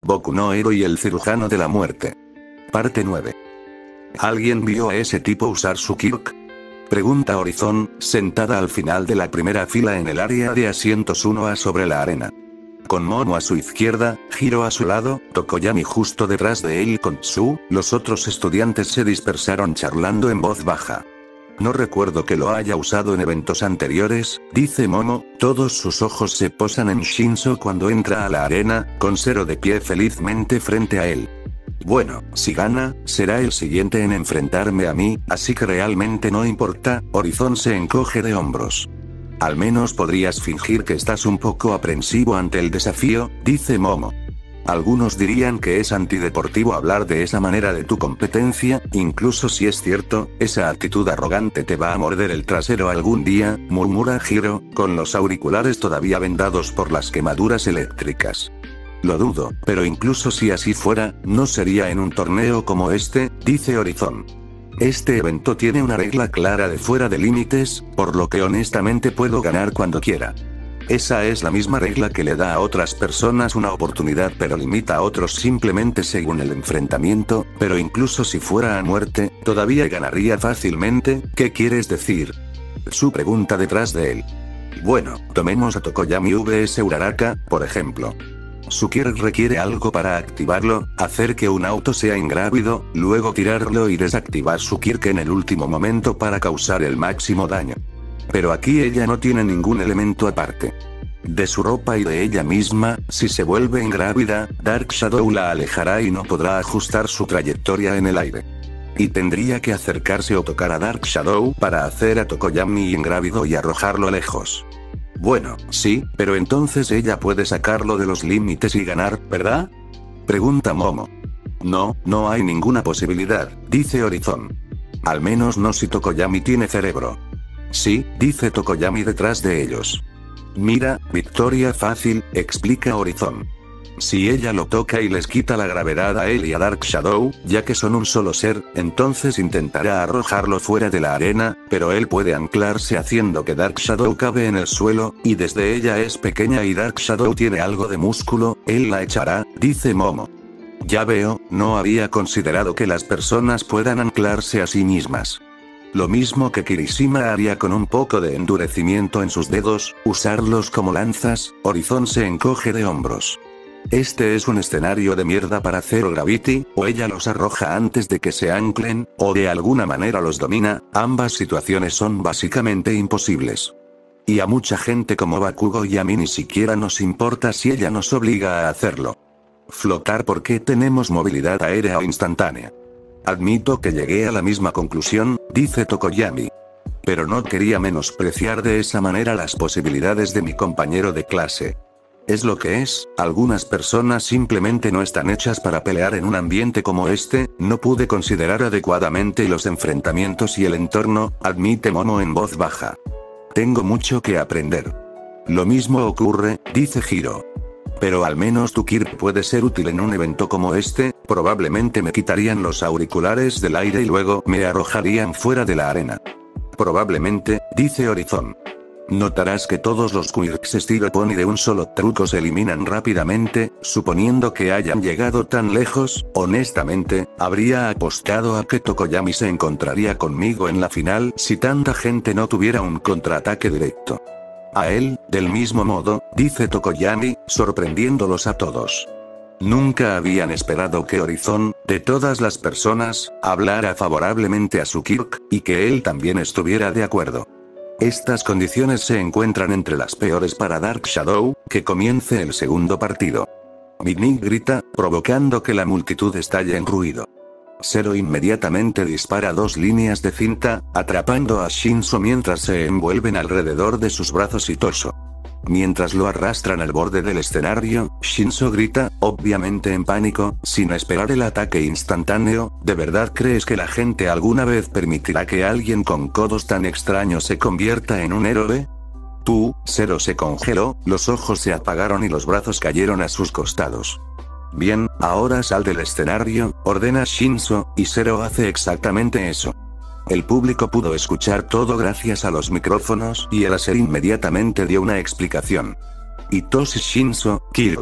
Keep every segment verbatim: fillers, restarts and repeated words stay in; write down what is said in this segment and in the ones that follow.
Boku no Hero y el cirujano de la muerte. Parte nueve. ¿Alguien vio a ese tipo usar su Kirk? Pregunta Horizon, sentada al final de la primera fila en el área de asientos uno A sobre la arena. Con Momo a su izquierda, Hiro a su lado, Tokoyami justo detrás de él con Tsu, los otros estudiantes se dispersaron charlando en voz baja. No recuerdo que lo haya usado en eventos anteriores, dice Momo, todos sus ojos se posan en Shinso cuando entra a la arena, con Zero de pie felizmente frente a él. Bueno, si gana, será el siguiente en enfrentarme a mí, así que realmente no importa. Horizon se encoge de hombros. Al menos podrías fingir que estás un poco aprensivo ante el desafío, dice Momo. Algunos dirían que es antideportivo hablar de esa manera de tu competencia, incluso si es cierto, esa actitud arrogante te va a morder el trasero algún día, murmura Hiro, con los auriculares todavía vendados por las quemaduras eléctricas. Lo dudo, pero incluso si así fuera, no sería en un torneo como este, dice Horizon. Este evento tiene una regla clara de fuera de límites, por lo que honestamente puedo ganar cuando quiera. Esa es la misma regla que le da a otras personas una oportunidad pero limita a otros simplemente según el enfrentamiento, pero incluso si fuera a muerte, todavía ganaría fácilmente. ¿Qué quieres decir? Su pregunta detrás de él. Bueno, tomemos a Tokoyami versus Uraraka, por ejemplo. Su Kirk requiere algo para activarlo, hacer que un auto sea ingrávido, luego tirarlo y desactivar su Kirk en el último momento para causar el máximo daño. Pero aquí ella no tiene ningún elemento aparte. De su ropa y de ella misma, si se vuelve ingrávida, Dark Shadow la alejará y no podrá ajustar su trayectoria en el aire. Y tendría que acercarse o tocar a Dark Shadow para hacer a Tokoyami ingrávido y arrojarlo lejos. Bueno, sí, pero entonces ella puede sacarlo de los límites y ganar, ¿verdad? Pregunta Momo. No, no hay ninguna posibilidad, dice Horizon. Al menos no si Tokoyami tiene cerebro. Sí, dice Tokoyami detrás de ellos. Mira, victoria fácil, explica Horizon. Si ella lo toca y les quita la gravedad a él y a Dark Shadow, ya que son un solo ser, entonces intentará arrojarlo fuera de la arena, pero él puede anclarse haciendo que Dark Shadow cabe en el suelo, y desde ella es pequeña y Dark Shadow tiene algo de músculo, él la echará, dice Momo. Ya veo, no había considerado que las personas puedan anclarse a sí mismas. Lo mismo que Kirishima haría con un poco de endurecimiento en sus dedos, usarlos como lanzas. Horizon se encoge de hombros. Este es un escenario de mierda para Zero Gravity, o ella los arroja antes de que se anclen, o de alguna manera los domina, ambas situaciones son básicamente imposibles. Y a mucha gente como Bakugo y a mí ni siquiera nos importa si ella nos obliga a hacerlo. Flotar porque tenemos movilidad aérea o instantánea. Admito que llegué a la misma conclusión, dice Tokoyami. Pero no quería menospreciar de esa manera las posibilidades de mi compañero de clase. Es lo que es, algunas personas simplemente no están hechas para pelear en un ambiente como este, no pude considerar adecuadamente los enfrentamientos y el entorno, admite Momo en voz baja. Tengo mucho que aprender. Lo mismo ocurre, dice Hiro. Pero al menos tu Kirk puede ser útil en un evento como este, probablemente me quitarían los auriculares del aire y luego me arrojarían fuera de la arena. Probablemente, dice Horizon. Notarás que todos los quirks estilo pony de un solo truco se eliminan rápidamente, suponiendo que hayan llegado tan lejos. Honestamente, habría apostado a que Tokoyami se encontraría conmigo en la final si tanta gente no tuviera un contraataque directo. A él, del mismo modo, dice Tokoyami, sorprendiéndolos a todos. Nunca habían esperado que Horizon, de todas las personas, hablara favorablemente a su Kirk, y que él también estuviera de acuerdo. Estas condiciones se encuentran entre las peores para Dark Shadow. Que comience el segundo partido. Midnight grita, provocando que la multitud estalle en ruido. Zero inmediatamente dispara dos líneas de cinta, atrapando a Shinso mientras se envuelven alrededor de sus brazos y torso. Mientras lo arrastran al borde del escenario, Shinso grita, obviamente en pánico, sin esperar el ataque instantáneo. ¿De verdad crees que la gente alguna vez permitirá que alguien con codos tan extraños se convierta en un héroe? Tú, Zero se congeló, los ojos se apagaron y los brazos cayeron a sus costados. Bien, ahora sal del escenario, ordena Shinso, y Zero hace exactamente eso. El público pudo escuchar todo gracias a los micrófonos, y el láser inmediatamente dio una explicación. Hitoshi Shinso, Kirk.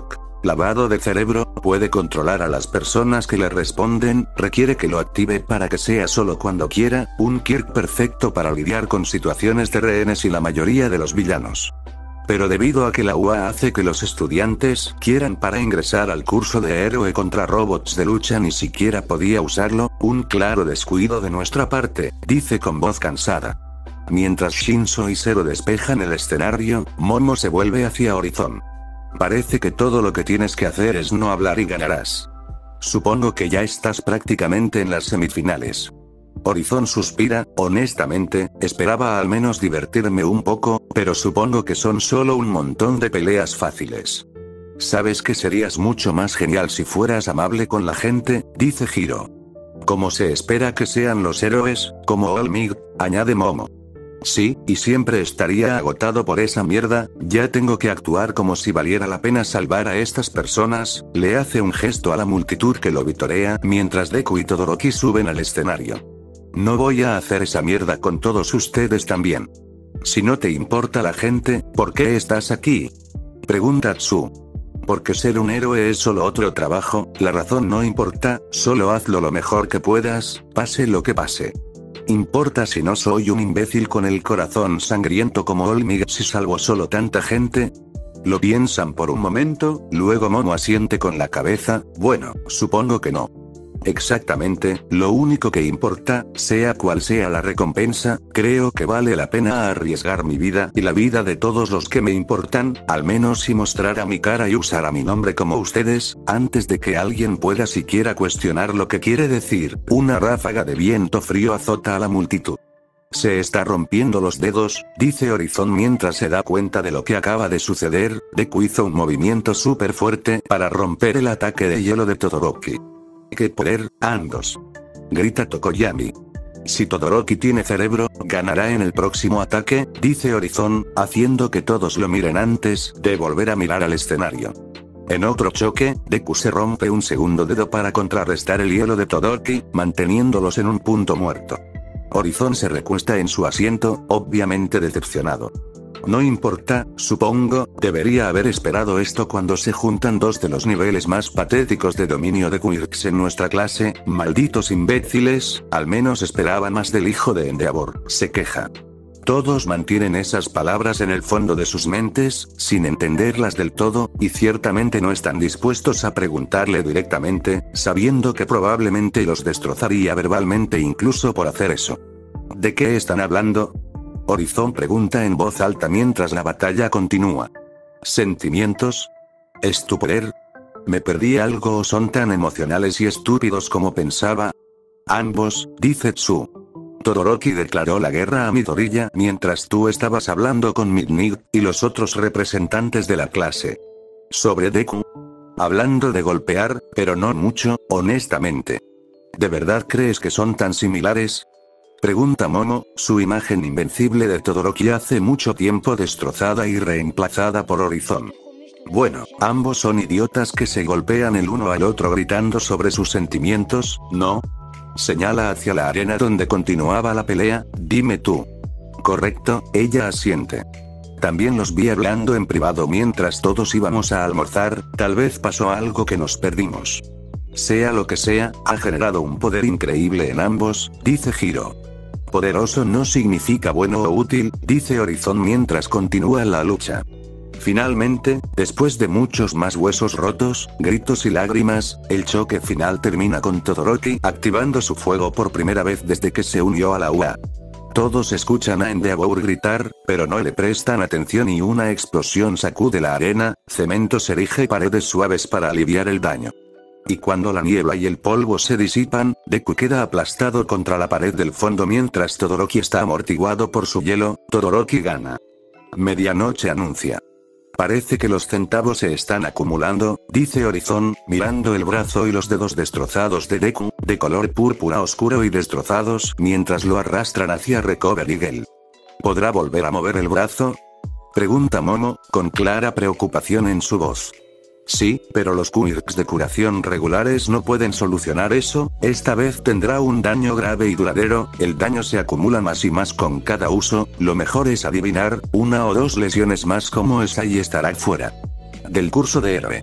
Lavado de cerebro, puede controlar a las personas que le responden, requiere que lo active para que sea solo cuando quiera, un Kirk perfecto para lidiar con situaciones de rehenes y la mayoría de los villanos. Pero debido a que la U A hace que los estudiantes quieran para ingresar al curso de héroe contra robots de lucha ni siquiera podía usarlo, un claro descuido de nuestra parte, dice con voz cansada. Mientras Shinso y Zero despejan el escenario, Momo se vuelve hacia Horizon. Parece que todo lo que tienes que hacer es no hablar y ganarás. Supongo que ya estás prácticamente en las semifinales. Horizon suspira, honestamente, esperaba al menos divertirme un poco, pero supongo que son solo un montón de peleas fáciles. Sabes que serías mucho más genial si fueras amable con la gente, dice Hiro. Como se espera que sean los héroes, como All Might, añade Momo. Sí, y siempre estaría agotado por esa mierda, ya tengo que actuar como si valiera la pena salvar a estas personas, le hace un gesto a la multitud que lo vitorea mientras Deku y Todoroki suben al escenario. No voy a hacer esa mierda con todos ustedes también. Si no te importa la gente, ¿por qué estás aquí? Pregunta Tsu. Porque ser un héroe es solo otro trabajo, la razón no importa, solo hazlo lo mejor que puedas, pase lo que pase. ¿Importa si no soy un imbécil con el corazón sangriento como All Might si salvo solo tanta gente? Lo piensan por un momento, luego Momo asiente con la cabeza, bueno, supongo que no. Exactamente, lo único que importa, sea cual sea la recompensa, creo que vale la pena arriesgar mi vida y la vida de todos los que me importan, al menos si mostrara mi cara y usara mi nombre como ustedes, antes de que alguien pueda siquiera cuestionar lo que quiere decir. Una ráfaga de viento frío azota a la multitud. Se está rompiendo los dedos, dice Horizon mientras se da cuenta de lo que acaba de suceder. Deku hizo un movimiento súper fuerte para romper el ataque de hielo de Todoroki. ¡Qué poder, ambos! Grita Tokoyami. Si Todoroki tiene cerebro, ganará en el próximo ataque, dice Horizon, haciendo que todos lo miren antes de volver a mirar al escenario. En otro choque, Deku se rompe un segundo dedo para contrarrestar el hielo de Todoroki, manteniéndolos en un punto muerto. Horizon se recuesta en su asiento, obviamente decepcionado. No importa, supongo, debería haber esperado esto cuando se juntan dos de los niveles más patéticos de dominio de Quirks en nuestra clase, malditos imbéciles, al menos esperaba más del hijo de Endeavor, se queja. Todos mantienen esas palabras en el fondo de sus mentes, sin entenderlas del todo, y ciertamente no están dispuestos a preguntarle directamente, sabiendo que probablemente los destrozaría verbalmente incluso por hacer eso. ¿De qué están hablando? Horizon pregunta en voz alta mientras la batalla continúa. ¿Sentimientos? ¿Es tu poder? ¿Me perdí algo o son tan emocionales y estúpidos como pensaba? Ambos, dice Tsu. Todoroki declaró la guerra a Midoriya mientras tú estabas hablando con Midnight y los otros representantes de la clase. Sobre Deku. Hablando de golpear, pero no mucho, honestamente. ¿De verdad crees que son tan similares? Pregunta Momo, su imagen invencible de Todoroki hace mucho tiempo destrozada y reemplazada por Horizon. Bueno, ambos son idiotas que se golpean el uno al otro gritando sobre sus sentimientos, ¿no? Señala hacia la arena donde continuaba la pelea, dime tú. Correcto, ella asiente. También los vi hablando en privado mientras todos íbamos a almorzar, tal vez pasó algo que nos perdimos. Sea lo que sea, ha generado un poder increíble en ambos, dice Hiro. Poderoso no significa bueno o útil, dice Horizon mientras continúa la lucha. Finalmente, después de muchos más huesos rotos, gritos y lágrimas, el choque final termina con Todoroki activando su fuego por primera vez desde que se unió a la U A. Todos escuchan a Endeavor gritar, pero no le prestan atención y una explosión sacude la arena, cemento se erige paredes suaves para aliviar el daño. Y cuando la niebla y el polvo se disipan, Deku queda aplastado contra la pared del fondo mientras Todoroki está amortiguado por su hielo. Todoroki gana. Medianoche anuncia. Parece que los centavos se están acumulando, dice Horizon, mirando el brazo y los dedos destrozados de Deku, de color púrpura oscuro y destrozados, mientras lo arrastran hacia Recover Eagle. ¿Podrá volver a mover el brazo? Pregunta Momo, con clara preocupación en su voz. Sí, pero los quirks de curación regulares no pueden solucionar eso, esta vez tendrá un daño grave y duradero, el daño se acumula más y más con cada uso, lo mejor es adivinar, una o dos lesiones más como esa y estará fuera del curso de héroe.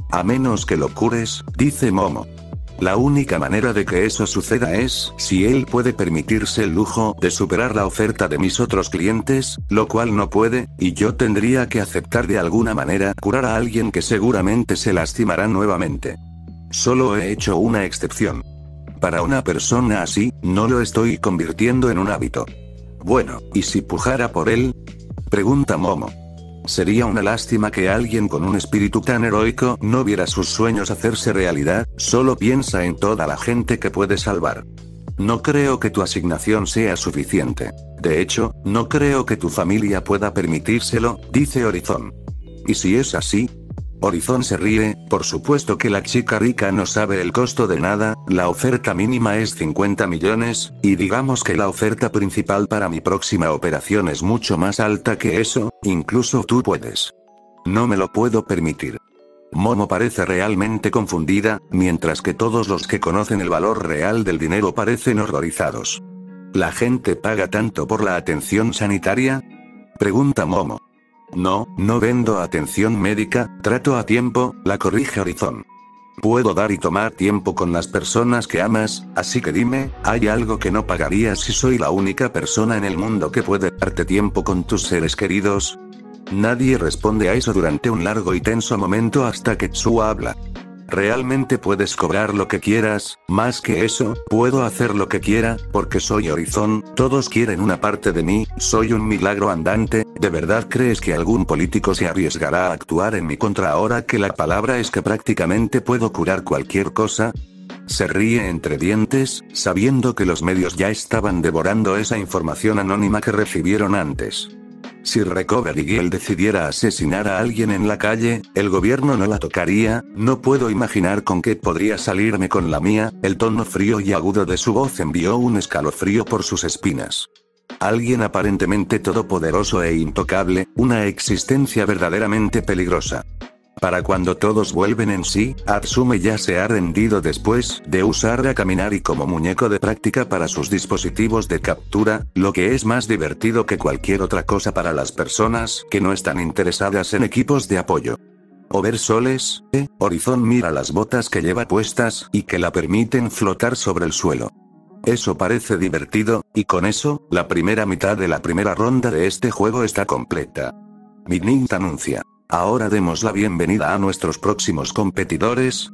A menos que lo cures, dice Momo. La única manera de que eso suceda es si él puede permitirse el lujo de superar la oferta de mis otros clientes, lo cual no puede, y yo tendría que aceptar de alguna manera curar a alguien que seguramente se lastimará nuevamente. Solo he hecho una excepción. Para una persona así, no lo estoy convirtiendo en un hábito. Bueno, ¿y si pujara por él? Pregunta Momo. Sería una lástima que alguien con un espíritu tan heroico no viera sus sueños hacerse realidad, solo piensa en toda la gente que puede salvar. No creo que tu asignación sea suficiente. De hecho, no creo que tu familia pueda permitírselo, dice Horizon. ¿Y si es así? Horizon se ríe, por supuesto que la chica rica no sabe el costo de nada, la oferta mínima es cincuenta millones, y digamos que la oferta principal para mi próxima operación es mucho más alta que eso, incluso tú puedes. No me lo puedo permitir. Momo parece realmente confundida, mientras que todos los que conocen el valor real del dinero parecen horrorizados. ¿La gente paga tanto por la atención sanitaria? Pregunta Momo. No, no vendo atención médica, trato a tiempo, la corrige Horizon. Puedo dar y tomar tiempo con las personas que amas, así que dime, ¿hay algo que no pagarías si soy la única persona en el mundo que puede darte tiempo con tus seres queridos? Nadie responde a eso durante un largo y tenso momento hasta que Tsuo habla. Realmente puedes cobrar lo que quieras, más que eso, puedo hacer lo que quiera, porque soy Horizon, todos quieren una parte de mí, soy un milagro andante. ¿De verdad crees que algún político se arriesgará a actuar en mi contra ahora que la palabra es que prácticamente puedo curar cualquier cosa? Se ríe entre dientes, sabiendo que los medios ya estaban devorando esa información anónima que recibieron antes. Si Recovery Girl decidiera asesinar a alguien en la calle, el gobierno no la tocaría, no puedo imaginar con qué podría salirme con la mía, el tono frío y agudo de su voz envió un escalofrío por sus espinas. Alguien aparentemente todopoderoso e intocable, una existencia verdaderamente peligrosa. Para cuando todos vuelven en sí, Atsume ya se ha rendido después de usar a Kaminari como muñeco de práctica para sus dispositivos de captura, lo que es más divertido que cualquier otra cosa para las personas que no están interesadas en equipos de apoyo. O ver soles, eh, Horizon mira las botas que lleva puestas y que la permiten flotar sobre el suelo. Eso parece divertido, y con eso, la primera mitad de la primera ronda de este juego está completa. Midnight anuncia. Ahora demos la bienvenida a nuestros próximos competidores.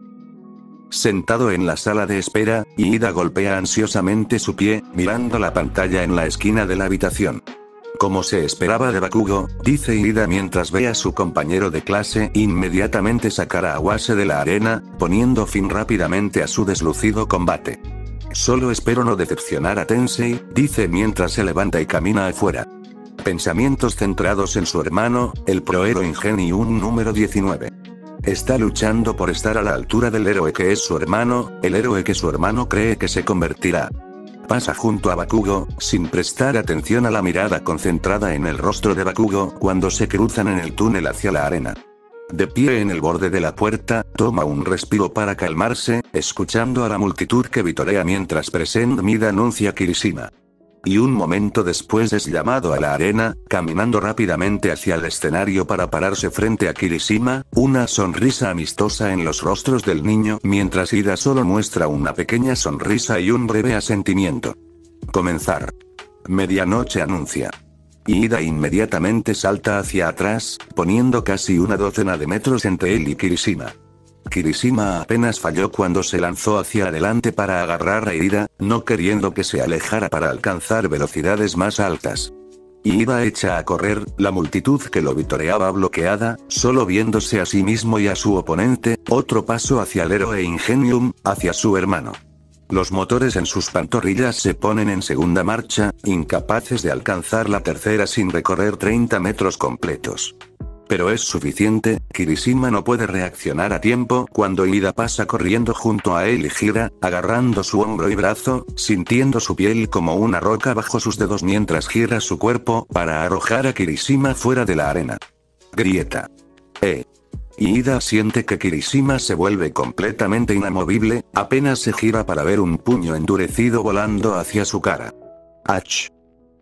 Sentado en la sala de espera, Iida golpea ansiosamente su pie, mirando la pantalla en la esquina de la habitación. Como se esperaba de Bakugo, dice Iida mientras ve a su compañero de clase inmediatamente sacar a Awase de la arena, poniendo fin rápidamente a su deslucido combate. Solo espero no decepcionar a Tensei, dice mientras se levanta y camina afuera. Pensamientos centrados en su hermano, el prohéroe Ingenium número diecinueve. Está luchando por estar a la altura del héroe que es su hermano, el héroe que su hermano cree que se convertirá. Pasa junto a Bakugo, sin prestar atención a la mirada concentrada en el rostro de Bakugo cuando se cruzan en el túnel hacia la arena. De pie en el borde de la puerta, toma un respiro para calmarse, escuchando a la multitud que vitorea mientras Present Mid anuncia a Kirishima. Y un momento después es llamado a la arena, caminando rápidamente hacia el escenario para pararse frente a Kirishima, una sonrisa amistosa en los rostros del niño, mientras Iida solo muestra una pequeña sonrisa y un breve asentimiento. Comenzar. Medianoche anuncia. Iida inmediatamente salta hacia atrás, poniendo casi una docena de metros entre él y Kirishima. Kirishima apenas falló cuando se lanzó hacia adelante para agarrar a Iida, no queriendo que se alejara para alcanzar velocidades más altas. Iida echa a correr, la multitud que lo vitoreaba bloqueada, solo viéndose a sí mismo y a su oponente, otro paso hacia el héroe Ingenium, hacia su hermano. Los motores en sus pantorrillas se ponen en segunda marcha, incapaces de alcanzar la tercera sin recorrer treinta metros completos. Pero es suficiente, Kirishima no puede reaccionar a tiempo cuando Iida pasa corriendo junto a él y gira, agarrando su hombro y brazo, sintiendo su piel como una roca bajo sus dedos mientras gira su cuerpo para arrojar a Kirishima fuera de la arena. Grieta. Eh. Iida siente que Kirishima se vuelve completamente inamovible, apenas se gira para ver un puño endurecido volando hacia su cara. ¡Ach!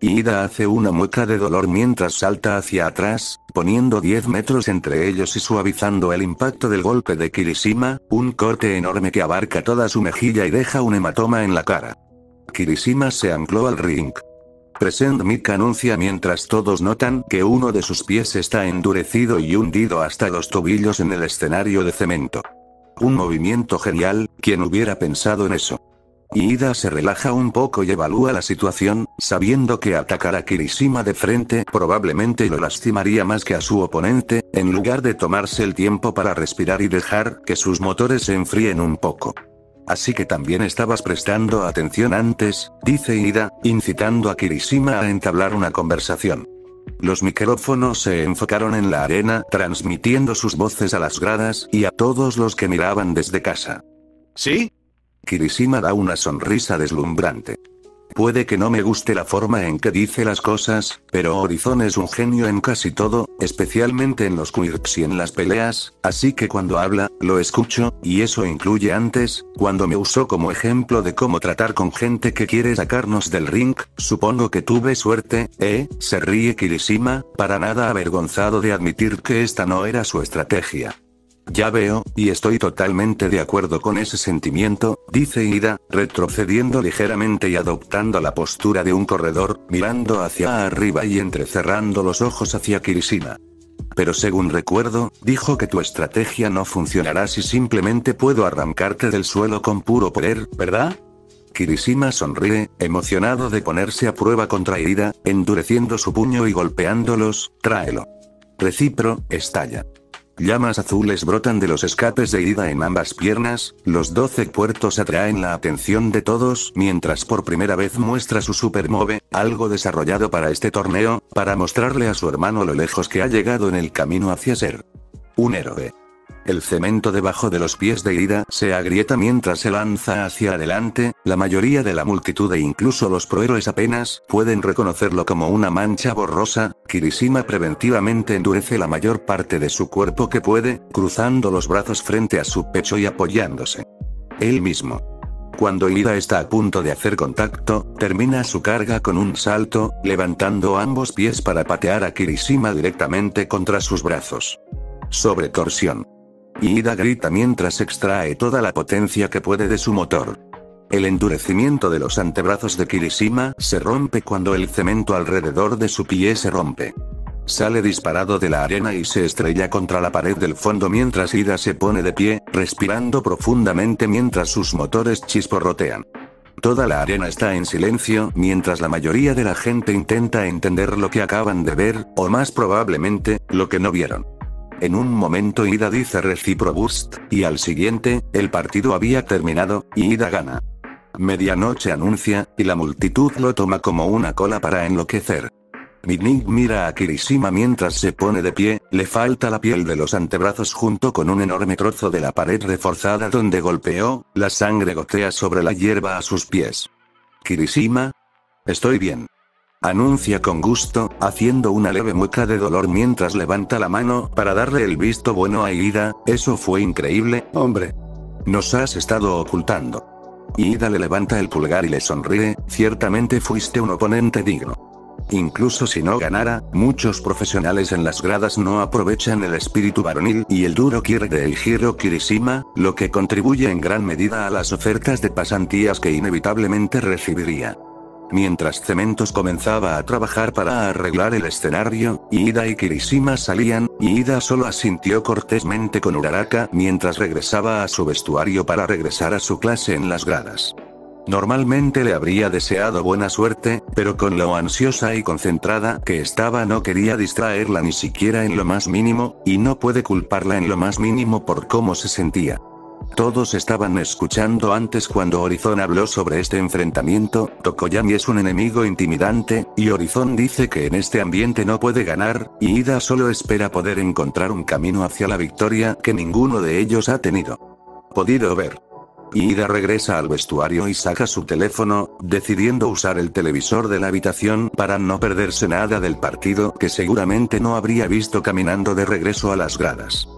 Iida hace una mueca de dolor mientras salta hacia atrás, poniendo diez metros entre ellos y suavizando el impacto del golpe de Kirishima, un corte enorme que abarca toda su mejilla y deja un hematoma en la cara. Kirishima se ancló al ring. Present Mic anuncia mientras todos notan que uno de sus pies está endurecido y hundido hasta los tobillos en el escenario de cemento. Un movimiento genial, ¿quién hubiera pensado en eso? Iida se relaja un poco y evalúa la situación, sabiendo que atacar a Kirishima de frente probablemente lo lastimaría más que a su oponente, en lugar de tomarse el tiempo para respirar y dejar que sus motores se enfríen un poco. Así que también estabas prestando atención antes, dice Iida, incitando a Kirishima a entablar una conversación. Los micrófonos se enfocaron en la arena, transmitiendo sus voces a las gradas y a todos los que miraban desde casa. ¿Sí? Kirishima da una sonrisa deslumbrante. Puede que no me guste la forma en que dice las cosas, pero Horizon es un genio en casi todo, especialmente en los quirks y en las peleas, así que cuando habla, lo escucho, y eso incluye antes, cuando me usó como ejemplo de cómo tratar con gente que quiere sacarnos del ring, supongo que tuve suerte, ¿eh? Se ríe Kirishima, para nada avergonzado de admitir que esta no era su estrategia. Ya veo, y estoy totalmente de acuerdo con ese sentimiento, dice Iida, retrocediendo ligeramente y adoptando la postura de un corredor, mirando hacia arriba y entrecerrando los ojos hacia Kirishima. Pero según recuerdo, dijo que tu estrategia no funcionará si simplemente puedo arrancarte del suelo con puro poder, ¿verdad? Kirishima sonríe, emocionado de ponerse a prueba contra Iida, endureciendo su puño y golpeándolos, tráelo. Recipro, estalla. Llamas azules brotan de los escapes de Iida en ambas piernas, los doce puertos atraen la atención de todos mientras por primera vez muestra su supermove, algo desarrollado para este torneo, para mostrarle a su hermano lo lejos que ha llegado en el camino hacia ser un héroe. El cemento debajo de los pies de Iida se agrieta mientras se lanza hacia adelante, la mayoría de la multitud e incluso los prohéroes apenas pueden reconocerlo como una mancha borrosa. Kirishima preventivamente endurece la mayor parte de su cuerpo que puede, cruzando los brazos frente a su pecho y apoyándose él mismo. Cuando Iida está a punto de hacer contacto, termina su carga con un salto, levantando ambos pies para patear a Kirishima directamente contra sus brazos. Sobre torsión. Iida grita mientras extrae toda la potencia que puede de su motor. El endurecimiento de los antebrazos de Kirishima se rompe cuando el cemento alrededor de su pie se rompe. Sale disparado de la arena y se estrella contra la pared del fondo mientras Iida se pone de pie, respirando profundamente mientras sus motores chisporrotean. Toda la arena está en silencio mientras la mayoría de la gente intenta entender lo que acaban de ver, o más probablemente, lo que no vieron. En un momento Iida dice Recipro Boost, y al siguiente, el partido había terminado, y Iida gana. Medianoche anuncia, y la multitud lo toma como una cola para enloquecer. Midnight mira a Kirishima mientras se pone de pie, le falta la piel de los antebrazos junto con un enorme trozo de la pared reforzada donde golpeó, la sangre gotea sobre la hierba a sus pies. Kirishima. Estoy bien. Anuncia con gusto, haciendo una leve mueca de dolor mientras levanta la mano para darle el visto bueno a Iida. Eso fue increíble, hombre. Nos has estado ocultando. Iida le levanta el pulgar y le sonríe, ciertamente fuiste un oponente digno. Incluso si no ganara, muchos profesionales en las gradas no aprovechan el espíritu varonil y el duro kir de Eijiro Kirishima, lo que contribuye en gran medida a las ofertas de pasantías que inevitablemente recibiría. Mientras Cementos comenzaba a trabajar para arreglar el escenario, Iida y Kirishima salían, y Iida solo asintió cortésmente con Uraraka mientras regresaba a su vestuario para regresar a su clase en las gradas. Normalmente le habría deseado buena suerte, pero con lo ansiosa y concentrada que estaba no quería distraerla ni siquiera en lo más mínimo, y no puede culparla en lo más mínimo por cómo se sentía. Todos estaban escuchando antes cuando Horizon habló sobre este enfrentamiento. Tokoyami es un enemigo intimidante, y Horizon dice que en este ambiente no puede ganar, y Iida solo espera poder encontrar un camino hacia la victoria que ninguno de ellos ha tenido. Podido ver. Iida regresa al vestuario y saca su teléfono, decidiendo usar el televisor de la habitación para no perderse nada del partido que seguramente no habría visto caminando de regreso a las gradas.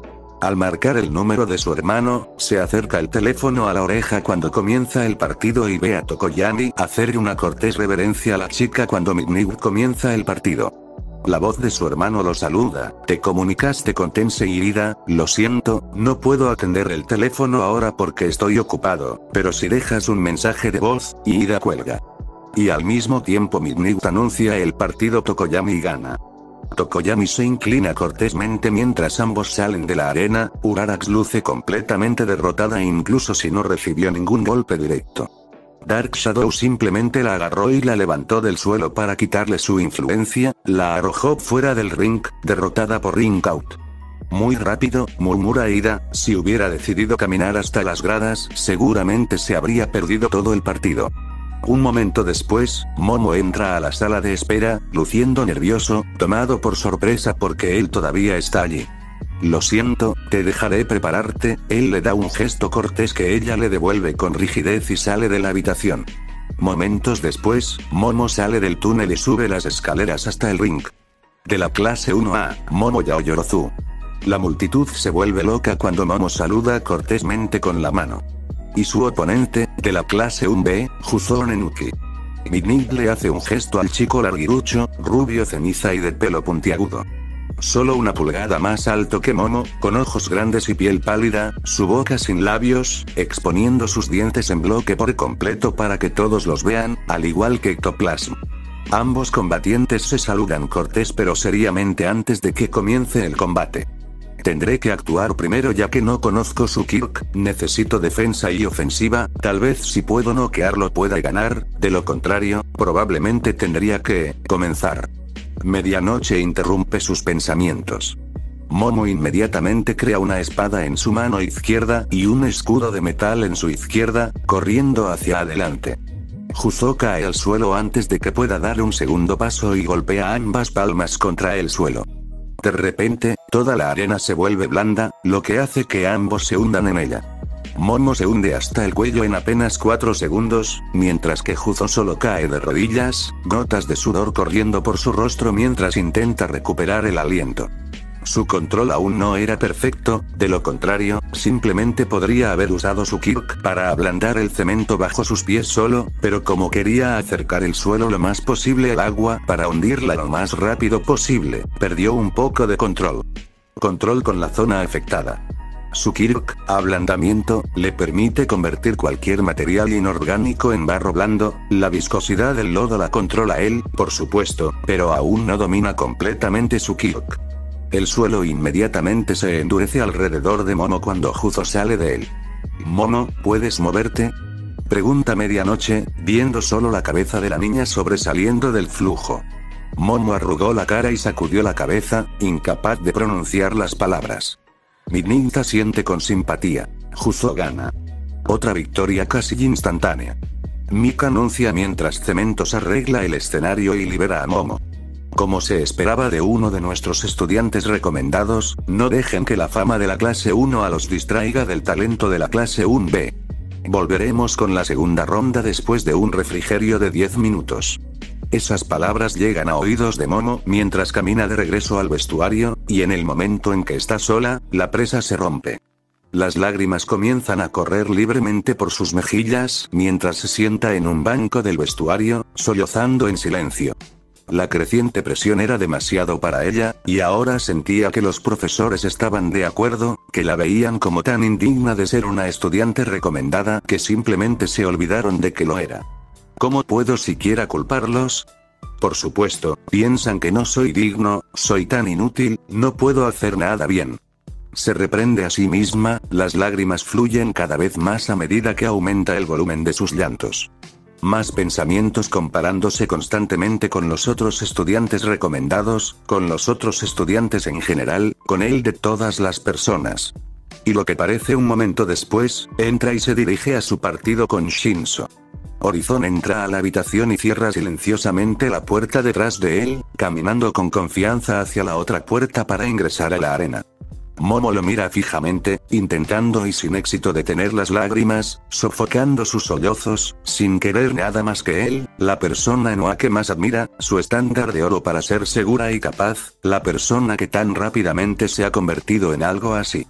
Al marcar el número de su hermano, se acerca el teléfono a la oreja cuando comienza el partido y ve a Tokoyami hacer una cortés reverencia a la chica cuando Midnight comienza el partido. La voz de su hermano lo saluda: te comunicaste con Tensei Irida, lo siento, no puedo atender el teléfono ahora porque estoy ocupado, pero si dejas un mensaje de voz, Irida cuelga. Y al mismo tiempo Midnight anuncia el partido. Tokoyami gana. Tokoyami se inclina cortésmente mientras ambos salen de la arena. Urarax luce completamente derrotada incluso si no recibió ningún golpe directo. Dark Shadow simplemente la agarró y la levantó del suelo para quitarle su influencia, la arrojó fuera del ring, derrotada por Ring Out. Muy rápido, murmura Ida, si hubiera decidido caminar hasta las gradas, seguramente se habría perdido todo el partido. Un momento después, Momo entra a la sala de espera, luciendo nervioso, tomado por sorpresa porque él todavía está allí. Lo siento, te dejaré prepararte. Él le da un gesto cortés que ella le devuelve con rigidez y sale de la habitación. Momentos después, Momo sale del túnel y sube las escaleras hasta el ring. De la clase uno A, Momo Yaoyorozu. La multitud se vuelve loca cuando Momo saluda cortésmente con la mano. Y su oponente, de la clase uno B, Juzo Nenuki. Midnight le hace un gesto al chico larguirucho, rubio ceniza y de pelo puntiagudo. Solo una pulgada más alto que Momo, con ojos grandes y piel pálida, su boca sin labios, exponiendo sus dientes en bloque por completo para que todos los vean, al igual que Ectoplasm. Ambos combatientes se saludan cortés pero seriamente antes de que comience el combate. Tendré que actuar primero ya que no conozco su quirk, necesito defensa y ofensiva, tal vez si puedo noquearlo pueda ganar, de lo contrario, probablemente tendría que comenzar. Medianoche interrumpe sus pensamientos. Momo inmediatamente crea una espada en su mano izquierda y un escudo de metal en su izquierda, corriendo hacia adelante. Juzo cae al suelo antes de que pueda dar un segundo paso y golpea ambas palmas contra el suelo. De repente, toda la arena se vuelve blanda, lo que hace que ambos se hundan en ella. Momo se hunde hasta el cuello en apenas cuatro segundos, mientras que Juzo solo cae de rodillas, gotas de sudor corriendo por su rostro mientras intenta recuperar el aliento. Su control aún no era perfecto, de lo contrario, simplemente podría haber usado su quirk para ablandar el cemento bajo sus pies solo, pero como quería acercar el suelo lo más posible al agua para hundirla lo más rápido posible, perdió un poco de control. Control con la zona afectada. Su quirk, ablandamiento, le permite convertir cualquier material inorgánico en barro blando. La viscosidad del lodo la controla él, por supuesto, pero aún no domina completamente su quirk. El suelo inmediatamente se endurece alrededor de Momo cuando Juzo sale de él. «Momo, ¿puedes moverte?», pregunta Medianoche, viendo solo la cabeza de la niña sobresaliendo del flujo. Momo arrugó la cara y sacudió la cabeza, incapaz de pronunciar las palabras. Midnight siente con simpatía. Juzo gana. Otra victoria casi instantánea. Mika anuncia mientras Cementos arregla el escenario y libera a Momo. Como se esperaba de uno de nuestros estudiantes recomendados, no dejen que la fama de la clase uno A los distraiga del talento de la clase uno B. Volveremos con la segunda ronda después de un refrigerio de diez minutos. Esas palabras llegan a oídos de Momo mientras camina de regreso al vestuario, y en el momento en que está sola, la presa se rompe. Las lágrimas comienzan a correr libremente por sus mejillas mientras se sienta en un banco del vestuario, sollozando en silencio. La creciente presión era demasiado para ella, y ahora sentía que los profesores estaban de acuerdo, que la veían como tan indigna de ser una estudiante recomendada que simplemente se olvidaron de que lo era. ¿Cómo puedo siquiera culparlos? Por supuesto, piensan que no soy digno, soy tan inútil, no puedo hacer nada bien. Se reprende a sí misma, las lágrimas fluyen cada vez más a medida que aumenta el volumen de sus llantos. Más pensamientos comparándose constantemente con los otros estudiantes recomendados, con los otros estudiantes en general, con él de todas las personas. Y lo que parece un momento después, entra y se dirige a su partido con Shinso. Horizon entra a la habitación y cierra silenciosamente la puerta detrás de él, caminando con confianza hacia la otra puerta para ingresar a la arena. Momo lo mira fijamente, intentando y sin éxito detener las lágrimas, sofocando sus sollozos, sin querer nada más que él, la persona en Oa que más admira, su estándar de oro para ser segura y capaz, la persona que tan rápidamente se ha convertido en algo así.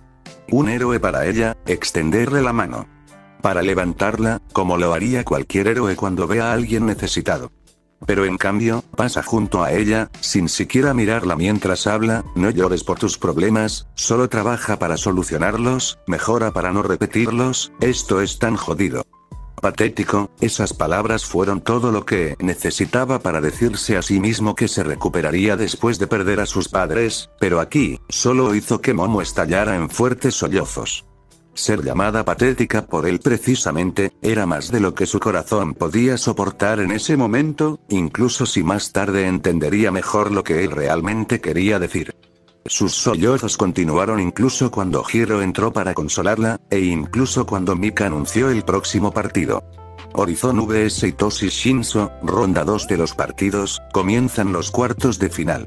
Un héroe para ella, extenderle la mano. Para levantarla, como lo haría cualquier héroe cuando ve a alguien necesitado. Pero en cambio, pasa junto a ella, sin siquiera mirarla mientras habla. No llores por tus problemas, solo trabaja para solucionarlos, mejora para no repetirlos, esto es tan jodido. Patético, esas palabras fueron todo lo que necesitaba para decirse a sí mismo que se recuperaría después de perder a sus padres, pero aquí, solo hizo que Momo estallara en fuertes sollozos. Ser llamada patética por él precisamente, era más de lo que su corazón podía soportar en ese momento, incluso si más tarde entendería mejor lo que él realmente quería decir. Sus sollozos continuaron incluso cuando Hiro entró para consolarla, e incluso cuando Mika anunció el próximo partido. Horizon versus Hitoshi Shinso, ronda dos de los partidos, comienzan los cuartos de final.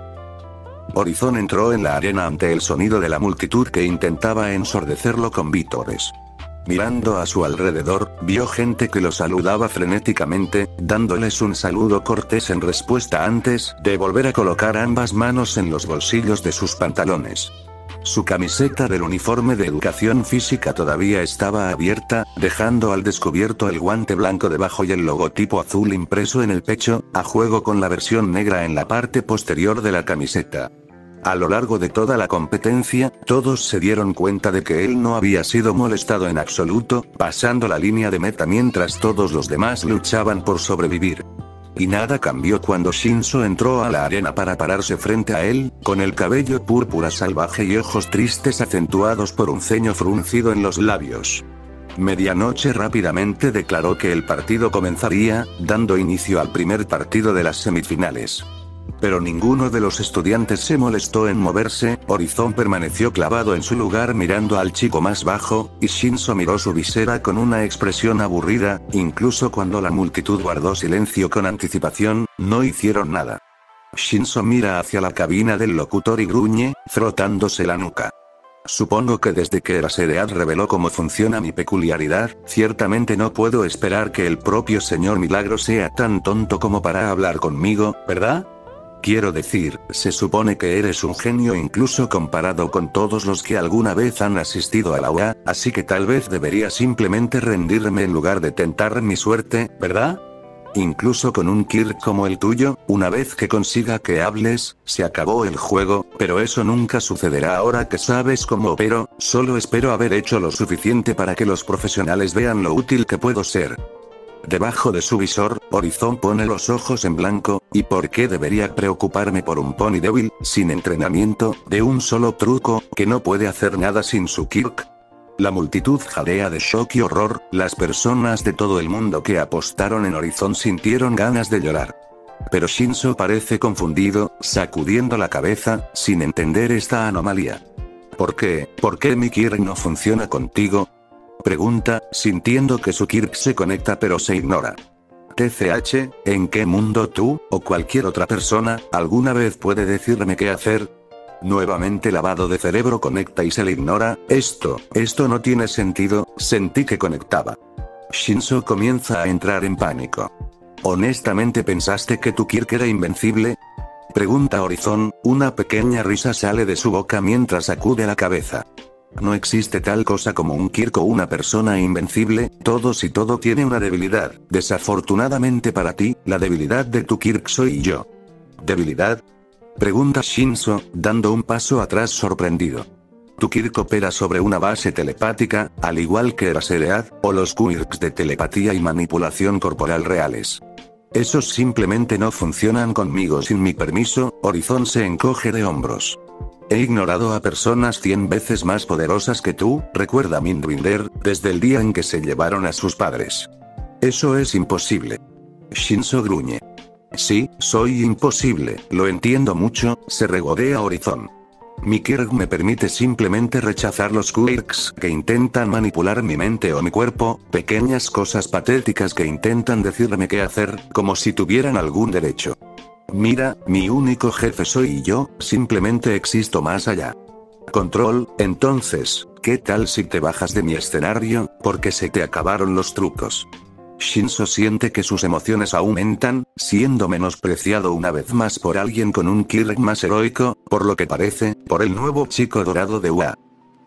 Horizon entró en la arena ante el sonido de la multitud que intentaba ensordecerlo con vítores. Mirando a su alrededor, vio gente que lo saludaba frenéticamente, dándoles un saludo cortés en respuesta antes de volver a colocar ambas manos en los bolsillos de sus pantalones. Su camiseta del uniforme de educación física todavía estaba abierta, dejando al descubierto el guante blanco debajo y el logotipo azul impreso en el pecho, a juego con la versión negra en la parte posterior de la camiseta. A lo largo de toda la competencia, todos se dieron cuenta de que él no había sido molestado en absoluto, pasando la línea de meta mientras todos los demás luchaban por sobrevivir. Y nada cambió cuando Shinso entró a la arena para pararse frente a él, con el cabello púrpura salvaje y ojos tristes acentuados por un ceño fruncido en los labios. Medianoche rápidamente declaró que el partido comenzaría, dando inicio al primer partido de las semifinales. Pero ninguno de los estudiantes se molestó en moverse. Horizon permaneció clavado en su lugar mirando al chico más bajo, y Shinso miró su visera con una expresión aburrida. Incluso cuando la multitud guardó silencio con anticipación, no hicieron nada. Shinso mira hacia la cabina del locutor y gruñe, frotándose la nuca. Supongo que desde que Eraserhead reveló cómo funciona mi peculiaridad, ciertamente no puedo esperar que el propio señor Milagro sea tan tonto como para hablar conmigo, ¿verdad? Quiero decir, se supone que eres un genio incluso comparado con todos los que alguna vez han asistido a la U A, así que tal vez debería simplemente rendirme en lugar de tentar mi suerte, ¿verdad? Incluso con un Kirk como el tuyo, una vez que consiga que hables, se acabó el juego, pero eso nunca sucederá ahora que sabes cómo opero. Solo espero haber hecho lo suficiente para que los profesionales vean lo útil que puedo ser. Debajo de su visor, Horizon pone los ojos en blanco. ¿Y por qué debería preocuparme por un pony débil, sin entrenamiento, de un solo truco, que no puede hacer nada sin su Kirk? La multitud jadea de shock y horror. Las personas de todo el mundo que apostaron en Horizon sintieron ganas de llorar. Pero Shinso parece confundido, sacudiendo la cabeza, sin entender esta anomalía. ¿Por qué? ¿Por qué mi Kirk no funciona contigo? Pregunta, sintiendo que su Kirk se conecta pero se ignora. T C H, ¿en qué mundo tú, o cualquier otra persona, alguna vez puede decirme qué hacer? Nuevamente lavado de cerebro conecta y se le ignora. Esto, esto no tiene sentido. Sentí que conectaba. Shinso comienza a entrar en pánico. ¿Honestamente pensaste que tu Kirk era invencible? Pregunta Horizon. Una pequeña risa sale de su boca mientras sacude la cabeza. No existe tal cosa como un Kirk o una persona invencible. Todos y todo tiene una debilidad. Desafortunadamente para ti, la debilidad de tu Kirk soy yo. ¿Debilidad? Pregunta Shinso, dando un paso atrás sorprendido. Tu Kirk opera sobre una base telepática, al igual que Eraserhead, o los quirks de telepatía y manipulación corporal reales. Esos simplemente no funcionan conmigo sin mi permiso. Horizon se encoge de hombros. He ignorado a personas cien veces más poderosas que tú, recuerda Mindwinder, desde el día en que se llevaron a sus padres. Eso es imposible. Shinso gruñe. Sí, soy imposible, lo entiendo mucho, se regodea Horizon. Mi Kirk me permite simplemente rechazar los quirks que intentan manipular mi mente o mi cuerpo, pequeñas cosas patéticas que intentan decirme qué hacer, como si tuvieran algún derecho. Mira, mi único jefe soy yo, simplemente existo más allá. Control, entonces, ¿qué tal si te bajas de mi escenario, porque se te acabaron los trucos? Shinso siente que sus emociones aumentan, siendo menospreciado una vez más por alguien con un Kirk más heroico, por lo que parece, por el nuevo chico dorado de U A.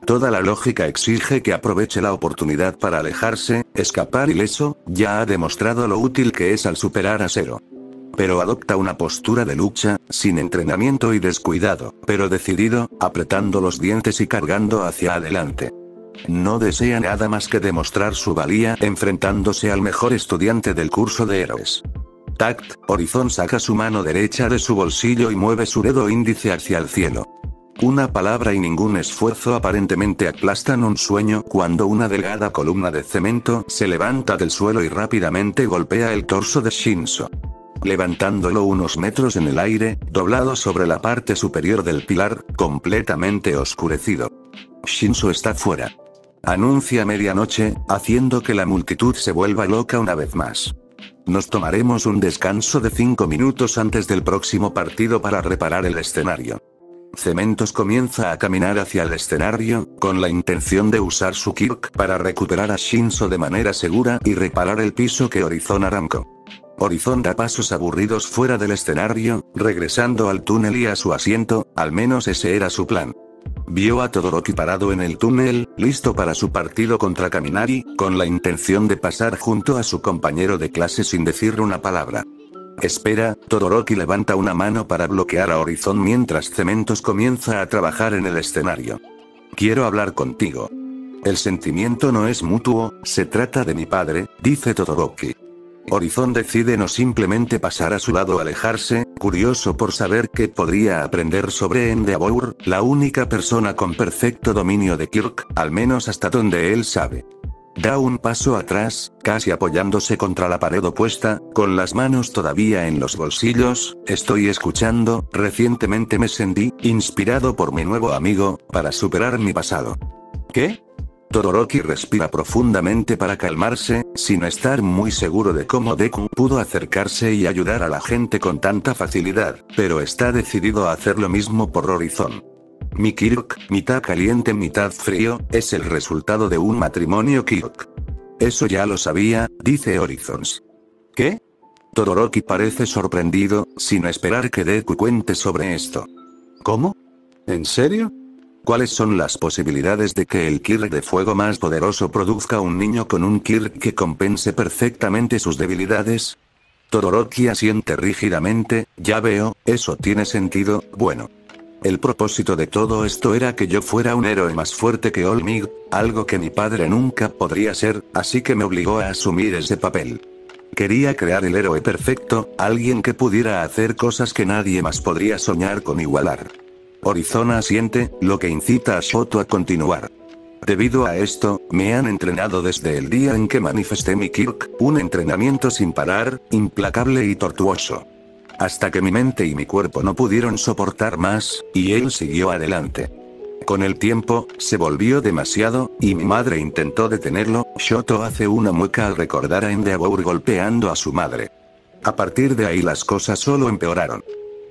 Toda la lógica exige que aproveche la oportunidad para alejarse, escapar ileso, ya ha demostrado lo útil que es al superar a Zero. Pero adopta una postura de lucha, sin entrenamiento y descuidado, pero decidido, apretando los dientes y cargando hacia adelante. No desea nada más que demostrar su valía enfrentándose al mejor estudiante del curso de héroes. Tact, Horizon saca su mano derecha de su bolsillo y mueve su dedo índice hacia el cielo. Una palabra y ningún esfuerzo aparentemente aplastan un sueño cuando una delgada columna de cemento se levanta del suelo y rápidamente golpea el torso de Shinso. Levantándolo unos metros en el aire, doblado sobre la parte superior del pilar, completamente oscurecido. Shinso está fuera. Anuncia medianoche, haciendo que la multitud se vuelva loca una vez más. Nos tomaremos un descanso de cinco minutos antes del próximo partido para reparar el escenario. Cementos comienza a caminar hacia el escenario, con la intención de usar su Kirk para recuperar a Shinso de manera segura y reparar el piso que Horizon arrancó. Horizon da pasos aburridos fuera del escenario, regresando al túnel y a su asiento, al menos ese era su plan. Vio a Todoroki parado en el túnel, listo para su partido contra Kaminari, con la intención de pasar junto a su compañero de clase sin decir una palabra. Espera, Todoroki levanta una mano para bloquear a Horizon mientras Cementos comienza a trabajar en el escenario. Quiero hablar contigo. El sentimiento no es mutuo, se trata de mi padre, dice Todoroki. Horizon decide no simplemente pasar a su lado o alejarse, curioso por saber qué podría aprender sobre Endeavor, la única persona con perfecto dominio de Kirk, al menos hasta donde él sabe. Da un paso atrás, casi apoyándose contra la pared opuesta, con las manos todavía en los bolsillos. Estoy escuchando, recientemente me sentí, inspirado por mi nuevo amigo, para superar mi pasado. ¿Qué? Todoroki respira profundamente para calmarse, sin estar muy seguro de cómo Deku pudo acercarse y ayudar a la gente con tanta facilidad, pero está decidido a hacer lo mismo por Horizon. Mi Kirk, mitad caliente mitad frío, es el resultado de un matrimonio Kirk. Eso ya lo sabía, dice Horizon. ¿Qué? Todoroki parece sorprendido, sin esperar que Deku cuente sobre esto. ¿Cómo? ¿En serio? ¿Cuáles son las posibilidades de que el Kirk de fuego más poderoso produzca un niño con un Kirk que compense perfectamente sus debilidades? Todoroki asiente rígidamente, ya veo, eso tiene sentido, bueno. El propósito de todo esto era que yo fuera un héroe más fuerte que All Might, algo que mi padre nunca podría ser, así que me obligó a asumir ese papel. Quería crear el héroe perfecto, alguien que pudiera hacer cosas que nadie más podría soñar con igualar. Horizon asiente, lo que incita a Shoto a continuar. Debido a esto, me han entrenado desde el día en que manifesté mi Kirk, un entrenamiento sin parar, implacable y tortuoso. Hasta que mi mente y mi cuerpo no pudieron soportar más, y él siguió adelante. Con el tiempo, se volvió demasiado, y mi madre intentó detenerlo. Shoto hace una mueca al recordar a Endeavor golpeando a su madre. A partir de ahí las cosas solo empeoraron.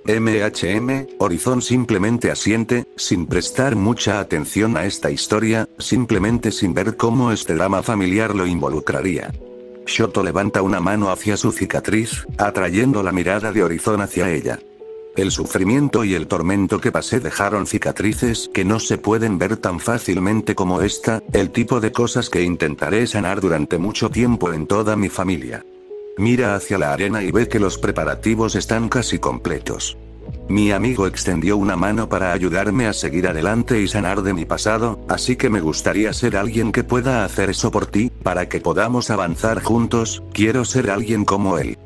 M H M, Horizon simplemente asiente, sin prestar mucha atención a esta historia, simplemente sin ver cómo este drama familiar lo involucraría. Shoto levanta una mano hacia su cicatriz, atrayendo la mirada de Horizon hacia ella. El sufrimiento y el tormento que pasé dejaron cicatrices que no se pueden ver tan fácilmente como esta, el tipo de cosas que intentaré sanar durante mucho tiempo en toda mi familia. Mira hacia la arena y ve que los preparativos están casi completos. Mi amigo extendió una mano para ayudarme a seguir adelante y sanar de mi pasado, así que me gustaría ser alguien que pueda hacer eso por ti, para que podamos avanzar juntos. Quiero ser alguien como él.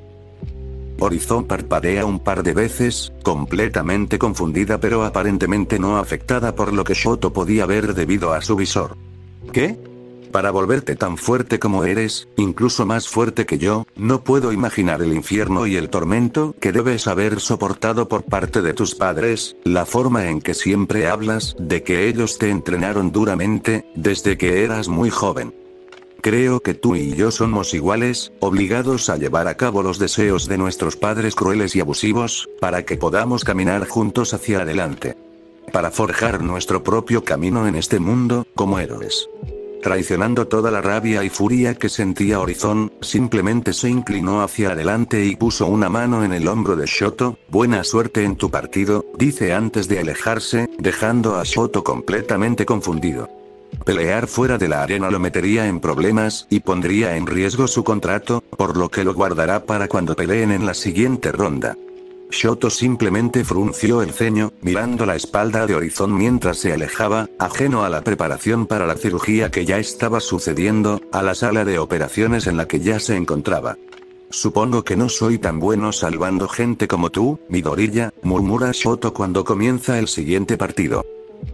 Horizon parpadea un par de veces, completamente confundida pero aparentemente no afectada por lo que Shoto podía ver debido a su visor. ¿Qué? Para volverte tan fuerte como eres, incluso más fuerte que yo, no puedo imaginar el infierno y el tormento que debes haber soportado por parte de tus padres, la forma en que siempre hablas de que ellos te entrenaron duramente, desde que eras muy joven. Creo que tú y yo somos iguales, obligados a llevar a cabo los deseos de nuestros padres crueles y abusivos, para que podamos caminar juntos hacia adelante. Para forjar nuestro propio camino en este mundo, como héroes. Traicionando toda la rabia y furia que sentía Horizon, simplemente se inclinó hacia adelante y puso una mano en el hombro de Shoto. Buena suerte en tu partido, dice antes de alejarse, dejando a Shoto completamente confundido. Pelear fuera de la arena lo metería en problemas y pondría en riesgo su contrato, por lo que lo guardará para cuando peleen en la siguiente ronda. Shoto simplemente frunció el ceño, mirando la espalda de Horizon mientras se alejaba, ajeno a la preparación para la cirugía que ya estaba sucediendo, a la sala de operaciones en la que ya se encontraba. Supongo que no soy tan bueno salvando gente como tú, Midoriya, murmura Shoto cuando comienza el siguiente partido.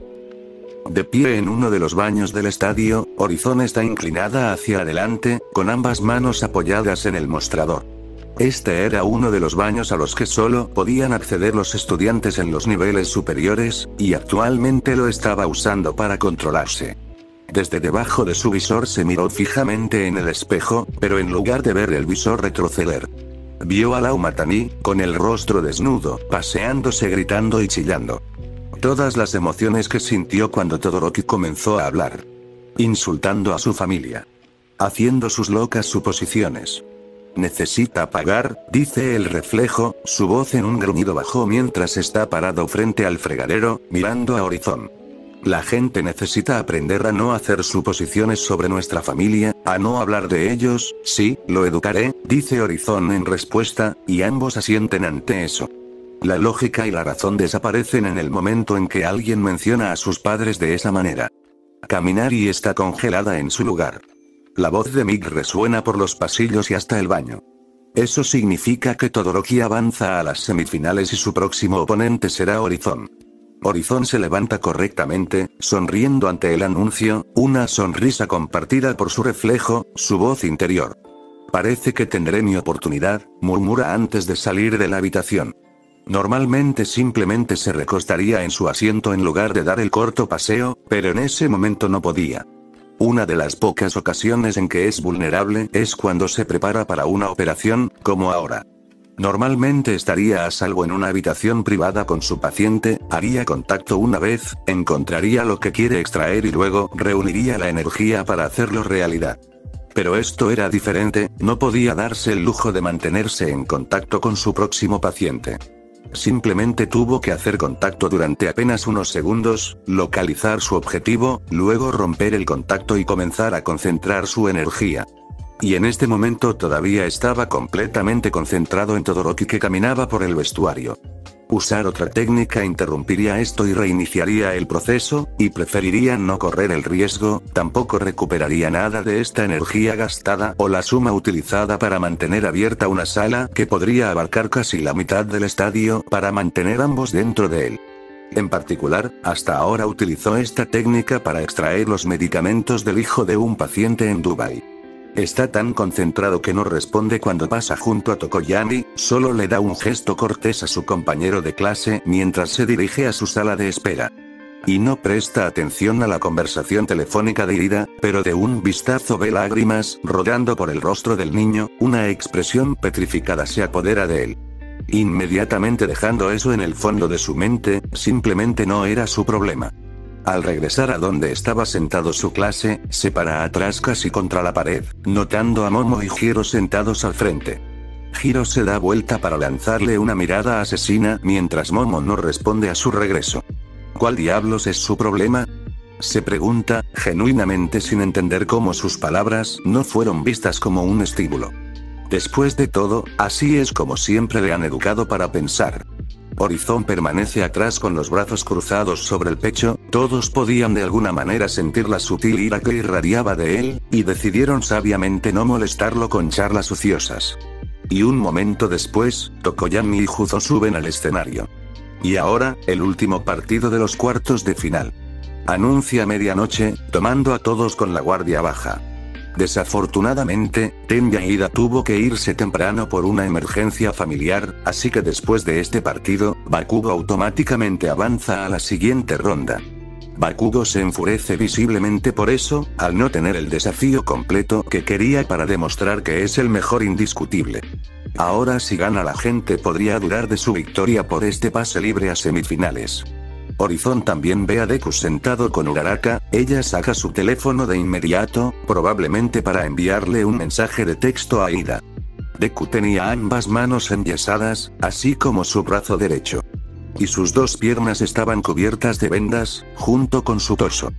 De pie en uno de los baños del estadio, Horizon está inclinada hacia adelante, con ambas manos apoyadas en el mostrador. Este era uno de los baños a los que solo podían acceder los estudiantes en los niveles superiores, y actualmente lo estaba usando para controlarse. Desde debajo de su visor se miró fijamente en el espejo, pero en lugar de ver el visor retroceder, vio a Lau Matani, con el rostro desnudo, paseándose gritando y chillando. Todas las emociones que sintió cuando Todoroki comenzó a hablar. Insultando a su familia. Haciendo sus locas suposiciones. Necesita pagar, dice el reflejo, su voz en un gruñido bajo mientras está parado frente al fregadero, mirando a Horizon. La gente necesita aprender a no hacer suposiciones sobre nuestra familia, a no hablar de ellos, sí, lo educaré, dice Horizon en respuesta, y ambos asienten ante eso. La lógica y la razón desaparecen en el momento en que alguien menciona a sus padres de esa manera. Kaminari está congelada en su lugar. La voz de Mig resuena por los pasillos y hasta el baño. Eso significa que Todoroki avanza a las semifinales y su próximo oponente será Horizon. Horizon se levanta correctamente, sonriendo ante el anuncio, una sonrisa compartida por su reflejo, su voz interior. Parece que tendré mi oportunidad, murmura antes de salir de la habitación. Normalmente simplemente se recostaría en su asiento en lugar de dar el corto paseo, pero en ese momento no podía. Una de las pocas ocasiones en que es vulnerable es cuando se prepara para una operación, como ahora. Normalmente estaría a salvo en una habitación privada con su paciente, haría contacto una vez, encontraría lo que quiere extraer y luego reuniría la energía para hacerlo realidad. Pero esto era diferente, no podía darse el lujo de mantenerse en contacto con su próximo paciente. Simplemente tuvo que hacer contacto durante apenas unos segundos, localizar su objetivo, luego romper el contacto y comenzar a concentrar su energía. Y en este momento todavía estaba completamente concentrado en Todoroki que caminaba por el vestuario. Usar otra técnica interrumpiría esto y reiniciaría el proceso, y preferiría no correr el riesgo, tampoco recuperaría nada de esta energía gastada o la suma utilizada para mantener abierta una sala que podría abarcar casi la mitad del estadio para mantener ambos dentro de él. En particular, hasta ahora utilizó esta técnica para extraer los medicamentos del hijo de un paciente en Dubai. Está tan concentrado que no responde cuando pasa junto a Tokoyami, solo le da un gesto cortés a su compañero de clase mientras se dirige a su sala de espera. Y no presta atención a la conversación telefónica de Ida, pero de un vistazo ve lágrimas rodando por el rostro del niño, una expresión petrificada se apodera de él. Inmediatamente dejando eso en el fondo de su mente, simplemente no era su problema. Al regresar a donde estaba sentado su clase, se para atrás casi contra la pared, notando a Momo y Hiro sentados al frente. Hiro se da vuelta para lanzarle una mirada asesina mientras Momo no responde a su regreso. ¿Cuál diablos es su problema?, se pregunta, genuinamente sin entender cómo sus palabras no fueron vistas como un estímulo. Después de todo, así es como siempre le han educado para pensar. Horizon permanece atrás con los brazos cruzados sobre el pecho, todos podían de alguna manera sentir la sutil ira que irradiaba de él, y decidieron sabiamente no molestarlo con charlas ociosas. Y un momento después, Tokoyami y Juzo suben al escenario. Y ahora, el último partido de los cuartos de final. Anuncia medianoche, tomando a todos con la guardia baja. Desafortunadamente, Tenya Ida tuvo que irse temprano por una emergencia familiar, así que después de este partido, Bakugo automáticamente avanza a la siguiente ronda. Bakugo se enfurece visiblemente por eso, al no tener el desafío completo que quería para demostrar que es el mejor indiscutible. Ahora si gana la gente podría dudar de su victoria por este pase libre a semifinales. Horizon también ve a Deku sentado con Uraraka, ella saca su teléfono de inmediato, probablemente para enviarle un mensaje de texto a Ida. Deku tenía ambas manos enyesadas, así como su brazo derecho. Y sus dos piernas estaban cubiertas de vendas, junto con su torso.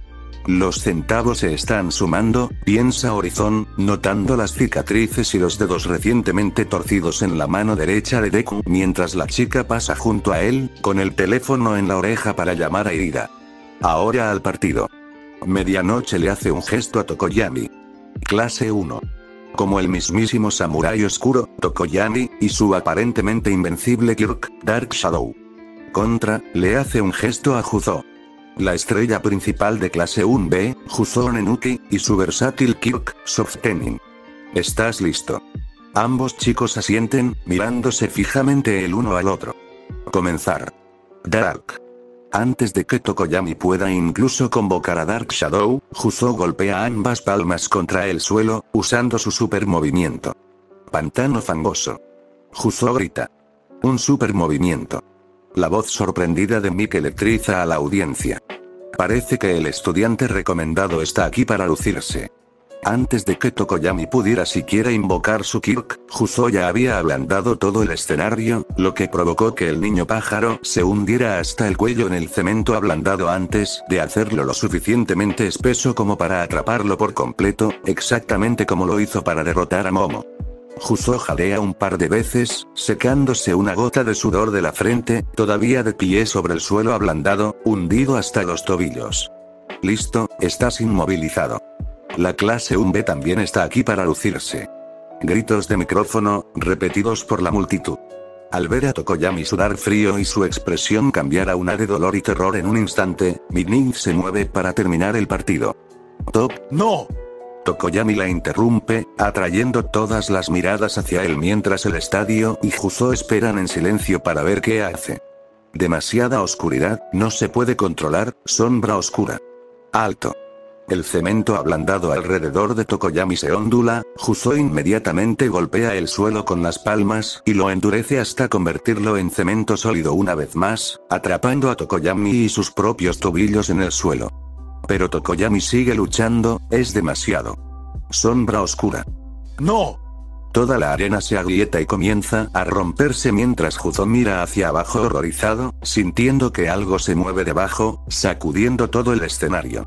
Los centavos se están sumando, piensa Horizon, notando las cicatrices y los dedos recientemente torcidos en la mano derecha de Deku, mientras la chica pasa junto a él, con el teléfono en la oreja para llamar a Irida. Ahora al partido. Medianoche le hace un gesto a Tokoyami. Clase uno. Como el mismísimo samurái oscuro, Tokoyami, y su aparentemente invencible Kirk, Dark Shadow. Contra, le hace un gesto a Juzo. La estrella principal de clase uno B, Juzo Nenuki, y su versátil Kirk, Softenin. ¿Estás listo? Ambos chicos asienten, mirándose fijamente el uno al otro. Comenzar. Dark. Antes de que Tokoyami pueda incluso convocar a Dark Shadow, Juzo golpea ambas palmas contra el suelo, usando su super movimiento. Pantano fangoso. Juzo grita. Un super movimiento. La voz sorprendida de Mick electriza a la audiencia. Parece que el estudiante recomendado está aquí para lucirse. Antes de que Tokoyami pudiera siquiera invocar su Kirk, Juzo ya había ablandado todo el escenario, lo que provocó que el niño pájaro se hundiera hasta el cuello en el cemento ablandado antes de hacerlo lo suficientemente espeso como para atraparlo por completo, exactamente como lo hizo para derrotar a Momo. Juzo jadea un par de veces, secándose una gota de sudor de la frente, todavía de pie sobre el suelo ablandado, hundido hasta los tobillos. Listo, estás inmovilizado. La clase uno B también está aquí para lucirse. Gritos de micrófono, repetidos por la multitud. Al ver a Tokoyami sudar frío y su expresión cambiar a una de dolor y terror en un instante, Midnight se mueve para terminar el partido. Top, ¡no! Tokoyami la interrumpe, atrayendo todas las miradas hacia él mientras el estadio y Juzo esperan en silencio para ver qué hace. Demasiada oscuridad, no se puede controlar, sombra oscura. Alto. El cemento ablandado alrededor de Tokoyami se ondula, Juzo inmediatamente golpea el suelo con las palmas y lo endurece hasta convertirlo en cemento sólido una vez más, atrapando a Tokoyami y sus propios tobillos en el suelo. Pero Tokoyami sigue luchando, es demasiado. Sombra oscura. ¡No! Toda la arena se agrieta y comienza a romperse mientras Juzo mira hacia abajo horrorizado, sintiendo que algo se mueve debajo, sacudiendo todo el escenario.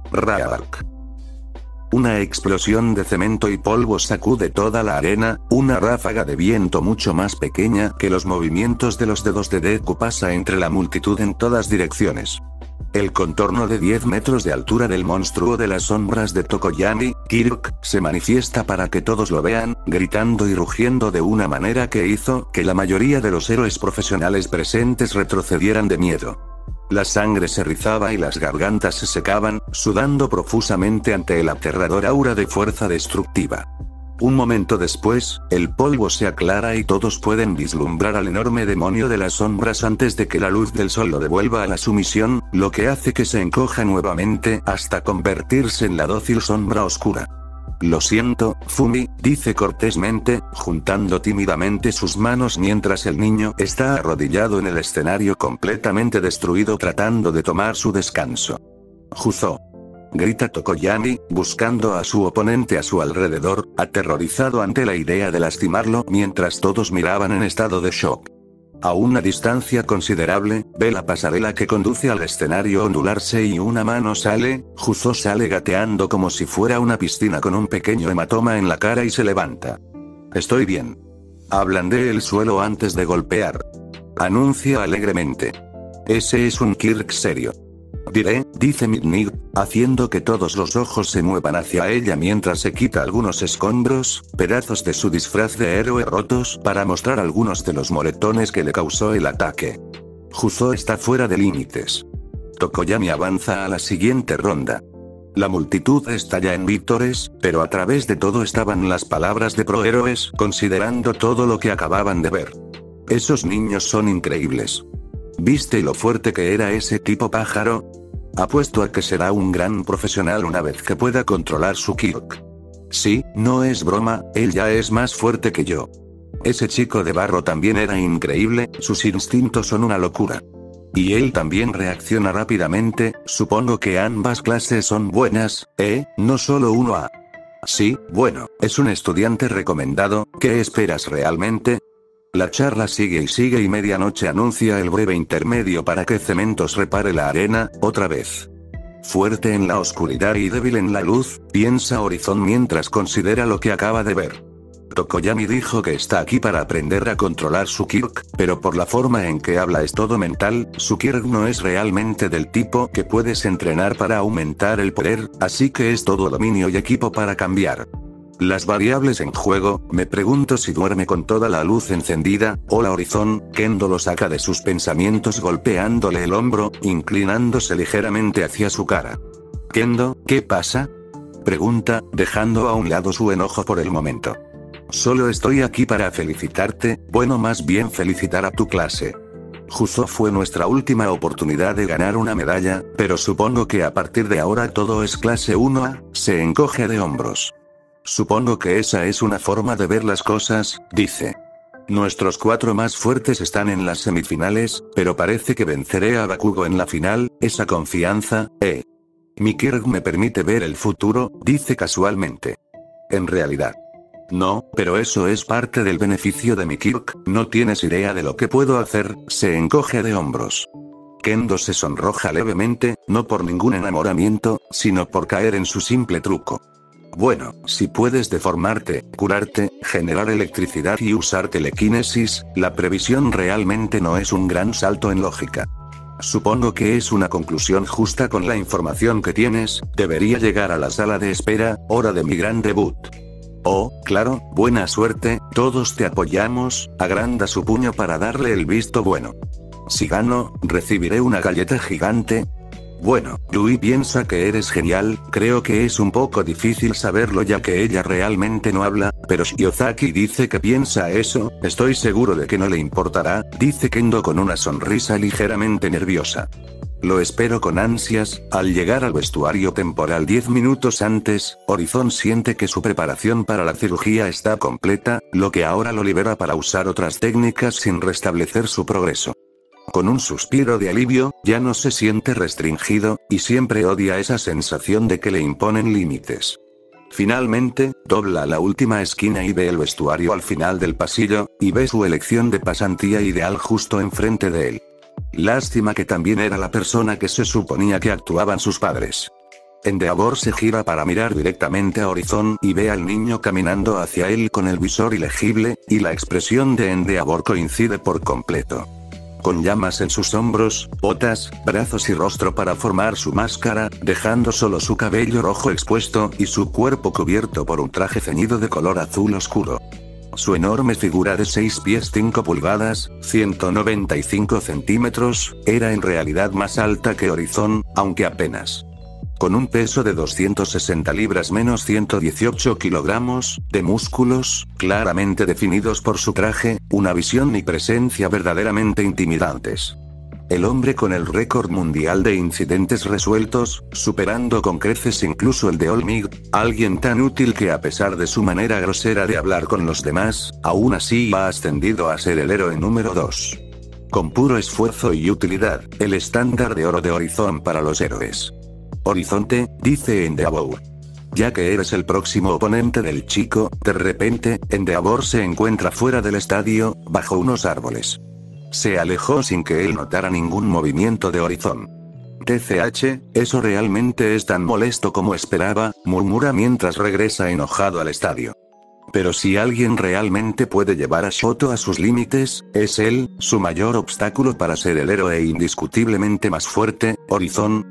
Raark. Una explosión de cemento y polvo sacude toda la arena, una ráfaga de viento mucho más pequeña que los movimientos de los dedos de Deku pasa entre la multitud en todas direcciones. El contorno de diez metros de altura del monstruo de las sombras de Tokoyami, Kirk, se manifiesta para que todos lo vean, gritando y rugiendo de una manera que hizo que la mayoría de los héroes profesionales presentes retrocedieran de miedo. La sangre se rizaba y las gargantas se secaban, sudando profusamente ante el aterrador aura de fuerza destructiva. Un momento después, el polvo se aclara y todos pueden vislumbrar al enorme demonio de las sombras antes de que la luz del sol lo devuelva a la sumisión, lo que hace que se encoja nuevamente hasta convertirse en la dócil sombra oscura. Lo siento, Fumi, dice cortésmente, juntando tímidamente sus manos mientras el niño está arrodillado en el escenario completamente destruido tratando de tomar su descanso. Juzo. Grita Tokoyami, buscando a su oponente a su alrededor, aterrorizado ante la idea de lastimarlo mientras todos miraban en estado de shock. A una distancia considerable, ve la pasarela que conduce al escenario ondularse y una mano sale, Juzo sale gateando como si fuera una piscina con un pequeño hematoma en la cara y se levanta. Estoy bien. Ablandé el suelo antes de golpear. Anuncia alegremente. Ese es un Kirk serio. Diré, dice Midnight, haciendo que todos los ojos se muevan hacia ella mientras se quita algunos escombros, pedazos de su disfraz de héroe rotos para mostrar algunos de los moretones que le causó el ataque. Juzo está fuera de límites. Tokoyami avanza a la siguiente ronda. La multitud está ya en vítores, pero a través de todo estaban las palabras de prohéroes, considerando todo lo que acababan de ver. Esos niños son increíbles. ¿Viste lo fuerte que era ese tipo pájaro? Apuesto a que será un gran profesional una vez que pueda controlar su Kirk. Sí, no es broma, él ya es más fuerte que yo. Ese chico de barro también era increíble, sus instintos son una locura. Y él también reacciona rápidamente, supongo que ambas clases son buenas, ¿eh? No solo uno A. Sí, bueno, es un estudiante recomendado, ¿qué esperas realmente? La charla sigue y sigue y medianoche anuncia el breve intermedio para que Cementos repare la arena, otra vez. Fuerte en la oscuridad y débil en la luz, piensa Horizon mientras considera lo que acaba de ver. Tokoyami dijo que está aquí para aprender a controlar su Kirk, pero por la forma en que habla es todo mental, su Kirk no es realmente del tipo que puedes entrenar para aumentar el poder, así que es todo dominio y equipo para cambiar. Las variables en juego, me pregunto si duerme con toda la luz encendida. Hola Horizon, Kendo lo saca de sus pensamientos golpeándole el hombro, inclinándose ligeramente hacia su cara. Kendo, ¿qué pasa? Pregunta, dejando a un lado su enojo por el momento. Solo estoy aquí para felicitarte, bueno más bien felicitar a tu clase. Justo fue nuestra última oportunidad de ganar una medalla, pero supongo que a partir de ahora todo es clase uno A, se encoge de hombros. Supongo que esa es una forma de ver las cosas, dice. Nuestros cuatro más fuertes están en las semifinales, pero parece que venceré a Bakugo en la final, esa confianza, eh. Mi Kirk me permite ver el futuro, dice casualmente. En realidad. No, pero eso es parte del beneficio de mi Kirk, no tienes idea de lo que puedo hacer, se encoge de hombros. Kendo se sonroja levemente, no por ningún enamoramiento, sino por caer en su simple truco. Bueno, si puedes deformarte, curarte, generar electricidad y usar telequinesis, la previsión realmente no es un gran salto en lógica. Supongo que es una conclusión justa con la información que tienes, debería llegar a la sala de espera, hora de mi gran debut. Oh, claro, buena suerte, todos te apoyamos, agranda su puño para darle el visto bueno. Si gano, recibiré una galleta gigante. Bueno, Yui piensa que eres genial, creo que es un poco difícil saberlo ya que ella realmente no habla, pero Shiozaki dice que piensa eso, estoy seguro de que no le importará, dice Kendo con una sonrisa ligeramente nerviosa. Lo espero con ansias. Al llegar al vestuario temporal diez minutos antes, Horizon siente que su preparación para la cirugía está completa, lo que ahora lo libera para usar otras técnicas sin restablecer su progreso. Con un suspiro de alivio, ya no se siente restringido, y siempre odia esa sensación de que le imponen límites. Finalmente, dobla la última esquina y ve el vestuario al final del pasillo, y ve su elección de pasantía ideal justo enfrente de él. Lástima que también era la persona que se suponía que actuaban sus padres. Endeavor se gira para mirar directamente a Horizon y ve al niño caminando hacia él con el visor ilegible, y la expresión de Endeavor coincide por completo. Con llamas en sus hombros, botas, brazos y rostro para formar su máscara, dejando solo su cabello rojo expuesto y su cuerpo cubierto por un traje ceñido de color azul oscuro. Su enorme figura de seis pies cinco pulgadas, ciento noventa y cinco centímetros, era en realidad más alta que Horizon, aunque apenas. Con un peso de doscientas sesenta libras menos ciento dieciocho kilogramos, de músculos, claramente definidos por su traje, una visión y presencia verdaderamente intimidantes. El hombre con el récord mundial de incidentes resueltos, superando con creces incluso el de Olmig, alguien tan útil que a pesar de su manera grosera de hablar con los demás, aún así ha ascendido a ser el héroe número dos. Con puro esfuerzo y utilidad, el estándar de oro de Horizon para los héroes. Horizonte, dice Endeavor. Ya que eres el próximo oponente del chico, de repente, Endeavor se encuentra fuera del estadio, bajo unos árboles. Se alejó sin que él notara ningún movimiento de Horizon. T C H, eso realmente es tan molesto como esperaba, murmura mientras regresa enojado al estadio. Pero si alguien realmente puede llevar a Shoto a sus límites, es él, su mayor obstáculo para ser el héroe indiscutiblemente más fuerte, Horizon.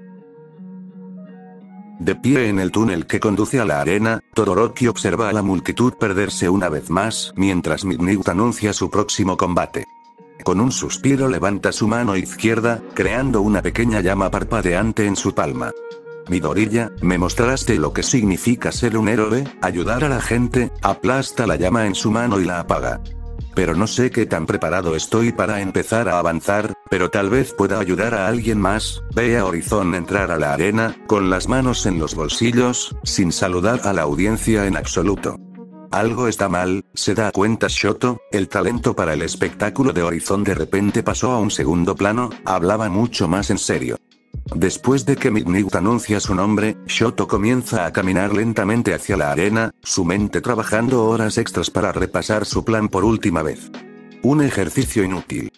De pie en el túnel que conduce a la arena, Todoroki observa a la multitud perderse una vez más, mientras Midnight anuncia su próximo combate. Con un suspiro levanta su mano izquierda, creando una pequeña llama parpadeante en su palma. Midoriya, me mostraste lo que significa ser un héroe, ayudar a la gente, aplasta la llama en su mano y la apaga. Pero no sé qué tan preparado estoy para empezar a avanzar, pero tal vez pueda ayudar a alguien más. Ve a Horizon entrar a la arena, con las manos en los bolsillos, sin saludar a la audiencia en absoluto. Algo está mal, se da cuenta Shoto, el talento para el espectáculo de Horizon de repente pasó a un segundo plano, hablaba mucho más en serio. Después de que Midnight anuncia su nombre, Shoto comienza a caminar lentamente hacia la arena, su mente trabajando horas extras para repasar su plan por última vez. Un ejercicio inútil.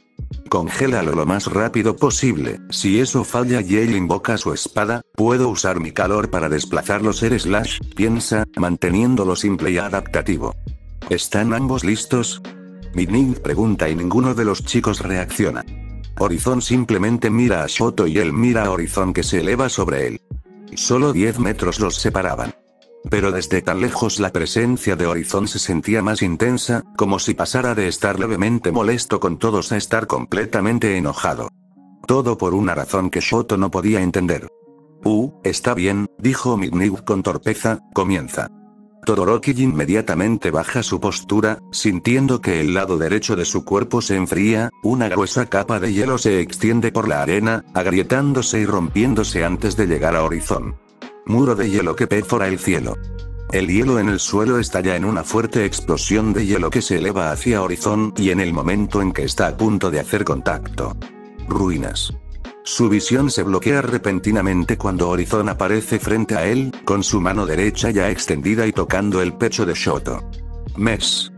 Congélalo lo más rápido posible. Si eso falla y él invoca su espada, puedo usar mi calor para desplazarlo. Ser Slash, piensa, manteniéndolo simple y adaptativo. ¿Están ambos listos? Midnight pregunta y ninguno de los chicos reacciona. Horizon simplemente mira a Shoto y él mira a Horizon que se eleva sobre él. Solo diez metros los separaban. Pero desde tan lejos la presencia de Horizon se sentía más intensa, como si pasara de estar levemente molesto con todos a estar completamente enojado. Todo por una razón que Shoto no podía entender. Uh, está bien, dijo Midnight con torpeza, comienza. Todoroki inmediatamente baja su postura, sintiendo que el lado derecho de su cuerpo se enfría, una gruesa capa de hielo se extiende por la arena, agrietándose y rompiéndose antes de llegar a Horizon. Muro de hielo que perfora el cielo. El hielo en el suelo estalla en una fuerte explosión de hielo que se eleva hacia Horizon y en el momento en que está a punto de hacer contacto. Ruinas. Su visión se bloquea repentinamente cuando Horizon aparece frente a él, con su mano derecha ya extendida y tocando el pecho de Shoto. Mes.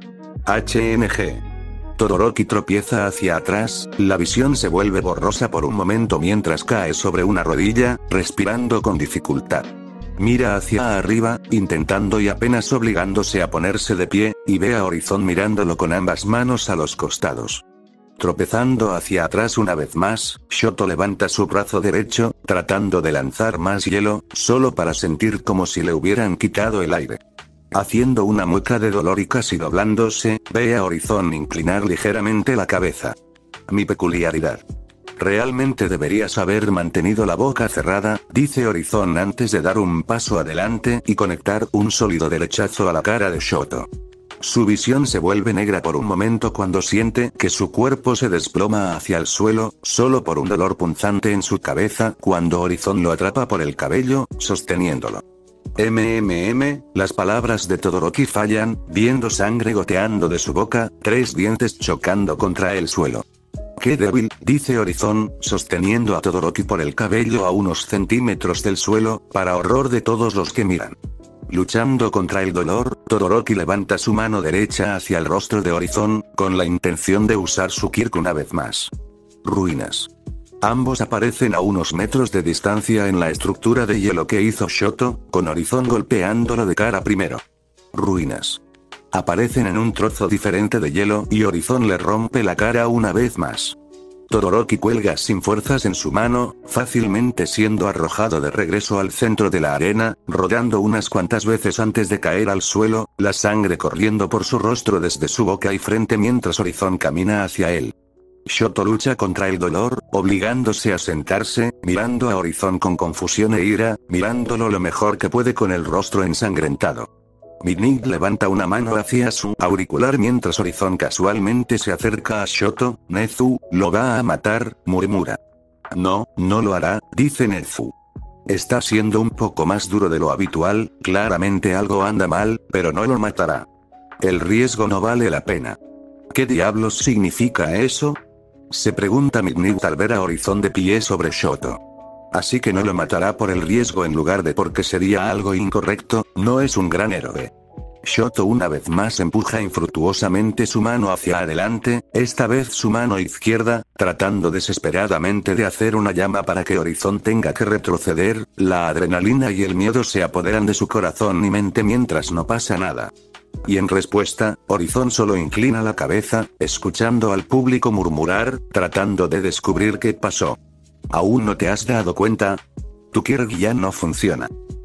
H N G. Todoroki tropieza hacia atrás, la visión se vuelve borrosa por un momento mientras cae sobre una rodilla, respirando con dificultad. Mira hacia arriba, intentando y apenas obligándose a ponerse de pie, y ve a Horizon mirándolo con ambas manos a los costados. Tropezando hacia atrás una vez más, Shoto levanta su brazo derecho, tratando de lanzar más hielo, solo para sentir como si le hubieran quitado el aire. Haciendo una mueca de dolor y casi doblándose, ve a Horizon inclinar ligeramente la cabeza. Mi peculiaridad. Realmente deberías haber mantenido la boca cerrada, dice Horizon antes de dar un paso adelante y conectar un sólido derechazo a la cara de Shoto. Su visión se vuelve negra por un momento cuando siente que su cuerpo se desploma hacia el suelo, solo por un dolor punzante en su cabeza, cuando Horizon lo atrapa por el cabello, sosteniéndolo. Mmm, las palabras de Todoroki fallan, viendo sangre goteando de su boca, tres dientes chocando contra el suelo. ¡Qué débil!, dice Horizon, sosteniendo a Todoroki por el cabello a unos centímetros del suelo, para horror de todos los que miran. Luchando contra el dolor, Todoroki levanta su mano derecha hacia el rostro de Horizon, con la intención de usar su Kirk una vez más. Ruinas. Ambos aparecen a unos metros de distancia en la estructura de hielo que hizo Shoto, con Horizon golpeándolo de cara primero. Ruinas. Aparecen en un trozo diferente de hielo y Horizon le rompe la cara una vez más. Todoroki cuelga sin fuerzas en su mano, fácilmente siendo arrojado de regreso al centro de la arena, rodando unas cuantas veces antes de caer al suelo, la sangre corriendo por su rostro desde su boca y frente mientras Horizon camina hacia él. Shoto lucha contra el dolor, obligándose a sentarse, mirando a Horizon con confusión e ira, mirándolo lo mejor que puede con el rostro ensangrentado. Midnight levanta una mano hacia su auricular mientras Horizon casualmente se acerca a Shoto. Nezu, lo va a matar, murmura. No, no lo hará, dice Nezu. Está siendo un poco más duro de lo habitual, claramente algo anda mal, pero no lo matará. El riesgo no vale la pena. ¿Qué diablos significa eso? Se pregunta Midnight al ver a Horizon de pie sobre Shoto. Así que no lo matará por el riesgo en lugar de porque sería algo incorrecto, no es un gran héroe. Shoto una vez más empuja infructuosamente su mano hacia adelante, esta vez su mano izquierda, tratando desesperadamente de hacer una llama para que Horizon tenga que retroceder, la adrenalina y el miedo se apoderan de su corazón y mente mientras no pasa nada. Y en respuesta, Horizon solo inclina la cabeza, escuchando al público murmurar, tratando de descubrir qué pasó. ¿Aún no te has dado cuenta? Tu Kirk ya no funciona.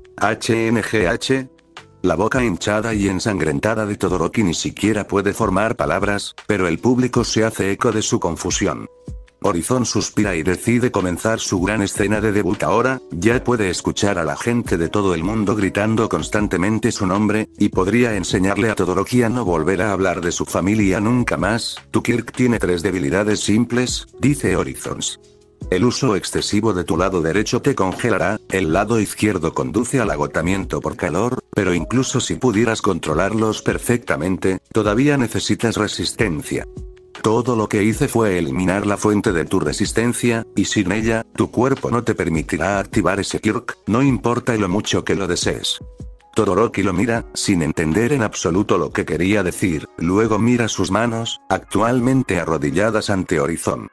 H N G H. La boca hinchada y ensangrentada de Todoroki ni siquiera puede formar palabras, pero el público se hace eco de su confusión. Horizon suspira y decide comenzar su gran escena de debut ahora, ya puede escuchar a la gente de todo el mundo gritando constantemente su nombre, y podría enseñarle a Todoroki a no volver a hablar de su familia nunca más. Tu Kirk tiene tres debilidades simples, dice Horizon. El uso excesivo de tu lado derecho te congelará, el lado izquierdo conduce al agotamiento por calor, pero incluso si pudieras controlarlos perfectamente, todavía necesitas resistencia. Todo lo que hice fue eliminar la fuente de tu resistencia, y sin ella, tu cuerpo no te permitirá activar ese Kirk, no importa lo mucho que lo desees. Todoroki lo mira, sin entender en absoluto lo que quería decir, luego mira sus manos, actualmente arrodilladas ante Horizon.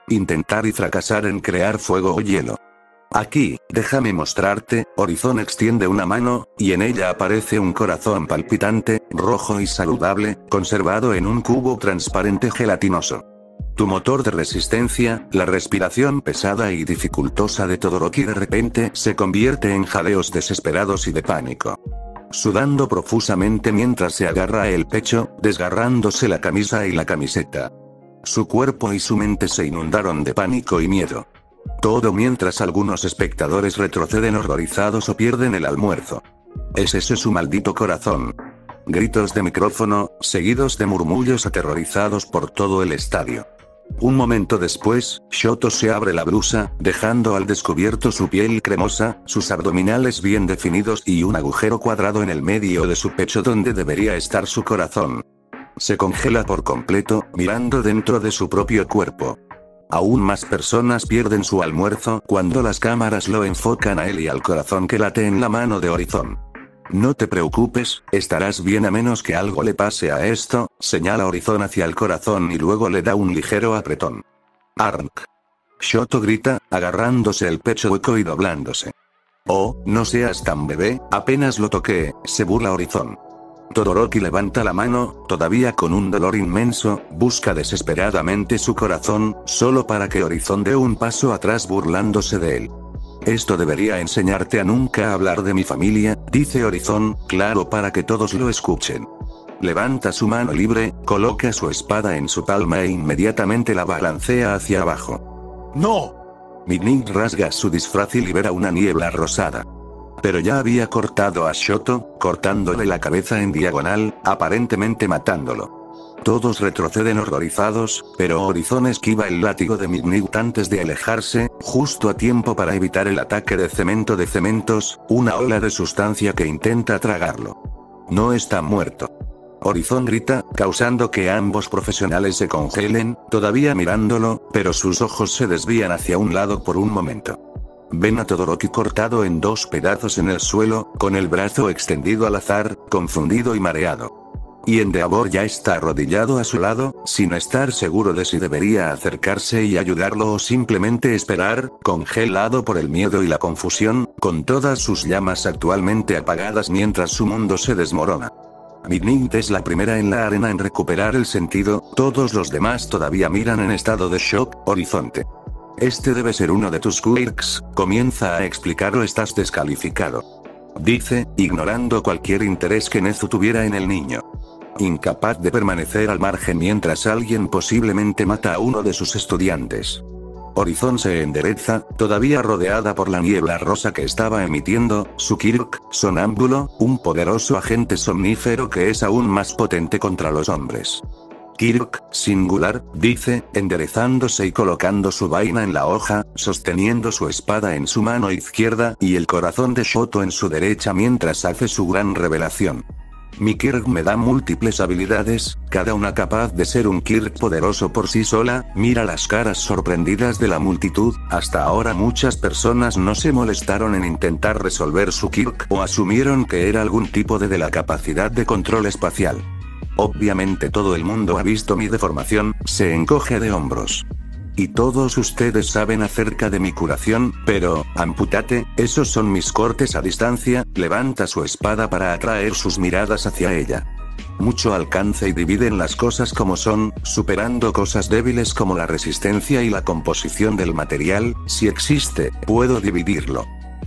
intentar y fracasar en crear fuego o hielo. Aquí, déjame mostrarte. Horizon extiende una mano, y en ella aparece un corazón palpitante, rojo y saludable, conservado en un cubo transparente gelatinoso. Tu motor de resistencia, la respiración pesada y dificultosa de Todoroki de repente se convierte en jadeos desesperados y de pánico. Sudando profusamente mientras se agarra el pecho, desgarrándose la camisa y la camiseta. Su cuerpo y su mente se inundaron de pánico y miedo. Todo mientras algunos espectadores retroceden horrorizados o pierden el almuerzo. ¿Es ese su maldito corazón? Gritos de micrófono, seguidos de murmullos aterrorizados por todo el estadio. Un momento después, Shoto se abre la blusa, dejando al descubierto su piel cremosa, sus abdominales bien definidos y un agujero cuadrado en el medio de su pecho donde debería estar su corazón. Se congela por completo, mirando dentro de su propio cuerpo. Aún más personas pierden su almuerzo cuando las cámaras lo enfocan a él y al corazón que late en la mano de Horizon. No te preocupes, estarás bien a menos que algo le pase a esto, señala Horizon hacia el corazón y luego le da un ligero apretón. Arnk. Shoto grita, agarrándose el pecho hueco y doblándose. Oh, no seas tan bebé, apenas lo toqué, se burla Horizon. Todoroki levanta la mano, todavía con un dolor inmenso, busca desesperadamente su corazón, solo para que Horizon dé un paso atrás burlándose de él. Esto debería enseñarte a nunca hablar de mi familia, dice Horizon, claro para que todos lo escuchen. Levanta su mano libre, coloca su espada en su palma e inmediatamente la balancea hacia abajo. ¡No! Midnight rasga su disfraz y libera una niebla rosada. Pero ya había cortado a Shoto, cortándole la cabeza en diagonal, aparentemente matándolo. Todos retroceden horrorizados, pero Horizon esquiva el látigo de Midnight antes de alejarse, justo a tiempo para evitar el ataque de cemento de cementos, una ola de sustancia que intenta tragarlo. No está muerto. Horizon grita, causando que ambos profesionales se congelen, todavía mirándolo, pero sus ojos se desvían hacia un lado por un momento. Ven a Todoroki cortado en dos pedazos en el suelo, con el brazo extendido al azar, confundido y mareado. Y Endeavor ya está arrodillado a su lado, sin estar seguro de si debería acercarse y ayudarlo o simplemente esperar, congelado por el miedo y la confusión, con todas sus llamas actualmente apagadas mientras su mundo se desmorona. Midnight es la primera en la arena en recuperar el sentido, todos los demás todavía miran en estado de shock, horizonte. Este debe ser uno de tus quirks, comienza a explicarlo, estás descalificado. Dice, ignorando cualquier interés que Nezu tuviera en el niño. Incapaz de permanecer al margen mientras alguien posiblemente mata a uno de sus estudiantes. Horizon se endereza, todavía rodeada por la niebla rosa que estaba emitiendo, su Kirk, sonámbulo, un poderoso agente somnífero que es aún más potente contra los hombres. Kirk, singular, dice, enderezándose y colocando su vaina en la hoja, sosteniendo su espada en su mano izquierda y el corazón de Shoto en su derecha mientras hace su gran revelación. Mi Kirk me da múltiples habilidades, cada una capaz de ser un Kirk poderoso por sí sola, mira las caras sorprendidas de la multitud, hasta ahora muchas personas no se molestaron en intentar resolver su Kirk o asumieron que era algún tipo de de la capacidad de control espacial. Obviamente todo el mundo ha visto mi deformación, se encoge de hombros. Y todos ustedes saben acerca de mi curación, pero, amputate, esos son mis cortes a distancia, levanta su espada para atraer sus miradas hacia ella. Mucho alcance y dividen las cosas como son, superando cosas débiles como la resistencia y la composición del material, si existe, puedo dividirlo.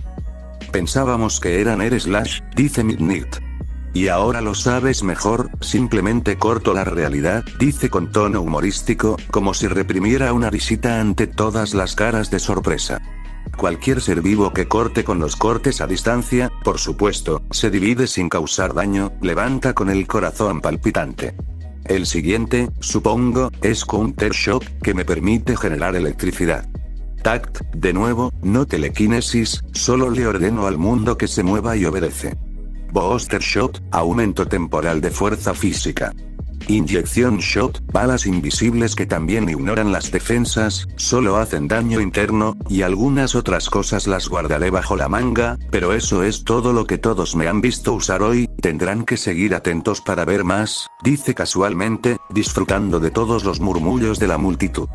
Pensábamos que eran R slash, dice Midnight. Y ahora lo sabes mejor, simplemente corto la realidad, dice con tono humorístico, como si reprimiera una risita ante todas las caras de sorpresa. Cualquier ser vivo que corte con los cortes a distancia, por supuesto, se divide sin causar daño, levanta con el corazón palpitante. El siguiente, supongo, es Counter Shock, que me permite generar electricidad. Tact, de nuevo, no telequinesis, solo le ordeno al mundo que se mueva y obedece. Booster Shot, aumento temporal de fuerza física. Inyección Shot, balas invisibles que también ignoran las defensas, solo hacen daño interno, y algunas otras cosas las guardaré bajo la manga, pero eso es todo lo que todos me han visto usar hoy, tendrán que seguir atentos para ver más, dice casualmente, disfrutando de todos los murmullos de la multitud.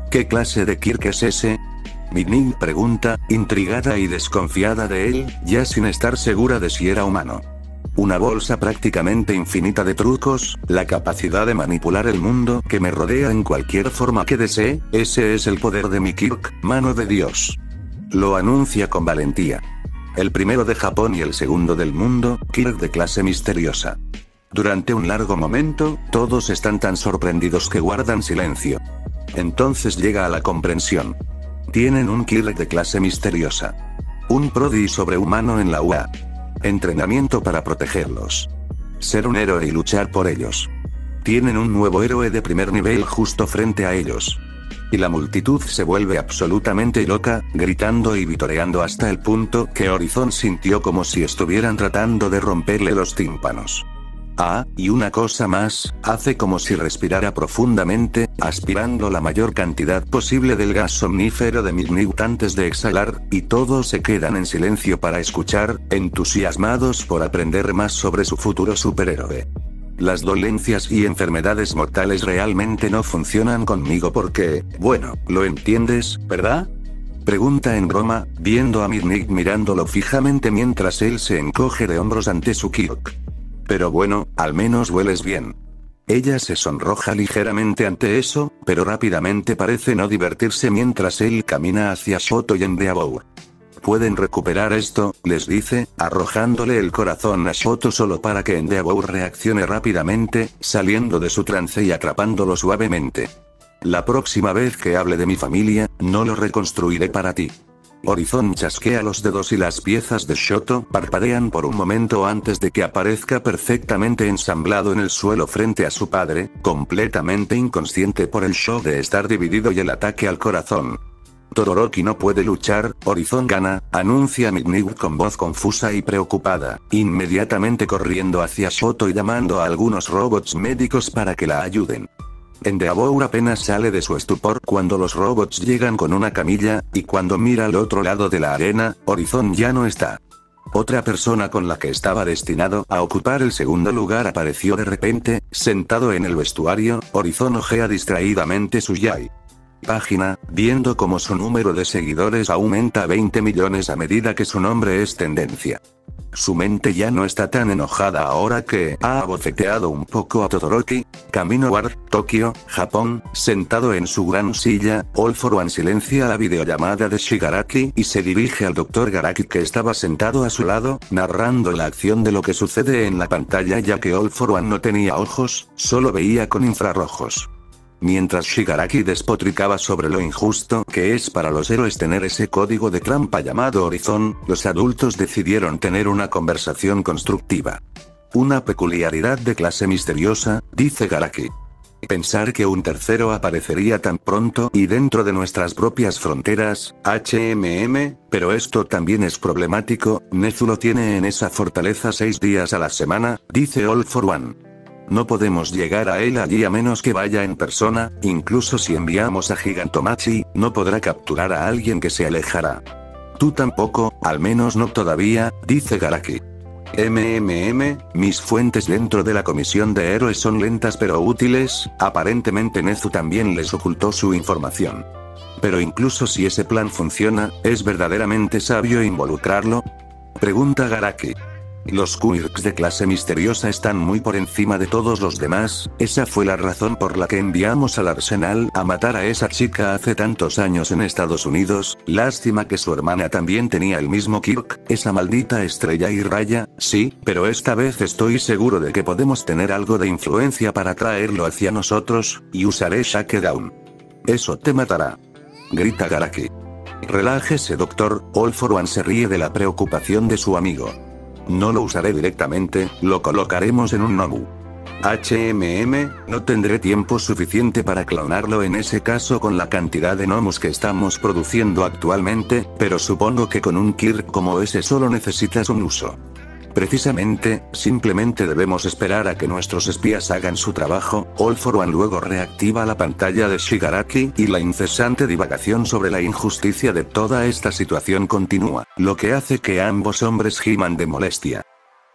¿Qué clase de Kirk es ese? Midnight pregunta, intrigada y desconfiada de él, ya sin estar segura de si era humano. Una bolsa prácticamente infinita de trucos, la capacidad de manipular el mundo que me rodea en cualquier forma que desee, ese es el poder de mi Kirk, mano de Dios. Lo anuncia con valentía. El primero de Japón y el segundo del mundo, Kirk de clase misteriosa. Durante un largo momento, todos están tan sorprendidos que guardan silencio. Entonces llega a la comprensión. Tienen un Kirk de clase misteriosa. Un prodi sobrehumano en la U A. Entrenamiento para protegerlos. Ser un héroe y luchar por ellos. Tienen un nuevo héroe de primer nivel justo frente a ellos. Y la multitud se vuelve absolutamente loca, gritando y vitoreando hasta el punto que Horizon sintió como si estuvieran tratando de romperle los tímpanos. Ah, y una cosa más, hace como si respirara profundamente, aspirando la mayor cantidad posible del gas somnífero de Midnight antes de exhalar, y todos se quedan en silencio para escuchar, entusiasmados por aprender más sobre su futuro superhéroe. Las dolencias y enfermedades mortales realmente no funcionan conmigo porque, bueno, lo entiendes, ¿verdad? Pregunta en broma, viendo a Midnight mirándolo fijamente mientras él se encoge de hombros ante su Kirk. Pero bueno, al menos hueles bien. Ella se sonroja ligeramente ante eso, pero rápidamente parece no divertirse mientras él camina hacia Shoto y Endeavor. Pueden recuperar esto, les dice, arrojándole el corazón a Shoto solo para que Endeavor reaccione rápidamente, saliendo de su trance y atrapándolo suavemente. La próxima vez que hable de mi familia, no lo reconstruiré para ti. Horizon chasquea los dedos y las piezas de Shoto parpadean por un momento antes de que aparezca perfectamente ensamblado en el suelo frente a su padre, completamente inconsciente por el shock de estar dividido y el ataque al corazón. Todoroki no puede luchar, Horizon gana, anuncia Midnight con voz confusa y preocupada, inmediatamente corriendo hacia Shoto y llamando a algunos robots médicos para que la ayuden. Endeavor apenas sale de su estupor cuando los robots llegan con una camilla, y cuando mira al otro lado de la arena, Horizon ya no está. Otra persona con la que estaba destinado a ocupar el segundo lugar apareció de repente, sentado en el vestuario, Horizon ojea distraídamente su Yai. Página, viendo cómo su número de seguidores aumenta a veinte millones a medida que su nombre es tendencia. Su mente ya no está tan enojada ahora que ha abofeteado un poco a Todoroki. Camino Ward, Tokio, Japón, sentado en su gran silla, All for One silencia la videollamada de Shigaraki y se dirige al doctor Garaki que estaba sentado a su lado, narrando la acción de lo que sucede en la pantalla ya que All for One no tenía ojos, solo veía con infrarrojos. Mientras Shigaraki despotricaba sobre lo injusto que es para los héroes tener ese código de trampa llamado Horizon, los adultos decidieron tener una conversación constructiva. Una peculiaridad de clase misteriosa, dice Garaki. Pensar que un tercero aparecería tan pronto y dentro de nuestras propias fronteras, hmm, pero esto también es problemático, Nezuko tiene en esa fortaleza seis días a la semana, dice All for One. No podemos llegar a él allí a menos que vaya en persona, incluso si enviamos a Gigantomachi, no podrá capturar a alguien que se alejará. Tú tampoco, al menos no todavía, dice Garaki. MMM, mis fuentes dentro de la comisión de héroes son lentas pero útiles, aparentemente Nezu también les ocultó su información. Pero incluso si ese plan funciona, ¿es verdaderamente sabio involucrarlo? Pregunta Garaki. Los quirks de clase misteriosa están muy por encima de todos los demás, esa fue la razón por la que enviamos al arsenal a matar a esa chica hace tantos años en Estados Unidos, lástima que su hermana también tenía el mismo Kirk, esa maldita estrella y raya, sí, pero esta vez estoy seguro de que podemos tener algo de influencia para traerlo hacia nosotros, y usaré Shakedown. Eso te matará. Grita Garaki. Relájese doctor, All for One se ríe de la preocupación de su amigo. No lo usaré directamente, lo colocaremos en un Nomu. Hmm, no tendré tiempo suficiente para clonarlo en ese caso con la cantidad de Nomus que estamos produciendo actualmente, pero supongo que con un Kirk como ese solo necesitas un uso. Precisamente, simplemente debemos esperar a que nuestros espías hagan su trabajo. All for One luego reactiva la pantalla de Shigaraki y la incesante divagación sobre la injusticia de toda esta situación continúa, lo que hace que ambos hombres giman de molestia.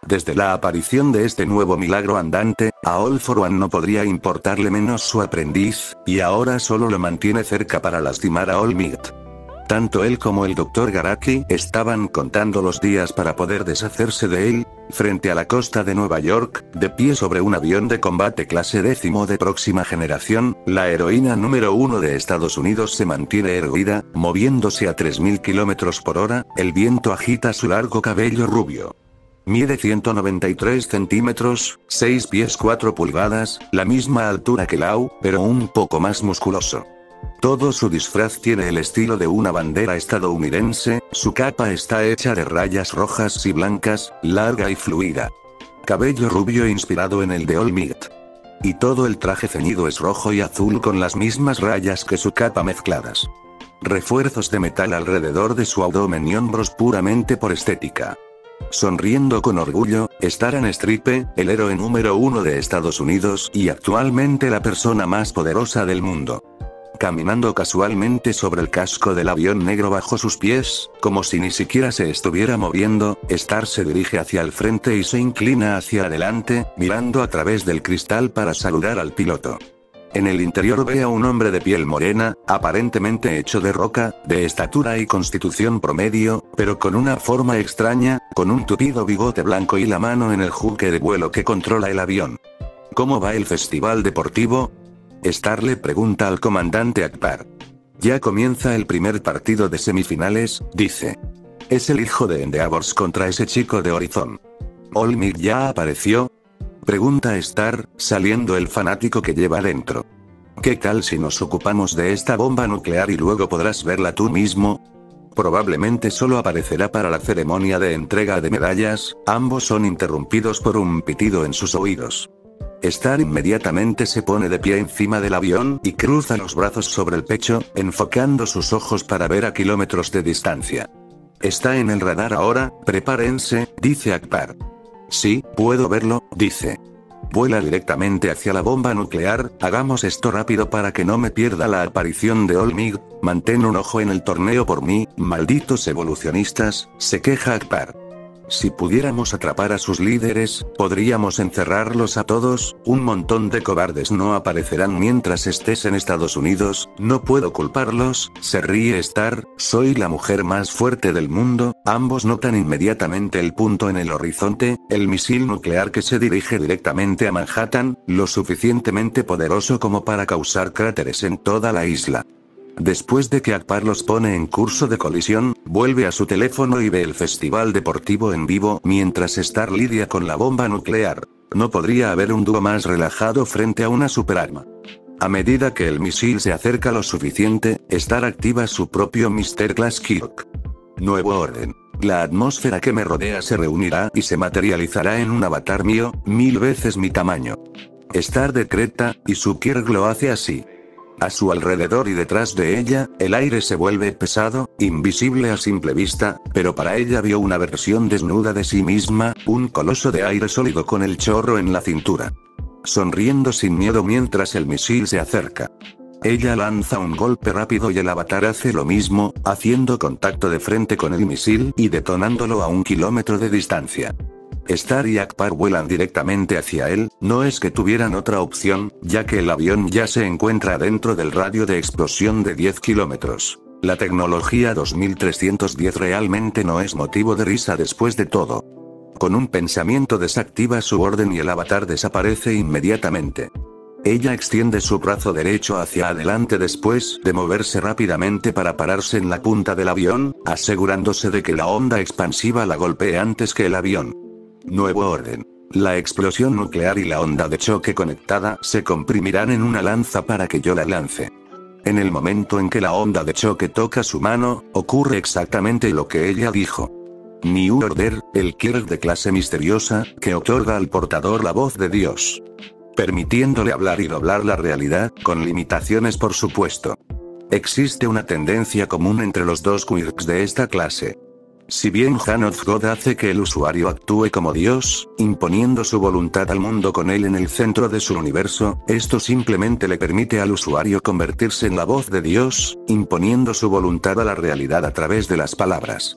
Desde la aparición de este nuevo milagro andante, a All for One no podría importarle menos su aprendiz, y ahora solo lo mantiene cerca para lastimar a All Might. Tanto él como el doctor Garaki estaban contando los días para poder deshacerse de él. Frente a la costa de Nueva York, de pie sobre un avión de combate clase décimo de próxima generación, la heroína número uno de Estados Unidos se mantiene erguida, moviéndose a tres mil kilómetros por hora, el viento agita su largo cabello rubio. Mide ciento noventa y tres centímetros, seis pies cuatro pulgadas, la misma altura que Lau, pero un poco más musculoso. Todo su disfraz tiene el estilo de una bandera estadounidense, su capa está hecha de rayas rojas y blancas, larga y fluida. Cabello rubio inspirado en el de All Might. Y todo el traje ceñido es rojo y azul con las mismas rayas que su capa mezcladas. Refuerzos de metal alrededor de su abdomen y hombros puramente por estética. Sonriendo con orgullo, Staran Stripe, el héroe número uno de Estados Unidos y actualmente la persona más poderosa del mundo. Caminando casualmente sobre el casco del avión negro bajo sus pies, como si ni siquiera se estuviera moviendo, Star se dirige hacia el frente y se inclina hacia adelante, mirando a través del cristal para saludar al piloto. En el interior ve a un hombre de piel morena, aparentemente hecho de roca, de estatura y constitución promedio, pero con una forma extraña, con un tupido bigote blanco y la mano en el juque de vuelo que controla el avión. ¿Cómo va el festival deportivo? Star le pregunta al comandante Akbar. Ya comienza el primer partido de semifinales, dice. Es el hijo de Endeavors contra ese chico de Horizon. ¿All Might ya apareció? Pregunta Star, saliendo el fanático que lleva dentro. ¿Qué tal si nos ocupamos de esta bomba nuclear y luego podrás verla tú mismo? Probablemente solo aparecerá para la ceremonia de entrega de medallas. Ambos son interrumpidos por un pitido en sus oídos. Star inmediatamente se pone de pie encima del avión y cruza los brazos sobre el pecho, enfocando sus ojos para ver a kilómetros de distancia. Está en el radar ahora, prepárense, dice Akbar. Sí, puedo verlo, dice. Vuela directamente hacia la bomba nuclear, hagamos esto rápido para que no me pierda la aparición de All Might, mantén un ojo en el torneo por mí, malditos evolucionistas, se queja Akbar. Si pudiéramos atrapar a sus líderes, podríamos encerrarlos a todos, un montón de cobardes no aparecerán mientras estés en Estados Unidos, no puedo culparlos, se ríe Star, soy la mujer más fuerte del mundo. Ambos notan inmediatamente el punto en el horizonte, el misil nuclear que se dirige directamente a Manhattan, lo suficientemente poderoso como para causar cráteres en toda la isla. Después de que Akbar los pone en curso de colisión, vuelve a su teléfono y ve el festival deportivo en vivo mientras Star lidia con la bomba nuclear. No podría haber un dúo más relajado frente a una superarma. A medida que el misil se acerca lo suficiente, Star activa su propio mister Glass Kirk. Nuevo orden. La atmósfera que me rodea se reunirá y se materializará en un avatar mío, mil veces mi tamaño. Star decreta, y su Kirk lo hace así. A su alrededor y detrás de ella, el aire se vuelve pesado, invisible a simple vista, pero para ella vio una versión desnuda de sí misma, un coloso de aire sólido con el chorro en la cintura. Sonriendo sin miedo mientras el misil se acerca. Ella lanza un golpe rápido y el avatar hace lo mismo, haciendo contacto de frente con el misil y detonándolo a un kilómetro de distancia. Star y Akbar vuelan directamente hacia él, no es que tuvieran otra opción, ya que el avión ya se encuentra dentro del radio de explosión de diez kilómetros. La tecnología dos mil trescientos diez realmente no es motivo de risa después de todo. Con un pensamiento desactiva su orden y el avatar desaparece inmediatamente. Ella extiende su brazo derecho hacia adelante después de moverse rápidamente para pararse en la punta del avión, asegurándose de que la onda expansiva la golpee antes que el avión. Nuevo orden. La explosión nuclear y la onda de choque conectada se comprimirán en una lanza para que yo la lance. En el momento en que la onda de choque toca su mano, ocurre exactamente lo que ella dijo. New Order, el Kirk de clase misteriosa, que otorga al portador la voz de Dios. Permitiéndole hablar y doblar la realidad, con limitaciones por supuesto. Existe una tendencia común entre los dos Quirks de esta clase. Si bien Hand of God hace que el usuario actúe como Dios, imponiendo su voluntad al mundo con él en el centro de su universo, esto simplemente le permite al usuario convertirse en la voz de Dios, imponiendo su voluntad a la realidad a través de las palabras.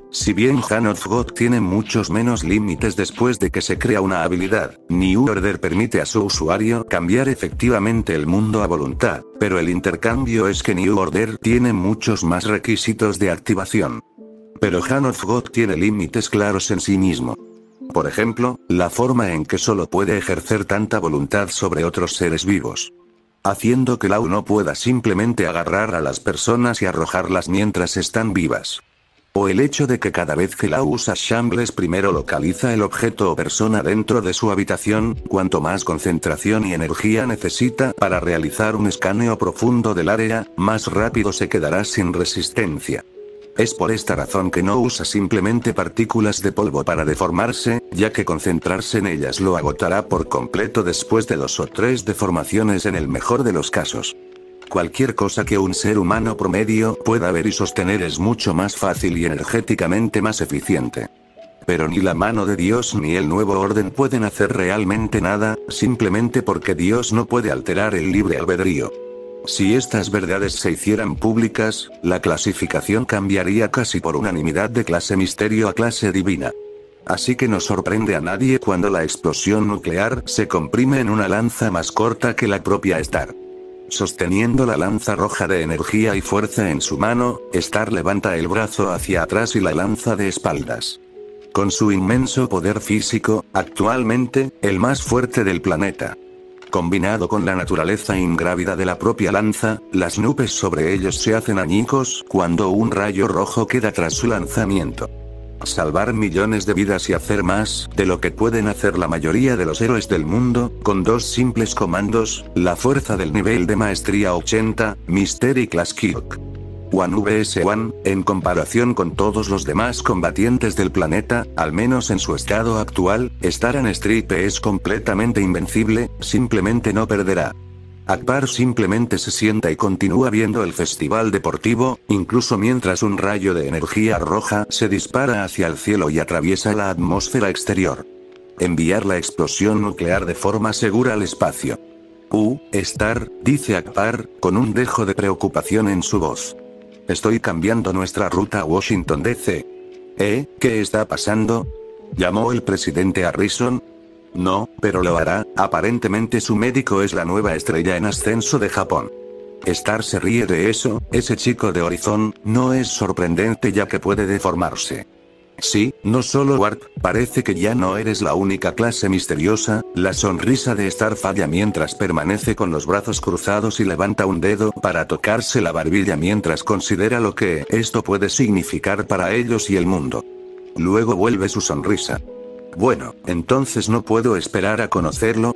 Si bien Hand of God tiene muchos menos límites después de que se crea una habilidad, New Order permite a su usuario cambiar efectivamente el mundo a voluntad, pero el intercambio es que New Order tiene muchos más requisitos de activación. Pero Hand of God tiene límites claros en sí mismo. Por ejemplo, la forma en que solo puede ejercer tanta voluntad sobre otros seres vivos, haciendo que Law no pueda simplemente agarrar a las personas y arrojarlas mientras están vivas. O el hecho de que cada vez que Law usa Shambles primero localiza el objeto o persona dentro de su habitación, cuanto más concentración y energía necesita para realizar un escaneo profundo del área, más rápido se quedará sin resistencia. Es por esta razón que no usa simplemente partículas de polvo para deformarse, ya que concentrarse en ellas lo agotará por completo después de dos o tres deformaciones en el mejor de los casos. Cualquier cosa que un ser humano promedio pueda ver y sostener es mucho más fácil y energéticamente más eficiente. Pero ni la mano de Dios ni el nuevo orden pueden hacer realmente nada, simplemente porque Dios no puede alterar el libre albedrío. Si estas verdades se hicieran públicas, la clasificación cambiaría casi por unanimidad de clase misterio a clase divina. Así que no sorprende a nadie cuando la explosión nuclear se comprime en una lanza más corta que la propia Star. Sosteniendo la lanza roja de energía y fuerza en su mano, Star levanta el brazo hacia atrás y la lanza de espaldas. Con su inmenso poder físico, actualmente, el más fuerte del planeta. Combinado con la naturaleza ingrávida de la propia lanza, las nubes sobre ellos se hacen añicos cuando un rayo rojo queda tras su lanzamiento. Salvar millones de vidas y hacer más de lo que pueden hacer la mayoría de los héroes del mundo, con dos simples comandos, la fuerza del nivel de maestría ochenta, Mystery Class Kirk. uno versus uno, en comparación con todos los demás combatientes del planeta, al menos en su estado actual, Star en Strip es completamente invencible, simplemente no perderá. Akbar simplemente se sienta y continúa viendo el festival deportivo, incluso mientras un rayo de energía roja se dispara hacia el cielo y atraviesa la atmósfera exterior. Enviar la explosión nuclear de forma segura al espacio. Uh, Star, dice Akbar, con un dejo de preocupación en su voz. Estoy cambiando nuestra ruta a Washington D C ¿Eh? ¿Qué está pasando? ¿Llamó el presidente Harrison? No, pero lo hará, aparentemente su médico es la nueva estrella en ascenso de Japón. Star se ríe de eso, ese chico de Horizon, no es sorprendente ya que puede deformarse. Sí, no solo Warp, parece que ya no eres la única clase misteriosa, la sonrisa de Star falla mientras permanece con los brazos cruzados y levanta un dedo para tocarse la barbilla mientras considera lo que esto puede significar para ellos y el mundo. Luego vuelve su sonrisa. Bueno, entonces no puedo esperar a conocerlo.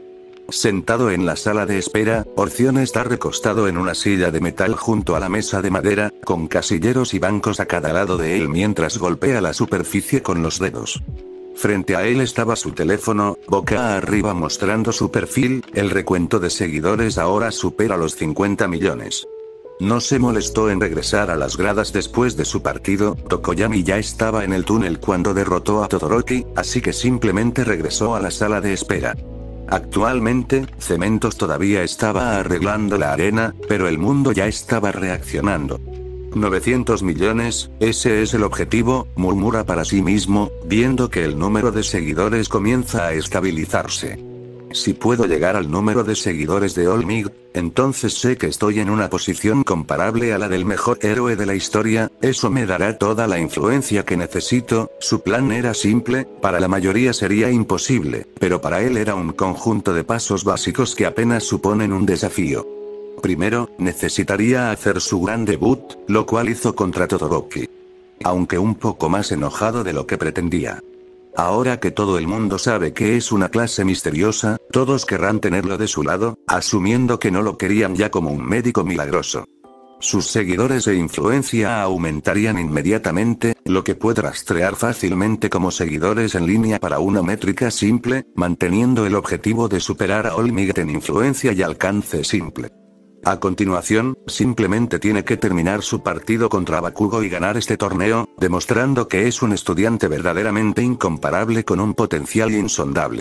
Sentado en la sala de espera, Orcion está recostado en una silla de metal junto a la mesa de madera, con casilleros y bancos a cada lado de él mientras golpea la superficie con los dedos. Frente a él estaba su teléfono, boca arriba mostrando su perfil, el recuento de seguidores ahora supera los cincuenta millones. No se molestó en regresar a las gradas después de su partido, Tokoyami ya estaba en el túnel cuando derrotó a Todoroki, así que simplemente regresó a la sala de espera. Actualmente, Cementos todavía estaba arreglando la arena, pero el mundo ya estaba reaccionando. novecientos millones, ese es el objetivo, murmura para sí mismo, viendo que el número de seguidores comienza a estabilizarse. Si puedo llegar al número de seguidores de All Might, entonces sé que estoy en una posición comparable a la del mejor héroe de la historia, eso me dará toda la influencia que necesito. Su plan era simple, para la mayoría sería imposible, pero para él era un conjunto de pasos básicos que apenas suponen un desafío. Primero, necesitaría hacer su gran debut, lo cual hizo contra Todoroki. Aunque un poco más enojado de lo que pretendía. Ahora que todo el mundo sabe que es una clase misteriosa, todos querrán tenerlo de su lado, asumiendo que no lo querían ya como un médico milagroso. Sus seguidores e influencia aumentarían inmediatamente, lo que puede rastrear fácilmente como seguidores en línea para una métrica simple, manteniendo el objetivo de superar a All Might en influencia y alcance simple. A continuación, simplemente tiene que terminar su partido contra Bakugo y ganar este torneo, demostrando que es un estudiante verdaderamente incomparable con un potencial insondable.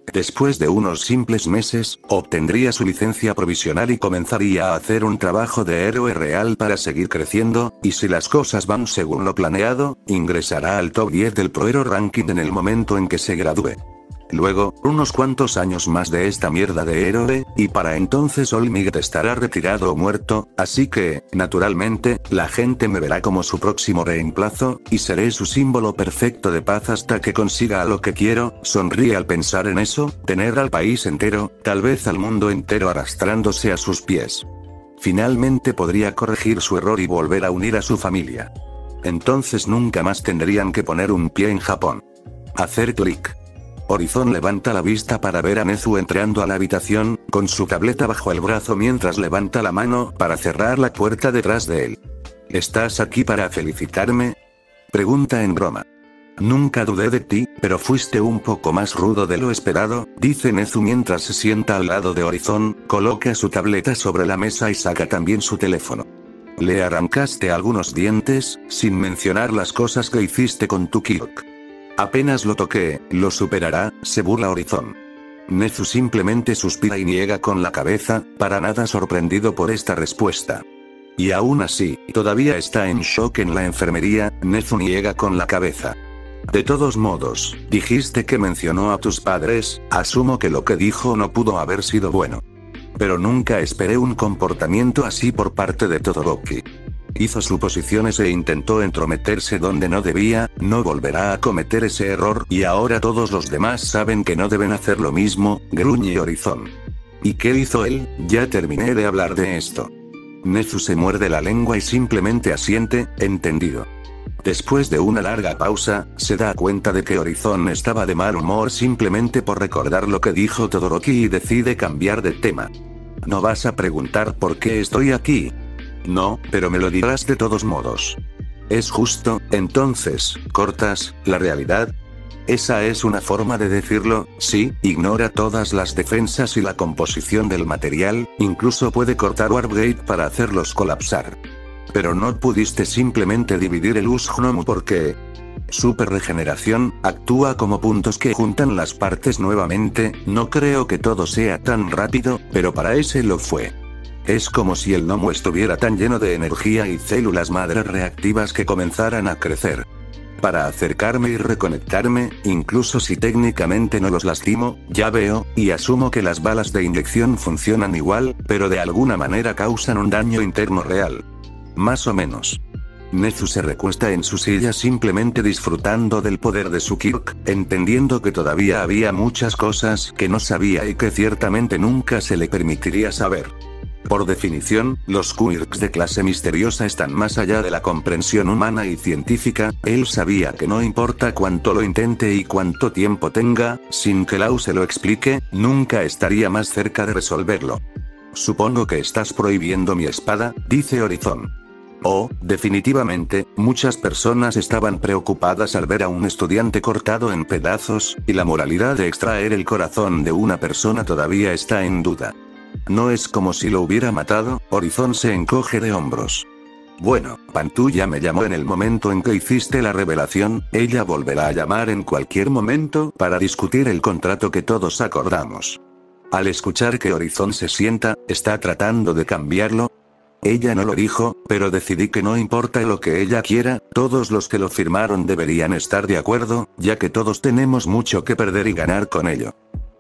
Después de unos simples meses, obtendría su licencia provisional y comenzaría a hacer un trabajo de héroe real para seguir creciendo, y si las cosas van según lo planeado, ingresará al top diez del Pro Hero Ranking en el momento en que se gradúe. Luego, unos cuantos años más de esta mierda de héroe, y para entonces Olmigt estará retirado o muerto, así que, naturalmente, la gente me verá como su próximo reemplazo, y seré su símbolo perfecto de paz hasta que consiga lo que quiero. Sonríe al pensar en eso, tener al país entero, tal vez al mundo entero arrastrándose a sus pies. Finalmente podría corregir su error y volver a unir a su familia. Entonces nunca más tendrían que poner un pie en Japón. Hacer clic. Horizon levanta la vista para ver a Nezu entrando a la habitación, con su tableta bajo el brazo mientras levanta la mano para cerrar la puerta detrás de él. ¿Estás aquí para felicitarme?, pregunta en broma. Nunca dudé de ti, pero fuiste un poco más rudo de lo esperado, dice Nezu mientras se sienta al lado de Horizon, coloca su tableta sobre la mesa y saca también su teléfono. Le arrancaste algunos dientes, sin mencionar las cosas que hiciste con tu Kirk. Apenas lo toqué, lo superará, se burla Horizon. Nezu simplemente suspira y niega con la cabeza, para nada sorprendido por esta respuesta. Y aún así, todavía está en shock en la enfermería, Nezu niega con la cabeza. De todos modos, dijiste que mencionó a tus padres, asumo que lo que dijo no pudo haber sido bueno. Pero nunca esperé un comportamiento así por parte de Todoroki. Hizo suposiciones e intentó entrometerse donde no debía, no volverá a cometer ese error y ahora todos los demás saben que no deben hacer lo mismo, gruñe Horizon. ¿Y qué hizo él? Ya terminé de hablar de esto. Nezu se muerde la lengua y simplemente asiente, entendido. Después de una larga pausa, se da cuenta de que Horizon estaba de mal humor simplemente por recordar lo que dijo Todoroki y decide cambiar de tema. ¿No vas a preguntar por qué estoy aquí? No, pero me lo dirás de todos modos. ¿Es justo, entonces, cortas, la realidad? Esa es una forma de decirlo, sí, ignora todas las defensas y la composición del material, incluso puede cortar Warpgate para hacerlos colapsar. Pero no pudiste simplemente dividir el Ushnomu porque... Super regeneración, actúa como puntos que juntan las partes nuevamente, no creo que todo sea tan rápido, pero para ese lo fue. Es como si el gnomo estuviera tan lleno de energía y células madre reactivas que comenzaran a crecer. Para acercarme y reconectarme, incluso si técnicamente no los lastimo, ya veo, y asumo que las balas de inyección funcionan igual, pero de alguna manera causan un daño interno real. Más o menos. Nezu se recuesta en su silla simplemente disfrutando del poder de su Kirk, entendiendo que todavía había muchas cosas que no sabía y que ciertamente nunca se le permitiría saber. Por definición, los quirks de clase misteriosa están más allá de la comprensión humana y científica. Él sabía que no importa cuánto lo intente y cuánto tiempo tenga, sin que Lau se lo explique, nunca estaría más cerca de resolverlo. Supongo que estás prohibiendo mi espada, dice Horizon. Oh, definitivamente, muchas personas estaban preocupadas al ver a un estudiante cortado en pedazos, y la moralidad de extraer el corazón de una persona todavía está en duda. No es como si lo hubiera matado. Horizon se encoge de hombros. Bueno, Pantú ya me llamó en el momento en que hiciste la revelación, ella volverá a llamar en cualquier momento para discutir el contrato que todos acordamos. Al escuchar que Horizon se sienta, está tratando de cambiarlo. Ella no lo dijo, pero decidí que no importa lo que ella quiera, todos los que lo firmaron deberían estar de acuerdo, ya que todos tenemos mucho que perder y ganar con ello.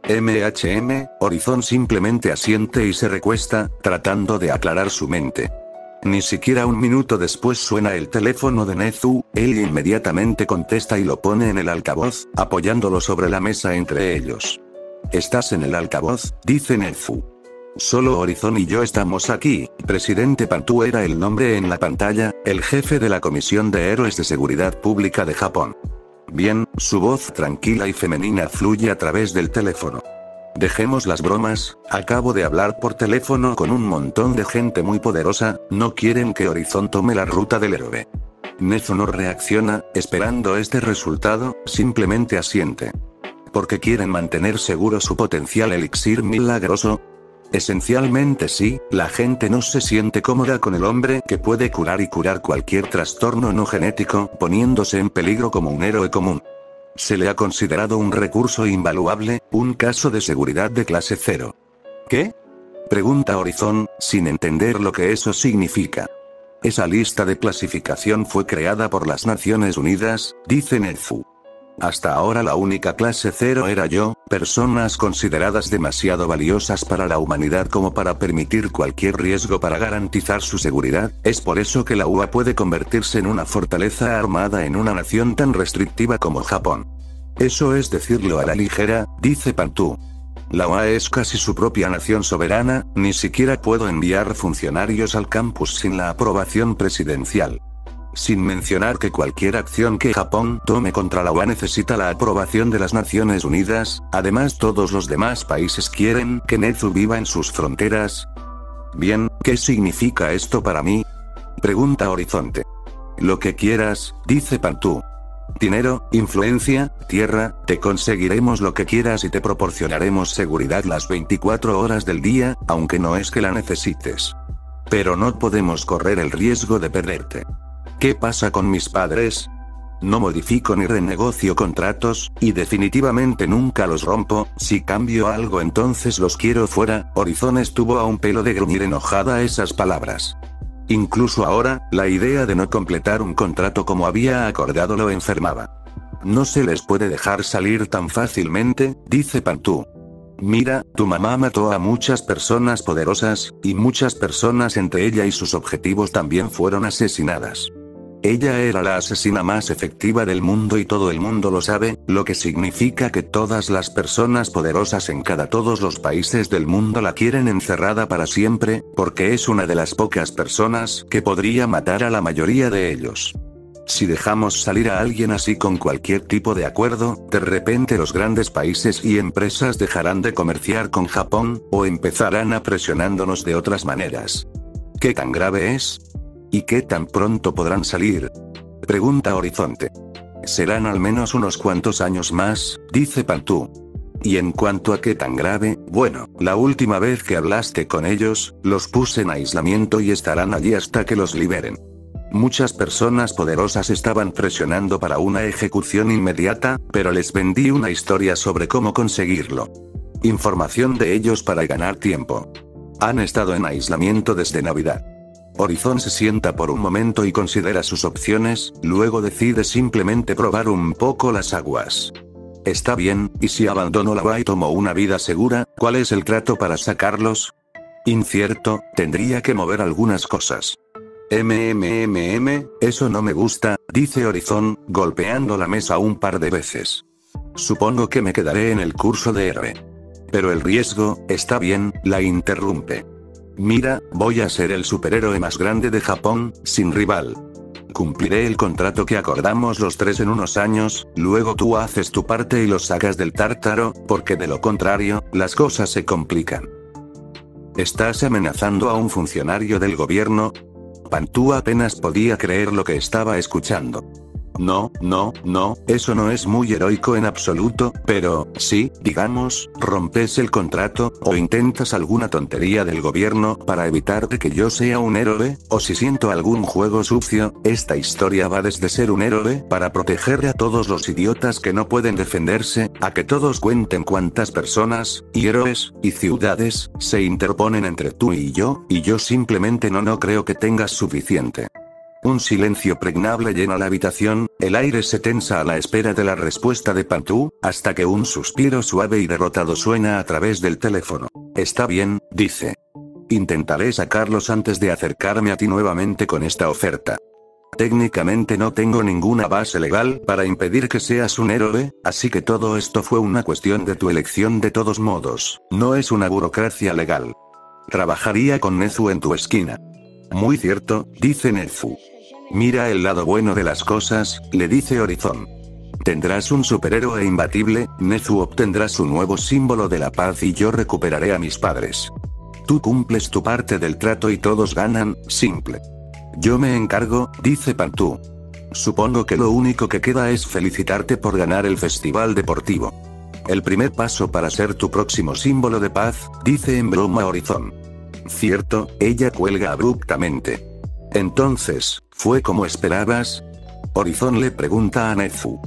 MHM, Horizon simplemente asiente y se recuesta, tratando de aclarar su mente. Ni siquiera un minuto después suena el teléfono de Nezu, él inmediatamente contesta y lo pone en el altavoz, apoyándolo sobre la mesa entre ellos. ¿Estás en el altavoz?, dice Nezu. Solo Horizon y yo estamos aquí. Presidente Pantú era el nombre en la pantalla, el jefe de la Comisión de Héroes de Seguridad Pública de Japón. Bien, su voz tranquila y femenina fluye a través del teléfono. Dejemos las bromas, acabo de hablar por teléfono con un montón de gente muy poderosa, no quieren que Horizon tome la ruta del héroe. Nezu no reacciona, esperando este resultado, simplemente asiente. ¿Porque quieren mantener seguro su potencial elixir milagroso? Esencialmente sí, la gente no se siente cómoda con el hombre que puede curar y curar cualquier trastorno no genético, poniéndose en peligro como un héroe común. Se le ha considerado un recurso invaluable, un caso de seguridad de clase cero. ¿Qué? Pregunta Horizon, sin entender lo que eso significa. Esa lista de clasificación fue creada por las Naciones Unidas, dice Nezu. Hasta ahora la única clase cero era yo, personas consideradas demasiado valiosas para la humanidad como para permitir cualquier riesgo para garantizar su seguridad. Es por eso que la U A puede convertirse en una fortaleza armada en una nación tan restrictiva como Japón. Eso es decirlo a la ligera, dice Pantú. La U A es casi su propia nación soberana, ni siquiera puedo enviar funcionarios al campus sin la aprobación presidencial. Sin mencionar que cualquier acción que Japón tome contra la U A necesita la aprobación de las Naciones Unidas, además todos los demás países quieren que Nezu viva en sus fronteras. Bien, ¿qué significa esto para mí? Pregunta Horizonte. Lo que quieras, dice Pantú. Dinero, influencia, tierra, te conseguiremos lo que quieras y te proporcionaremos seguridad las veinticuatro horas del día, aunque no es que la necesites. Pero no podemos correr el riesgo de perderte. ¿Qué pasa con mis padres? No modifico ni renegocio contratos, y definitivamente nunca los rompo. Si cambio algo entonces los quiero fuera. Horizon estuvo a un pelo de gruñir enojada a esas palabras. Incluso ahora, la idea de no completar un contrato como había acordado lo enfermaba. No se les puede dejar salir tan fácilmente, dice Pantú. Mira, tu mamá mató a muchas personas poderosas, y muchas personas entre ella y sus objetivos también fueron asesinadas. Ella era la asesina más efectiva del mundo y todo el mundo lo sabe, lo que significa que todas las personas poderosas en cada todos los países del mundo la quieren encerrada para siempre, porque es una de las pocas personas que podría matar a la mayoría de ellos. Si dejamos salir a alguien así con cualquier tipo de acuerdo, de repente los grandes países y empresas dejarán de comerciar con Japón, o empezarán a presionándonos de otras maneras. ¿Qué tan grave es? ¿Y qué tan pronto podrán salir? Pregunta Horizonte. Serán al menos unos cuantos años más, dice Pantú. Y en cuanto a qué tan grave, bueno, la última vez que hablaste con ellos, los puse en aislamiento y estarán allí hasta que los liberen. Muchas personas poderosas estaban presionando para una ejecución inmediata, pero les vendí una historia sobre cómo conseguirlo. Información de ellos para ganar tiempo. Han estado en aislamiento desde Navidad. Horizon se sienta por un momento y considera sus opciones, luego decide simplemente probar un poco las aguas. Está bien, ¿y si abandono la U A y tomo una vida segura? ¿Cuál es el trato para sacarlos? Incierto, tendría que mover algunas cosas. Mmmmm, eso no me gusta, dice Horizon, golpeando la mesa un par de veces. Supongo que me quedaré en el curso de héroe. Pero el riesgo, está bien, la interrumpe. Mira, voy a ser el superhéroe más grande de Japón, sin rival. Cumpliré el contrato que acordamos los tres en unos años, luego tú haces tu parte y los sacas del tártaro, porque de lo contrario, las cosas se complican. ¿Estás amenazando a un funcionario del gobierno? Pantú apenas podía creer lo que estaba escuchando. No, no, no, eso no es muy heroico en absoluto, pero, sí, digamos, rompes el contrato, o intentas alguna tontería del gobierno para evitar que yo sea un héroe, o si siento algún juego sucio, esta historia va desde ser un héroe para proteger a todos los idiotas que no pueden defenderse, a que todos cuenten cuántas personas, y héroes, y ciudades, se interponen entre tú y yo, y yo simplemente no no creo que tengas suficiente. Un silencio pregnable llena la habitación, el aire se tensa a la espera de la respuesta de Pantú, hasta que un suspiro suave y derrotado suena a través del teléfono. Está bien, dice. Intentaré sacarlos antes de acercarme a ti nuevamente con esta oferta. Técnicamente no tengo ninguna base legal para impedir que seas un héroe, así que todo esto fue una cuestión de tu elección de todos modos, no es una burocracia legal. Trabajaría con Nezu en tu esquina. Muy cierto, dice Nezu. Mira el lado bueno de las cosas, le dice Horizon. Tendrás un superhéroe imbatible, Nezu obtendrá su nuevo símbolo de la paz y yo recuperaré a mis padres. Tú cumples tu parte del trato y todos ganan, simple. Yo me encargo, dice Pantú. Supongo que lo único que queda es felicitarte por ganar el festival deportivo. El primer paso para ser tu próximo símbolo de paz, dice en broma Horizon. Cierto, ella cuelga abruptamente. Entonces, ¿fue como esperabas? Horizon le pregunta a Nezu.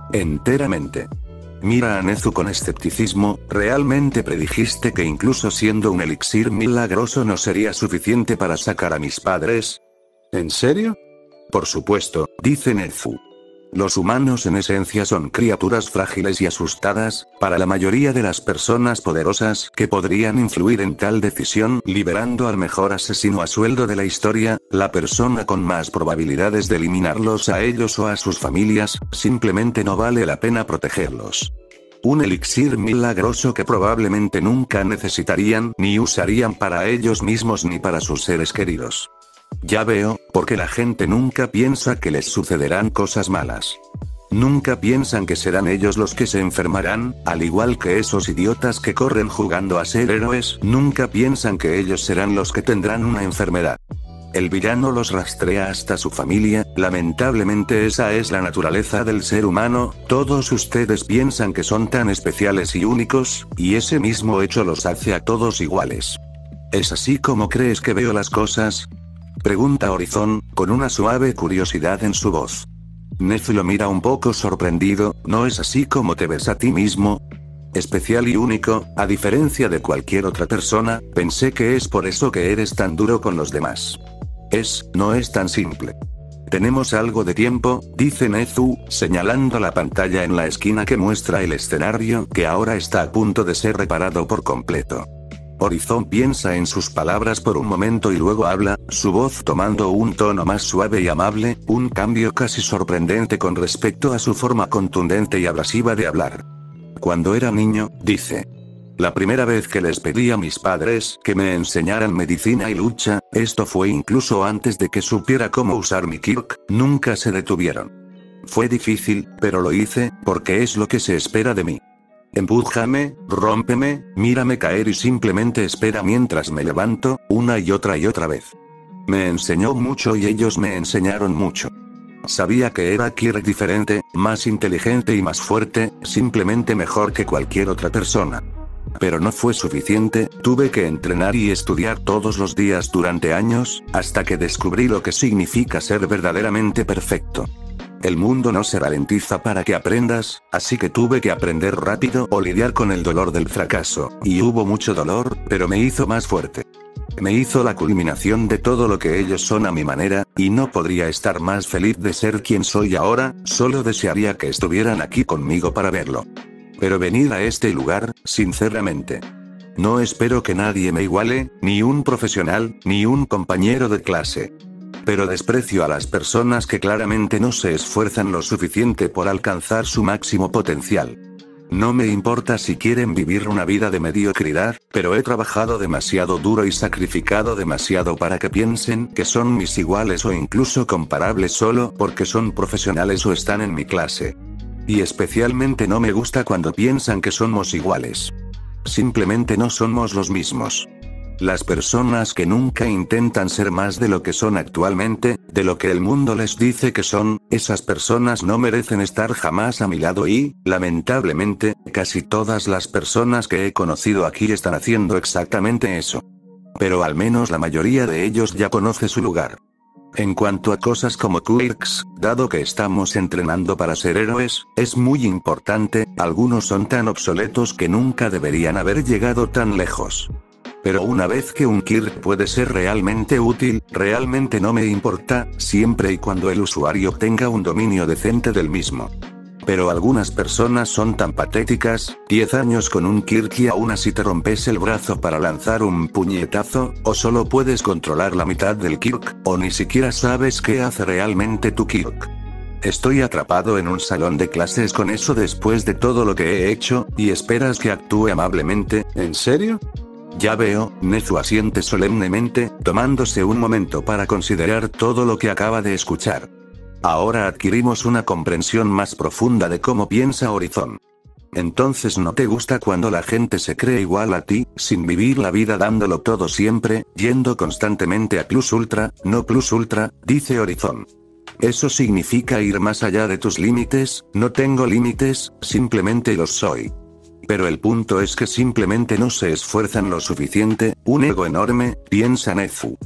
Enteramente. Mira a Nezu con escepticismo, ¿realmente predijiste que incluso siendo un elixir milagroso no sería suficiente para sacar a mis padres? ¿En serio? Por supuesto, dice Nezu. Los humanos en esencia son criaturas frágiles y asustadas, para la mayoría de las personas poderosas que podrían influir en tal decisión, liberando al mejor asesino a sueldo de la historia, la persona con más probabilidades de eliminarlos a ellos o a sus familias, simplemente no vale la pena protegerlos. Un elixir milagroso que probablemente nunca necesitarían ni usarían para ellos mismos ni para sus seres queridos. Ya veo, porque la gente nunca piensa que les sucederán cosas malas. Nunca piensan que serán ellos los que se enfermarán, al igual que esos idiotas que corren jugando a ser héroes, nunca piensan que ellos serán los que tendrán una enfermedad. El villano los rastrea hasta su familia, lamentablemente esa es la naturaleza del ser humano, todos ustedes piensan que son tan especiales y únicos, y ese mismo hecho los hace a todos iguales. ¿Es así como crees que veo las cosas? Pregunta Horizon, con una suave curiosidad en su voz. Nezu lo mira un poco sorprendido, ¿no es así como te ves a ti mismo? Especial y único, a diferencia de cualquier otra persona, pensé que es por eso que eres tan duro con los demás. Es, no es tan simple. Tenemos algo de tiempo, dice Nezu, señalando la pantalla en la esquina que muestra el escenario que ahora está a punto de ser reparado por completo. Horizon piensa en sus palabras por un momento y luego habla, su voz tomando un tono más suave y amable, un cambio casi sorprendente con respecto a su forma contundente y abrasiva de hablar. Cuando era niño, dice. La primera vez que les pedí a mis padres que me enseñaran medicina y lucha, esto fue incluso antes de que supiera cómo usar mi Kirk, nunca se detuvieron. Fue difícil, pero lo hice, porque es lo que se espera de mí. Empújame, rómpeme, mírame caer y simplemente espera mientras me levanto, una y otra y otra vez. Me enseñó mucho y ellos me enseñaron mucho. Sabía que era Kirk diferente, más inteligente y más fuerte, simplemente mejor que cualquier otra persona. Pero no fue suficiente, tuve que entrenar y estudiar todos los días durante años, hasta que descubrí lo que significa ser verdaderamente perfecto. El mundo no se ralentiza para que aprendas, así que tuve que aprender rápido o lidiar con el dolor del fracaso, y hubo mucho dolor, pero me hizo más fuerte. Me hizo la culminación de todo lo que ellos son a mi manera, y no podría estar más feliz de ser quien soy ahora, solo desearía que estuvieran aquí conmigo para verlo. Pero venir a este lugar, sinceramente. No espero que nadie me iguale, ni un profesional, ni un compañero de clase. Pero desprecio a las personas que claramente no se esfuerzan lo suficiente por alcanzar su máximo potencial. No me importa si quieren vivir una vida de mediocridad, pero he trabajado demasiado duro y sacrificado demasiado para que piensen que son mis iguales o incluso comparables solo porque son profesionales o están en mi clase. Y especialmente no me gusta cuando piensan que somos iguales. Simplemente no somos los mismos. Las personas que nunca intentan ser más de lo que son actualmente, de lo que el mundo les dice que son, esas personas no merecen estar jamás a mi lado y, lamentablemente, casi todas las personas que he conocido aquí están haciendo exactamente eso. Pero al menos la mayoría de ellos ya conoce su lugar. En cuanto a cosas como quirks, dado que estamos entrenando para ser héroes, es muy importante, algunos son tan obsoletos que nunca deberían haber llegado tan lejos. Pero una vez que un Kirk puede ser realmente útil, realmente no me importa, siempre y cuando el usuario tenga un dominio decente del mismo. Pero algunas personas son tan patéticas, diez años con un Kirk y aún así te rompes el brazo para lanzar un puñetazo, o solo puedes controlar la mitad del Kirk, o ni siquiera sabes qué hace realmente tu Kirk. Estoy atrapado en un salón de clases con eso después de todo lo que he hecho, y esperas que actúe amablemente, ¿en serio? Ya veo, Nezu asiente solemnemente, tomándose un momento para considerar todo lo que acaba de escuchar. Ahora adquirimos una comprensión más profunda de cómo piensa Horizon. Entonces no te gusta cuando la gente se cree igual a ti, sin vivir la vida dándolo todo siempre, yendo constantemente a plus ultra, no plus ultra, dice Horizon. Eso significa ir más allá de tus límites, no tengo límites, simplemente los soy. Pero el punto es que simplemente no se esfuerzan lo suficiente, un ego enorme, piensa Nezu.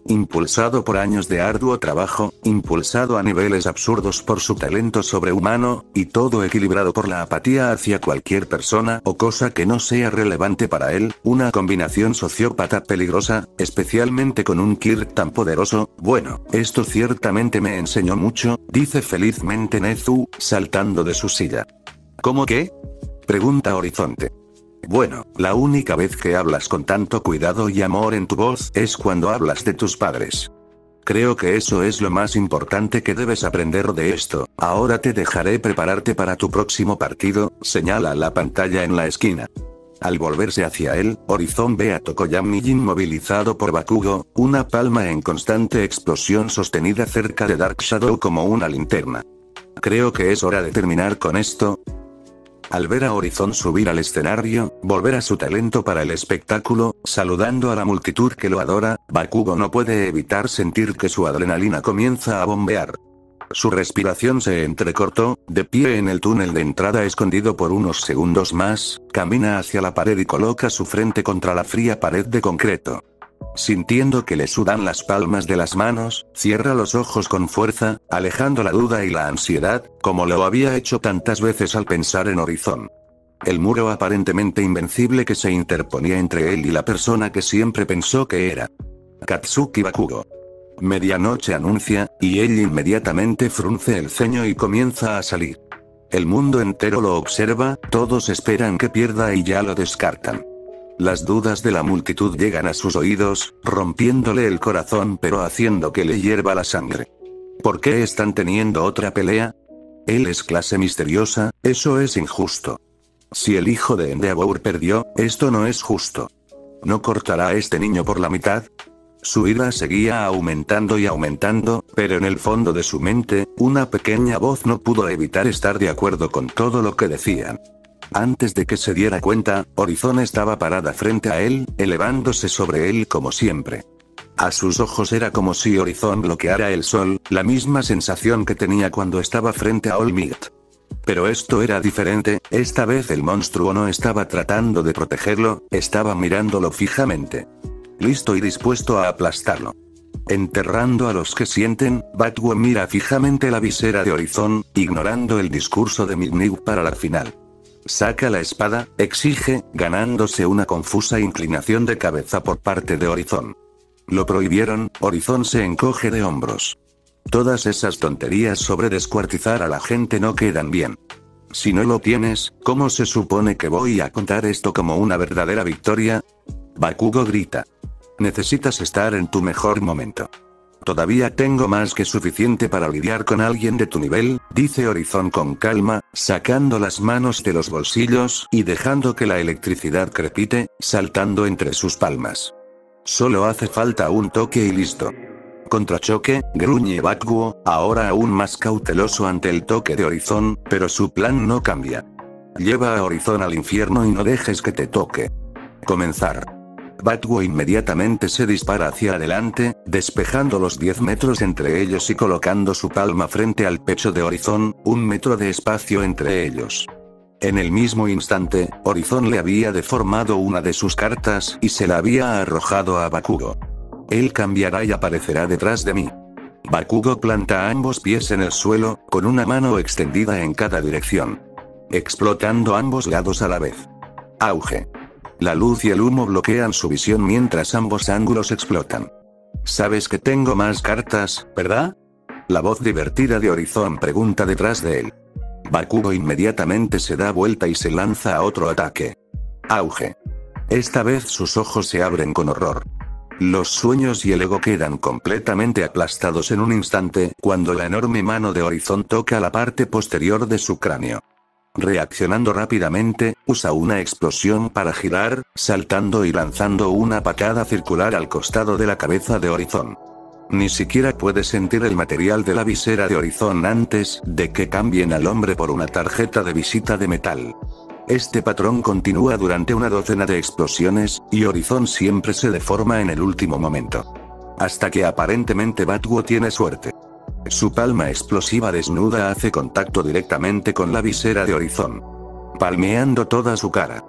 impulsado por años de arduo trabajo, impulsado a niveles absurdos por su talento sobrehumano, y todo equilibrado por la apatía hacia cualquier persona o cosa que no sea relevante para él, una combinación sociópata peligrosa, especialmente con un Kirk tan poderoso. Bueno, esto ciertamente me enseñó mucho, dice felizmente Nezu, saltando de su silla. ¿Cómo qué? Pregunta Horizonte. Bueno, la única vez que hablas con tanto cuidado y amor en tu voz es cuando hablas de tus padres. Creo que eso es lo más importante que debes aprender de esto. Ahora te dejaré prepararte para tu próximo partido, señala la pantalla en la esquina. Al volverse hacia él, Horizon ve a Tokoyami inmovilizado por Bakugo, una palma en constante explosión sostenida cerca de Dark Shadow como una linterna. Creo que es hora de terminar con esto. Al ver a Horizon subir al escenario, volver a su talento para el espectáculo, saludando a la multitud que lo adora, Bakugo no puede evitar sentir que su adrenalina comienza a bombear. Su respiración se entrecortó, de pie en el túnel de entrada escondido por unos segundos más, camina hacia la pared y coloca su frente contra la fría pared de concreto. Sintiendo que le sudan las palmas de las manos, cierra los ojos con fuerza, alejando la duda y la ansiedad, como lo había hecho tantas veces al pensar en Horizon. El muro aparentemente invencible que se interponía entre él y la persona que siempre pensó que era. Katsuki Bakugo. Medianoche anuncia, y él inmediatamente frunce el ceño y comienza a salir. El mundo entero lo observa, todos esperan que pierda y ya lo descartan. Las dudas de la multitud llegan a sus oídos, rompiéndole el corazón pero haciendo que le hierva la sangre. ¿Por qué están teniendo otra pelea? Él es clase misteriosa, eso es injusto. Si el hijo de Endeavor perdió, esto no es justo. ¿No cortará a este niño por la mitad? Su ira seguía aumentando y aumentando, pero en el fondo de su mente, una pequeña voz no pudo evitar estar de acuerdo con todo lo que decían. Antes de que se diera cuenta, Horizon estaba parada frente a él, elevándose sobre él como siempre. A sus ojos era como si Horizon bloqueara el sol, la misma sensación que tenía cuando estaba frente a All Might. Pero esto era diferente, esta vez el monstruo no estaba tratando de protegerlo, estaba mirándolo fijamente. Listo y dispuesto a aplastarlo. Enterrando a los que sienten, Bakugo mira fijamente la visera de Horizon, ignorando el discurso de Midnight para la final. Saca la espada, exige, ganándose una confusa inclinación de cabeza por parte de Horizon. Lo prohibieron, Horizon se encoge de hombros. Todas esas tonterías sobre descuartizar a la gente no quedan bien. Si no lo tienes, ¿cómo se supone que voy a contar esto como una verdadera victoria? Bakugo grita. Necesitas estar en tu mejor momento. Todavía tengo más que suficiente para lidiar con alguien de tu nivel, dice Horizon con calma, sacando las manos de los bolsillos y dejando que la electricidad crepite, saltando entre sus palmas. Solo hace falta un toque y listo. Contrachoque, gruñe Bakugo, ahora aún más cauteloso ante el toque de Horizon, pero su plan no cambia. Lleva a Horizon al infierno y no dejes que te toque. Comenzar. Bakugo inmediatamente se dispara hacia adelante, despejando los diez metros entre ellos y colocando su palma frente al pecho de Horizon, un metro de espacio entre ellos. En el mismo instante, Horizon le había deformado una de sus cartas y se la había arrojado a Bakugo. Él cambiará y aparecerá detrás de mí. Bakugo planta ambos pies en el suelo, con una mano extendida en cada dirección. Explotando ambos lados a la vez. Auge. La luz y el humo bloquean su visión mientras ambos ángulos explotan. Sabes que tengo más cartas, ¿verdad? La voz divertida de Horizon pregunta detrás de él. Bakugo inmediatamente se da vuelta y se lanza a otro ataque. Auge. Esta vez sus ojos se abren con horror. Los sueños y el ego quedan completamente aplastados en un instante, cuando la enorme mano de Horizon toca la parte posterior de su cráneo. Reaccionando rápidamente, usa una explosión para girar, saltando y lanzando una patada circular al costado de la cabeza de Horizon. Ni siquiera puede sentir el material de la visera de Horizon antes de que cambien al hombre por una tarjeta de visita de metal. Este patrón continúa durante una docena de explosiones, y Horizon siempre se deforma en el último momento. Hasta que aparentemente Bakugo tiene suerte. Su palma explosiva desnuda hace contacto directamente con la visera de Horizon, palmeando toda su cara.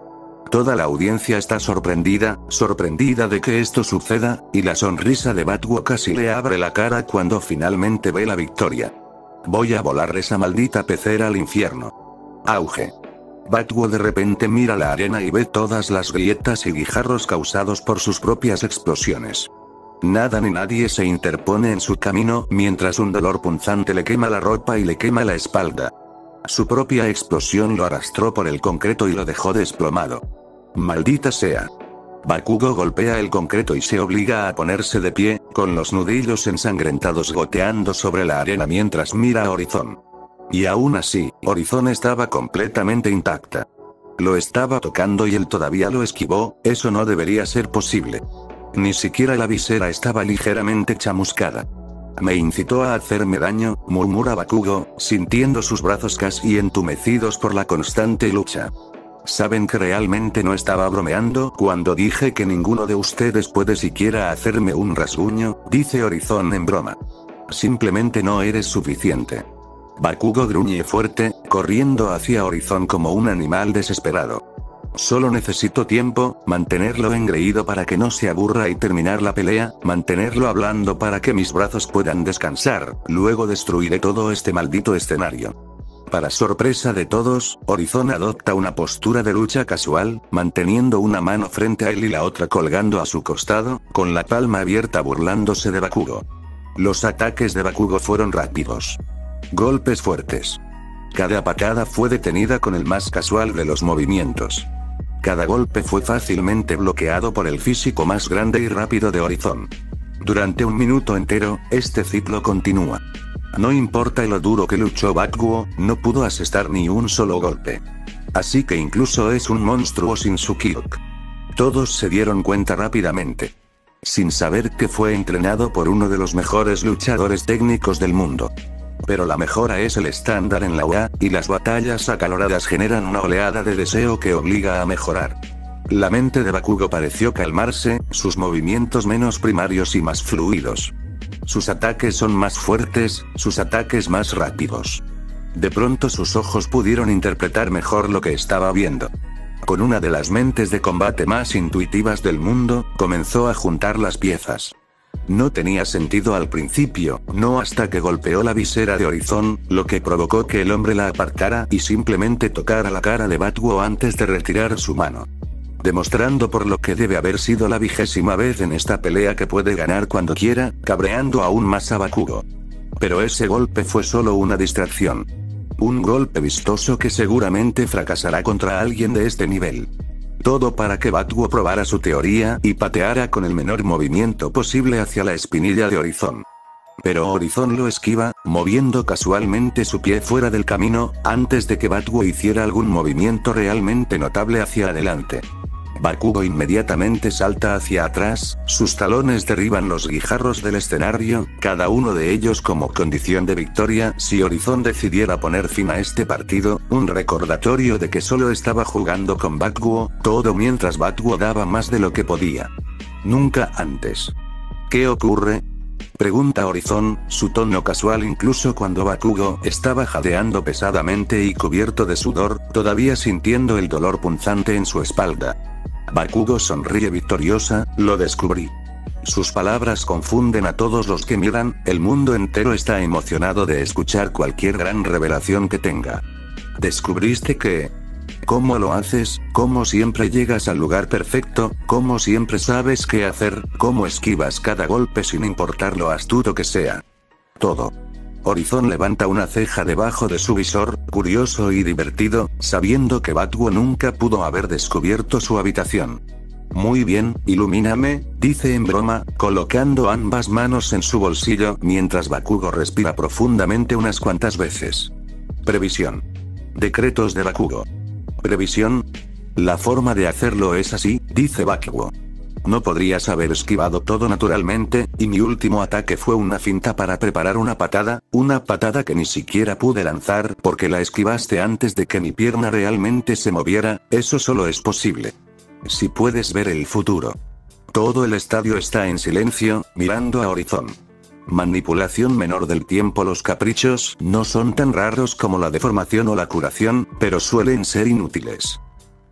Toda la audiencia está sorprendida, sorprendida de que esto suceda, y la sonrisa de Batwood casi le abre la cara cuando finalmente ve la victoria. Voy a volar esa maldita pecera al infierno. Auge. Batwood de repente mira la arena y ve todas las grietas y guijarros causados por sus propias explosiones. Nada ni nadie se interpone en su camino mientras un dolor punzante le quema la ropa y le quema la espalda. Su propia explosión lo arrastró por el concreto y lo dejó desplomado. Maldita sea. Bakugo golpea el concreto y se obliga a ponerse de pie, con los nudillos ensangrentados goteando sobre la arena mientras mira a Horizon. Y aún así, Horizon estaba completamente intacta. Lo estaba tocando y él todavía lo esquivó, eso no debería ser posible. Ni siquiera la visera estaba ligeramente chamuscada. Me incitó a hacerme daño, murmura Bakugo, sintiendo sus brazos casi entumecidos por la constante lucha. Saben que realmente no estaba bromeando cuando dije que ninguno de ustedes puede siquiera hacerme un rasguño, dice Horizon en broma. Simplemente no eres suficiente. Bakugo gruñe fuerte, corriendo hacia Horizon como un animal desesperado. Solo necesito tiempo, mantenerlo engreído para que no se aburra y terminar la pelea, mantenerlo hablando para que mis brazos puedan descansar, luego destruiré todo este maldito escenario. Para sorpresa de todos, Horizon adopta una postura de lucha casual, manteniendo una mano frente a él y la otra colgando a su costado, con la palma abierta burlándose de Bakugo. Los ataques de Bakugo fueron rápidos. Golpes fuertes. Cada patada fue detenida con el más casual de los movimientos. Cada golpe fue fácilmente bloqueado por el físico más grande y rápido de Horizon. Durante un minuto entero, este ciclo continúa. No importa lo duro que luchó Bakugo, no pudo asestar ni un solo golpe. Así que incluso es un monstruo sin su Kyok. Todos se dieron cuenta rápidamente. Sin saber que fue entrenado por uno de los mejores luchadores técnicos del mundo. Pero la mejora es el estándar en la U A, y las batallas acaloradas generan una oleada de deseo que obliga a mejorar. La mente de Bakugo pareció calmarse, sus movimientos menos primarios y más fluidos. Sus ataques son más fuertes, sus ataques más rápidos. De pronto sus ojos pudieron interpretar mejor lo que estaba viendo. Con una de las mentes de combate más intuitivas del mundo, comenzó a juntar las piezas. No tenía sentido al principio, no hasta que golpeó la visera de Horizon, lo que provocó que el hombre la apartara y simplemente tocara la cara de Bakugo antes de retirar su mano. Demostrando por lo que debe haber sido la vigésima vez en esta pelea que puede ganar cuando quiera, cabreando aún más a Bakugo. Pero ese golpe fue solo una distracción. Un golpe vistoso que seguramente fracasará contra alguien de este nivel. Todo para que Bakugo probara su teoría y pateara con el menor movimiento posible hacia la espinilla de Horizon. Pero Horizon lo esquiva, moviendo casualmente su pie fuera del camino, antes de que Bakugo hiciera algún movimiento realmente notable hacia adelante. Bakugo inmediatamente salta hacia atrás, sus talones derriban los guijarros del escenario, cada uno de ellos como condición de victoria si Horizon decidiera poner fin a este partido, un recordatorio de que solo estaba jugando con Bakugo, todo mientras Bakugo daba más de lo que podía. Nunca antes. ¿Qué ocurre? Pregunta Horizon, su tono casual incluso cuando Bakugo estaba jadeando pesadamente y cubierto de sudor, todavía sintiendo el dolor punzante en su espalda. Bakugo sonríe victoriosa, lo descubrí. Sus palabras confunden a todos los que miran, el mundo entero está emocionado de escuchar cualquier gran revelación que tenga. ¿Descubriste que? ¿Cómo lo haces? ¿Cómo siempre llegas al lugar perfecto? ¿Cómo siempre sabes qué hacer? ¿Cómo esquivas cada golpe sin importar lo astuto que sea? Todo. Horizon levanta una ceja debajo de su visor, curioso y divertido, sabiendo que Bakugo nunca pudo haber descubierto su habitación. Muy bien, ilumíname, dice en broma, colocando ambas manos en su bolsillo mientras Bakugo respira profundamente unas cuantas veces. Previsión. Decretos de Bakugo. Previsión. La forma de hacerlo es así, dice Bakugo. No podrías haber esquivado todo naturalmente, y mi último ataque fue una finta para preparar una patada, una patada que ni siquiera pude lanzar porque la esquivaste antes de que mi pierna realmente se moviera, eso solo es posible. Si puedes ver el futuro. Todo el estadio está en silencio, mirando a Horizon. Manipulación menor del tiempo. Los caprichos no son tan raros como la deformación o la curación, pero suelen ser inútiles.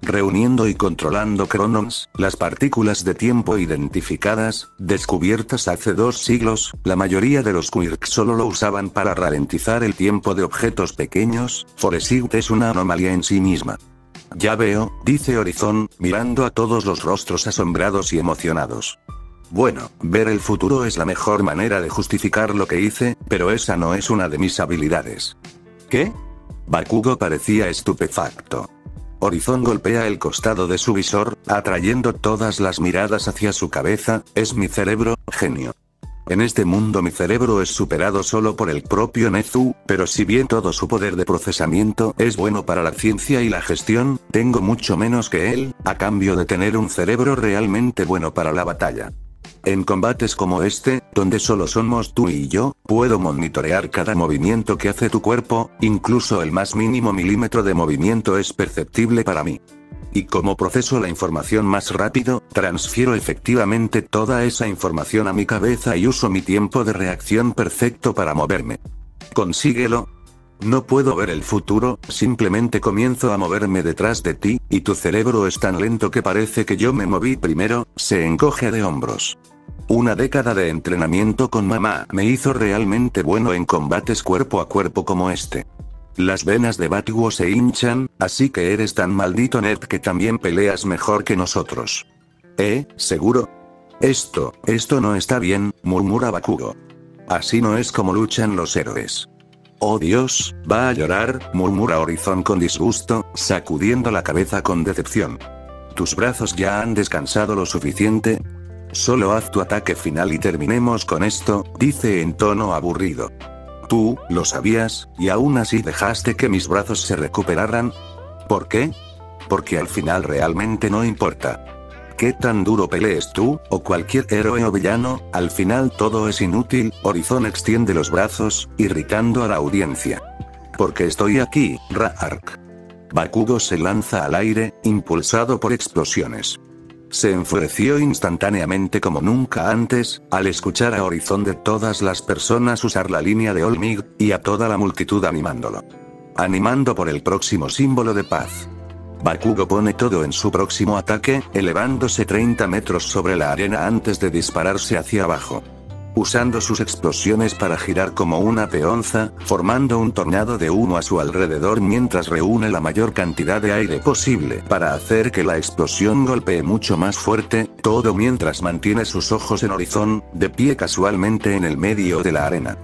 reuniendo y controlando Chronons, las partículas de tiempo identificadas, descubiertas hace dos siglos. La mayoría de los quirks solo lo usaban para ralentizar el tiempo de objetos pequeños. Foresight es una anomalía en sí misma. Ya veo, dice Horizon, mirando a todos los rostros asombrados y emocionados. Bueno, ver el futuro es la mejor manera de justificar lo que hice, pero esa no es una de mis habilidades. ¿Qué? Bakugo parecía estupefacto. Horizon golpea el costado de su visor, atrayendo todas las miradas hacia su cabeza. Es mi cerebro, genio. En este mundo mi cerebro es superado solo por el propio Nezu, pero si bien todo su poder de procesamiento es bueno para la ciencia y la gestión, tengo mucho menos que él, a cambio de tener un cerebro realmente bueno para la batalla. En combates como este, donde solo somos tú y yo, puedo monitorear cada movimiento que hace tu cuerpo, incluso el más mínimo milímetro de movimiento es perceptible para mí. Y como proceso la información más rápido, transfiero efectivamente toda esa información a mi cabeza y uso mi tiempo de reacción perfecto para moverme. ¿Consíguelo? No puedo ver el futuro, simplemente comienzo a moverme detrás de ti, y tu cerebro es tan lento que parece que yo me moví primero. Se encoge de hombros. Una década de entrenamiento con mamá me hizo realmente bueno en combates cuerpo a cuerpo como este. Las venas de Bakugo se hinchan, así que eres tan maldito nerd que también peleas mejor que nosotros. ¿Eh? ¿Seguro? Esto, esto no está bien, murmura Bakugo. Así no es como luchan los héroes. Oh Dios, va a llorar, murmura Horizon con disgusto, sacudiendo la cabeza con decepción. ¿Tus brazos ya han descansado lo suficiente? Solo haz tu ataque final y terminemos con esto, dice en tono aburrido. Tú, lo sabías, y aún así dejaste que mis brazos se recuperaran. ¿Por qué? Porque al final realmente no importa. Qué tan duro pelees tú, o cualquier héroe o villano, al final todo es inútil. Horizon extiende los brazos, irritando a la audiencia. Porque estoy aquí, Raark. Bakugo se lanza al aire, impulsado por explosiones. Se enfureció instantáneamente como nunca antes, al escuchar a Horizon de todas las personas usar la línea de Olmig, y a toda la multitud animándolo. Animando por el próximo símbolo de paz. Bakugo pone todo en su próximo ataque, elevándose treinta metros sobre la arena antes de dispararse hacia abajo. Usando sus explosiones para girar como una peonza, formando un tornado de humo a su alrededor mientras reúne la mayor cantidad de aire posible para hacer que la explosión golpee mucho más fuerte, todo mientras mantiene sus ojos en Horizon, de pie casualmente en el medio de la arena.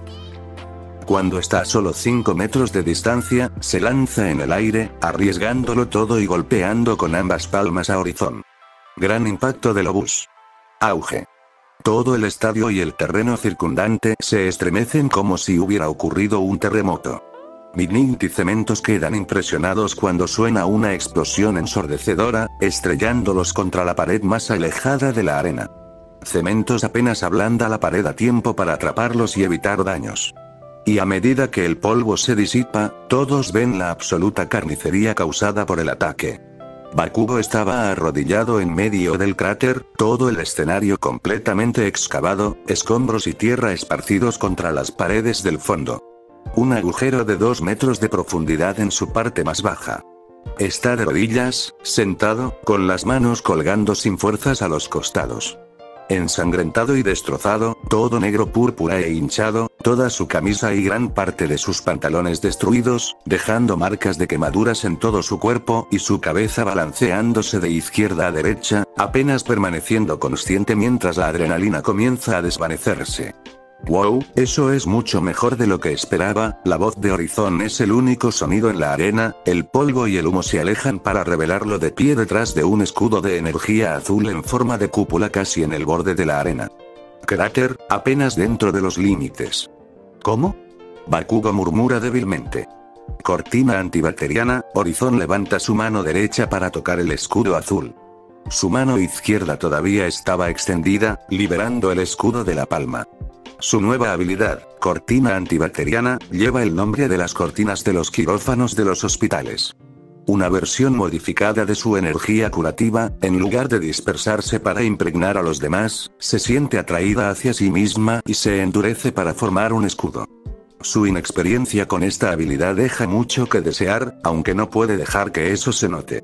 Cuando está a solo cinco metros de distancia, se lanza en el aire, arriesgándolo todo y golpeando con ambas palmas a Horizon. Gran impacto del obús. Auge. Todo el estadio y el terreno circundante se estremecen como si hubiera ocurrido un terremoto. Midnight y Cementos quedan impresionados cuando suena una explosión ensordecedora, estrellándolos contra la pared más alejada de la arena. Cementos apenas ablanda la pared a tiempo para atraparlos y evitar daños. Y a medida que el polvo se disipa, todos ven la absoluta carnicería causada por el ataque. Bakugo estaba arrodillado en medio del cráter, todo el escenario completamente excavado, escombros y tierra esparcidos contra las paredes del fondo. Un agujero de dos metros de profundidad en su parte más baja. Está de rodillas, sentado, con las manos colgando sin fuerzas a los costados. Ensangrentado y destrozado, todo negro púrpura e hinchado, toda su camisa y gran parte de sus pantalones destruidos, dejando marcas de quemaduras en todo su cuerpo y su cabeza balanceándose de izquierda a derecha, apenas permaneciendo consciente mientras la adrenalina comienza a desvanecerse. Wow, eso es mucho mejor de lo que esperaba. La voz de Horizon es el único sonido en la arena, el polvo y el humo se alejan para revelarlo de pie detrás de un escudo de energía azul en forma de cúpula casi en el borde de la arena. Cráter, apenas dentro de los límites. ¿Cómo? Bakugo murmura débilmente. Cortina antibacteriana. Horizon levanta su mano derecha para tocar el escudo azul. Su mano izquierda todavía estaba extendida, liberando el escudo de la palma. Su nueva habilidad, cortina antibacteriana, lleva el nombre de las cortinas de los quirófanos de los hospitales. Una versión modificada de su energía curativa, en lugar de dispersarse para impregnar a los demás, se siente atraída hacia sí misma y se endurece para formar un escudo. Su inexperiencia con esta habilidad deja mucho que desear, aunque no puede dejar que eso se note.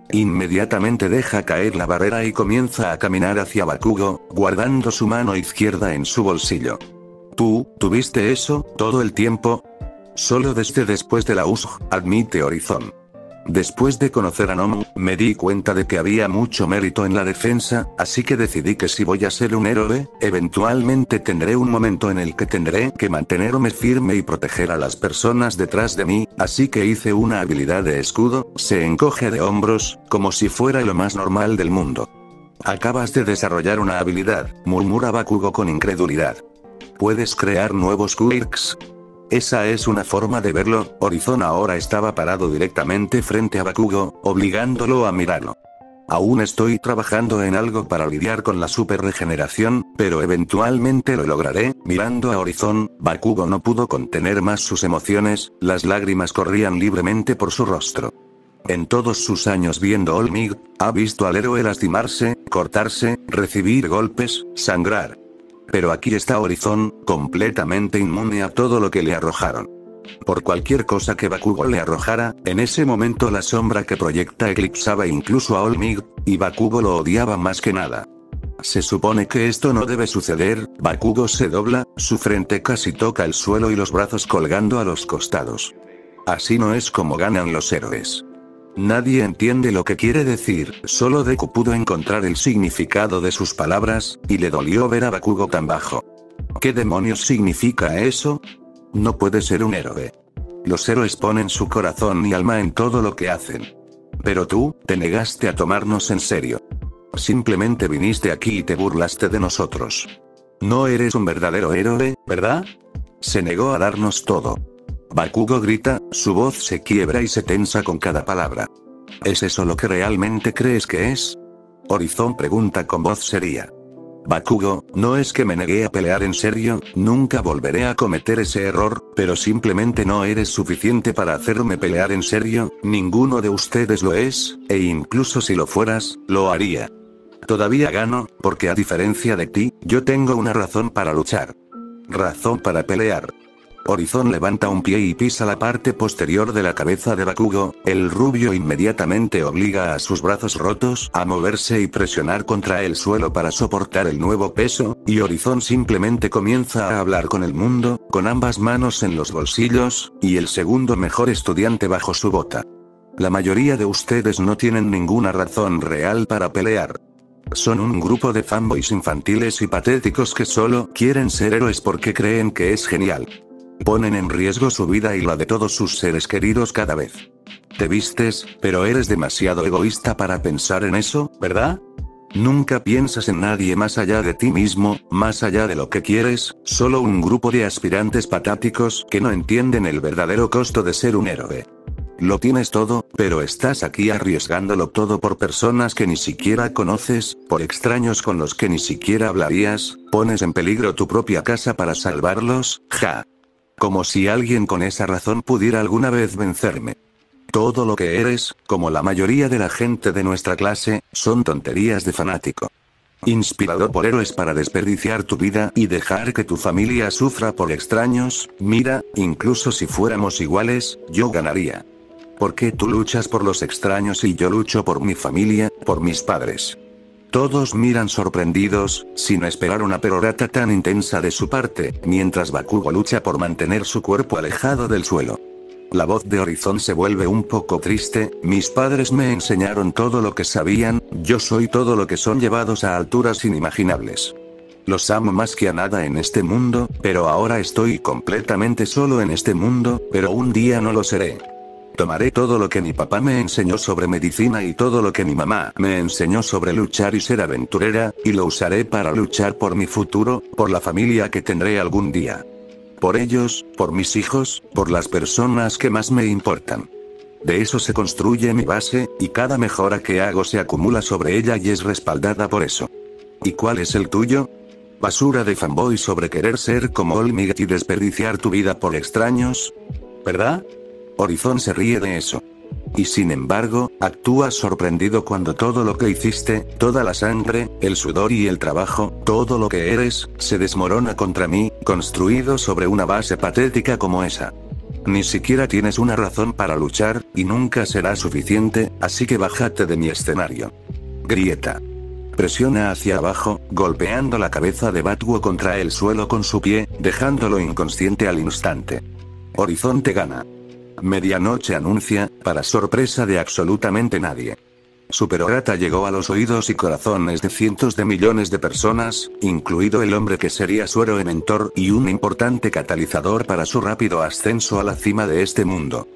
Inmediatamente deja caer la barrera y comienza a caminar hacia Bakugo, guardando su mano izquierda en su bolsillo. ¿Tú, tuviste eso, todo el tiempo? Solo desde después de la U S J, admite Horizon. Después de conocer a Nomu, me di cuenta de que había mucho mérito en la defensa, así que decidí que si voy a ser un héroe, eventualmente tendré un momento en el que tendré que mantenerme firme y proteger a las personas detrás de mí, así que hice una habilidad de escudo, se encoge de hombros, como si fuera lo más normal del mundo. Acabas de desarrollar una habilidad, murmura Bakugo con incredulidad. ¿Puedes crear nuevos quirks? Esa es una forma de verlo. Horizon ahora estaba parado directamente frente a Bakugo, obligándolo a mirarlo. Aún estoy trabajando en algo para lidiar con la super regeneración, pero eventualmente lo lograré. Mirando a Horizon, Bakugo no pudo contener más sus emociones, las lágrimas corrían libremente por su rostro. En todos sus años viendo All Might, ha visto al héroe lastimarse, cortarse, recibir golpes, sangrar. Pero aquí está Horizon, completamente inmune a todo lo que le arrojaron. Por cualquier cosa que Bakugo le arrojara, en ese momento la sombra que proyecta eclipsaba incluso a All Might, y Bakugo lo odiaba más que nada. Se supone que esto no debe suceder. Bakugo se dobla, su frente casi toca el suelo y los brazos colgando a los costados. Así no es como ganan los héroes. Nadie entiende lo que quiere decir, solo Deku pudo encontrar el significado de sus palabras, y le dolió ver a Bakugo tan bajo. ¿Qué demonios significa eso? No puede ser un héroe. Los héroes ponen su corazón y alma en todo lo que hacen. Pero tú, te negaste a tomarnos en serio. Simplemente viniste aquí y te burlaste de nosotros. No eres un verdadero héroe, ¿verdad? Se negó a darnos todo. Bakugo grita, su voz se quiebra y se tensa con cada palabra. ¿Es eso lo que realmente crees que es? Horizon pregunta con voz seria. Bakugo, no es que me negué a pelear en serio, nunca volveré a cometer ese error, pero simplemente no eres suficiente para hacerme pelear en serio, ninguno de ustedes lo es, e incluso si lo fueras, lo haría. Todavía gano, porque a diferencia de ti, yo tengo una razón para luchar. Razón para pelear. Horizon levanta un pie y pisa la parte posterior de la cabeza de Bakugo, el rubio inmediatamente obliga a sus brazos rotos a moverse y presionar contra el suelo para soportar el nuevo peso, y Horizon simplemente comienza a hablar con el mundo, con ambas manos en los bolsillos, y el segundo mejor estudiante bajo su bota. La mayoría de ustedes no tienen ninguna razón real para pelear. Son un grupo de fanboys infantiles y patéticos que solo quieren ser héroes porque creen que es genial. Ponen en riesgo su vida y la de todos sus seres queridos cada vez. Te vistes, pero eres demasiado egoísta para pensar en eso, ¿verdad? Nunca piensas en nadie más allá de ti mismo, más allá de lo que quieres, solo un grupo de aspirantes patáticos que no entienden el verdadero costo de ser un héroe. Lo tienes todo, pero estás aquí arriesgándolo todo por personas que ni siquiera conoces, por extraños con los que ni siquiera hablarías, pones en peligro tu propia casa para salvarlos, ja. Como si alguien con esa razón pudiera alguna vez vencerme. Todo lo que eres, como la mayoría de la gente de nuestra clase, son tonterías de fanático. Inspirado por héroes para desperdiciar tu vida y dejar que tu familia sufra por extraños, mira, incluso si fuéramos iguales, yo ganaría. ¿Por qué tú luchas por los extraños y yo lucho por mi familia, por mis padres? Todos miran sorprendidos, sin esperar una perorata tan intensa de su parte, mientras Bakugo lucha por mantener su cuerpo alejado del suelo. La voz de Horizon se vuelve un poco triste, mis padres me enseñaron todo lo que sabían, yo soy todo lo que son llevados a alturas inimaginables. Los amo más que a nada en este mundo, pero ahora estoy completamente solo en este mundo, pero un día no lo seré. Tomaré todo lo que mi papá me enseñó sobre medicina y todo lo que mi mamá me enseñó sobre luchar y ser aventurera, y lo usaré para luchar por mi futuro, por la familia que tendré algún día. Por ellos, por mis hijos, por las personas que más me importan. De eso se construye mi base, y cada mejora que hago se acumula sobre ella y es respaldada por eso. ¿Y cuál es el tuyo? Basura de fanboy sobre querer ser como All Might y desperdiciar tu vida por extraños. ¿Verdad? Horizon se ríe de eso. Y sin embargo, actúas sorprendido cuando todo lo que hiciste, toda la sangre, el sudor y el trabajo, todo lo que eres, se desmorona contra mí, construido sobre una base patética como esa. Ni siquiera tienes una razón para luchar, y nunca será suficiente, así que bájate de mi escenario. Grieta. Presiona hacia abajo, golpeando la cabeza de Batuo contra el suelo con su pie, dejándolo inconsciente al instante. Horizonte gana. Medianoche anuncia, para sorpresa de absolutamente nadie. Superorata llegó a los oídos y corazones de cientos de millones de personas, incluido el hombre que sería su héroe mentor y un importante catalizador para su rápido ascenso a la cima de este mundo.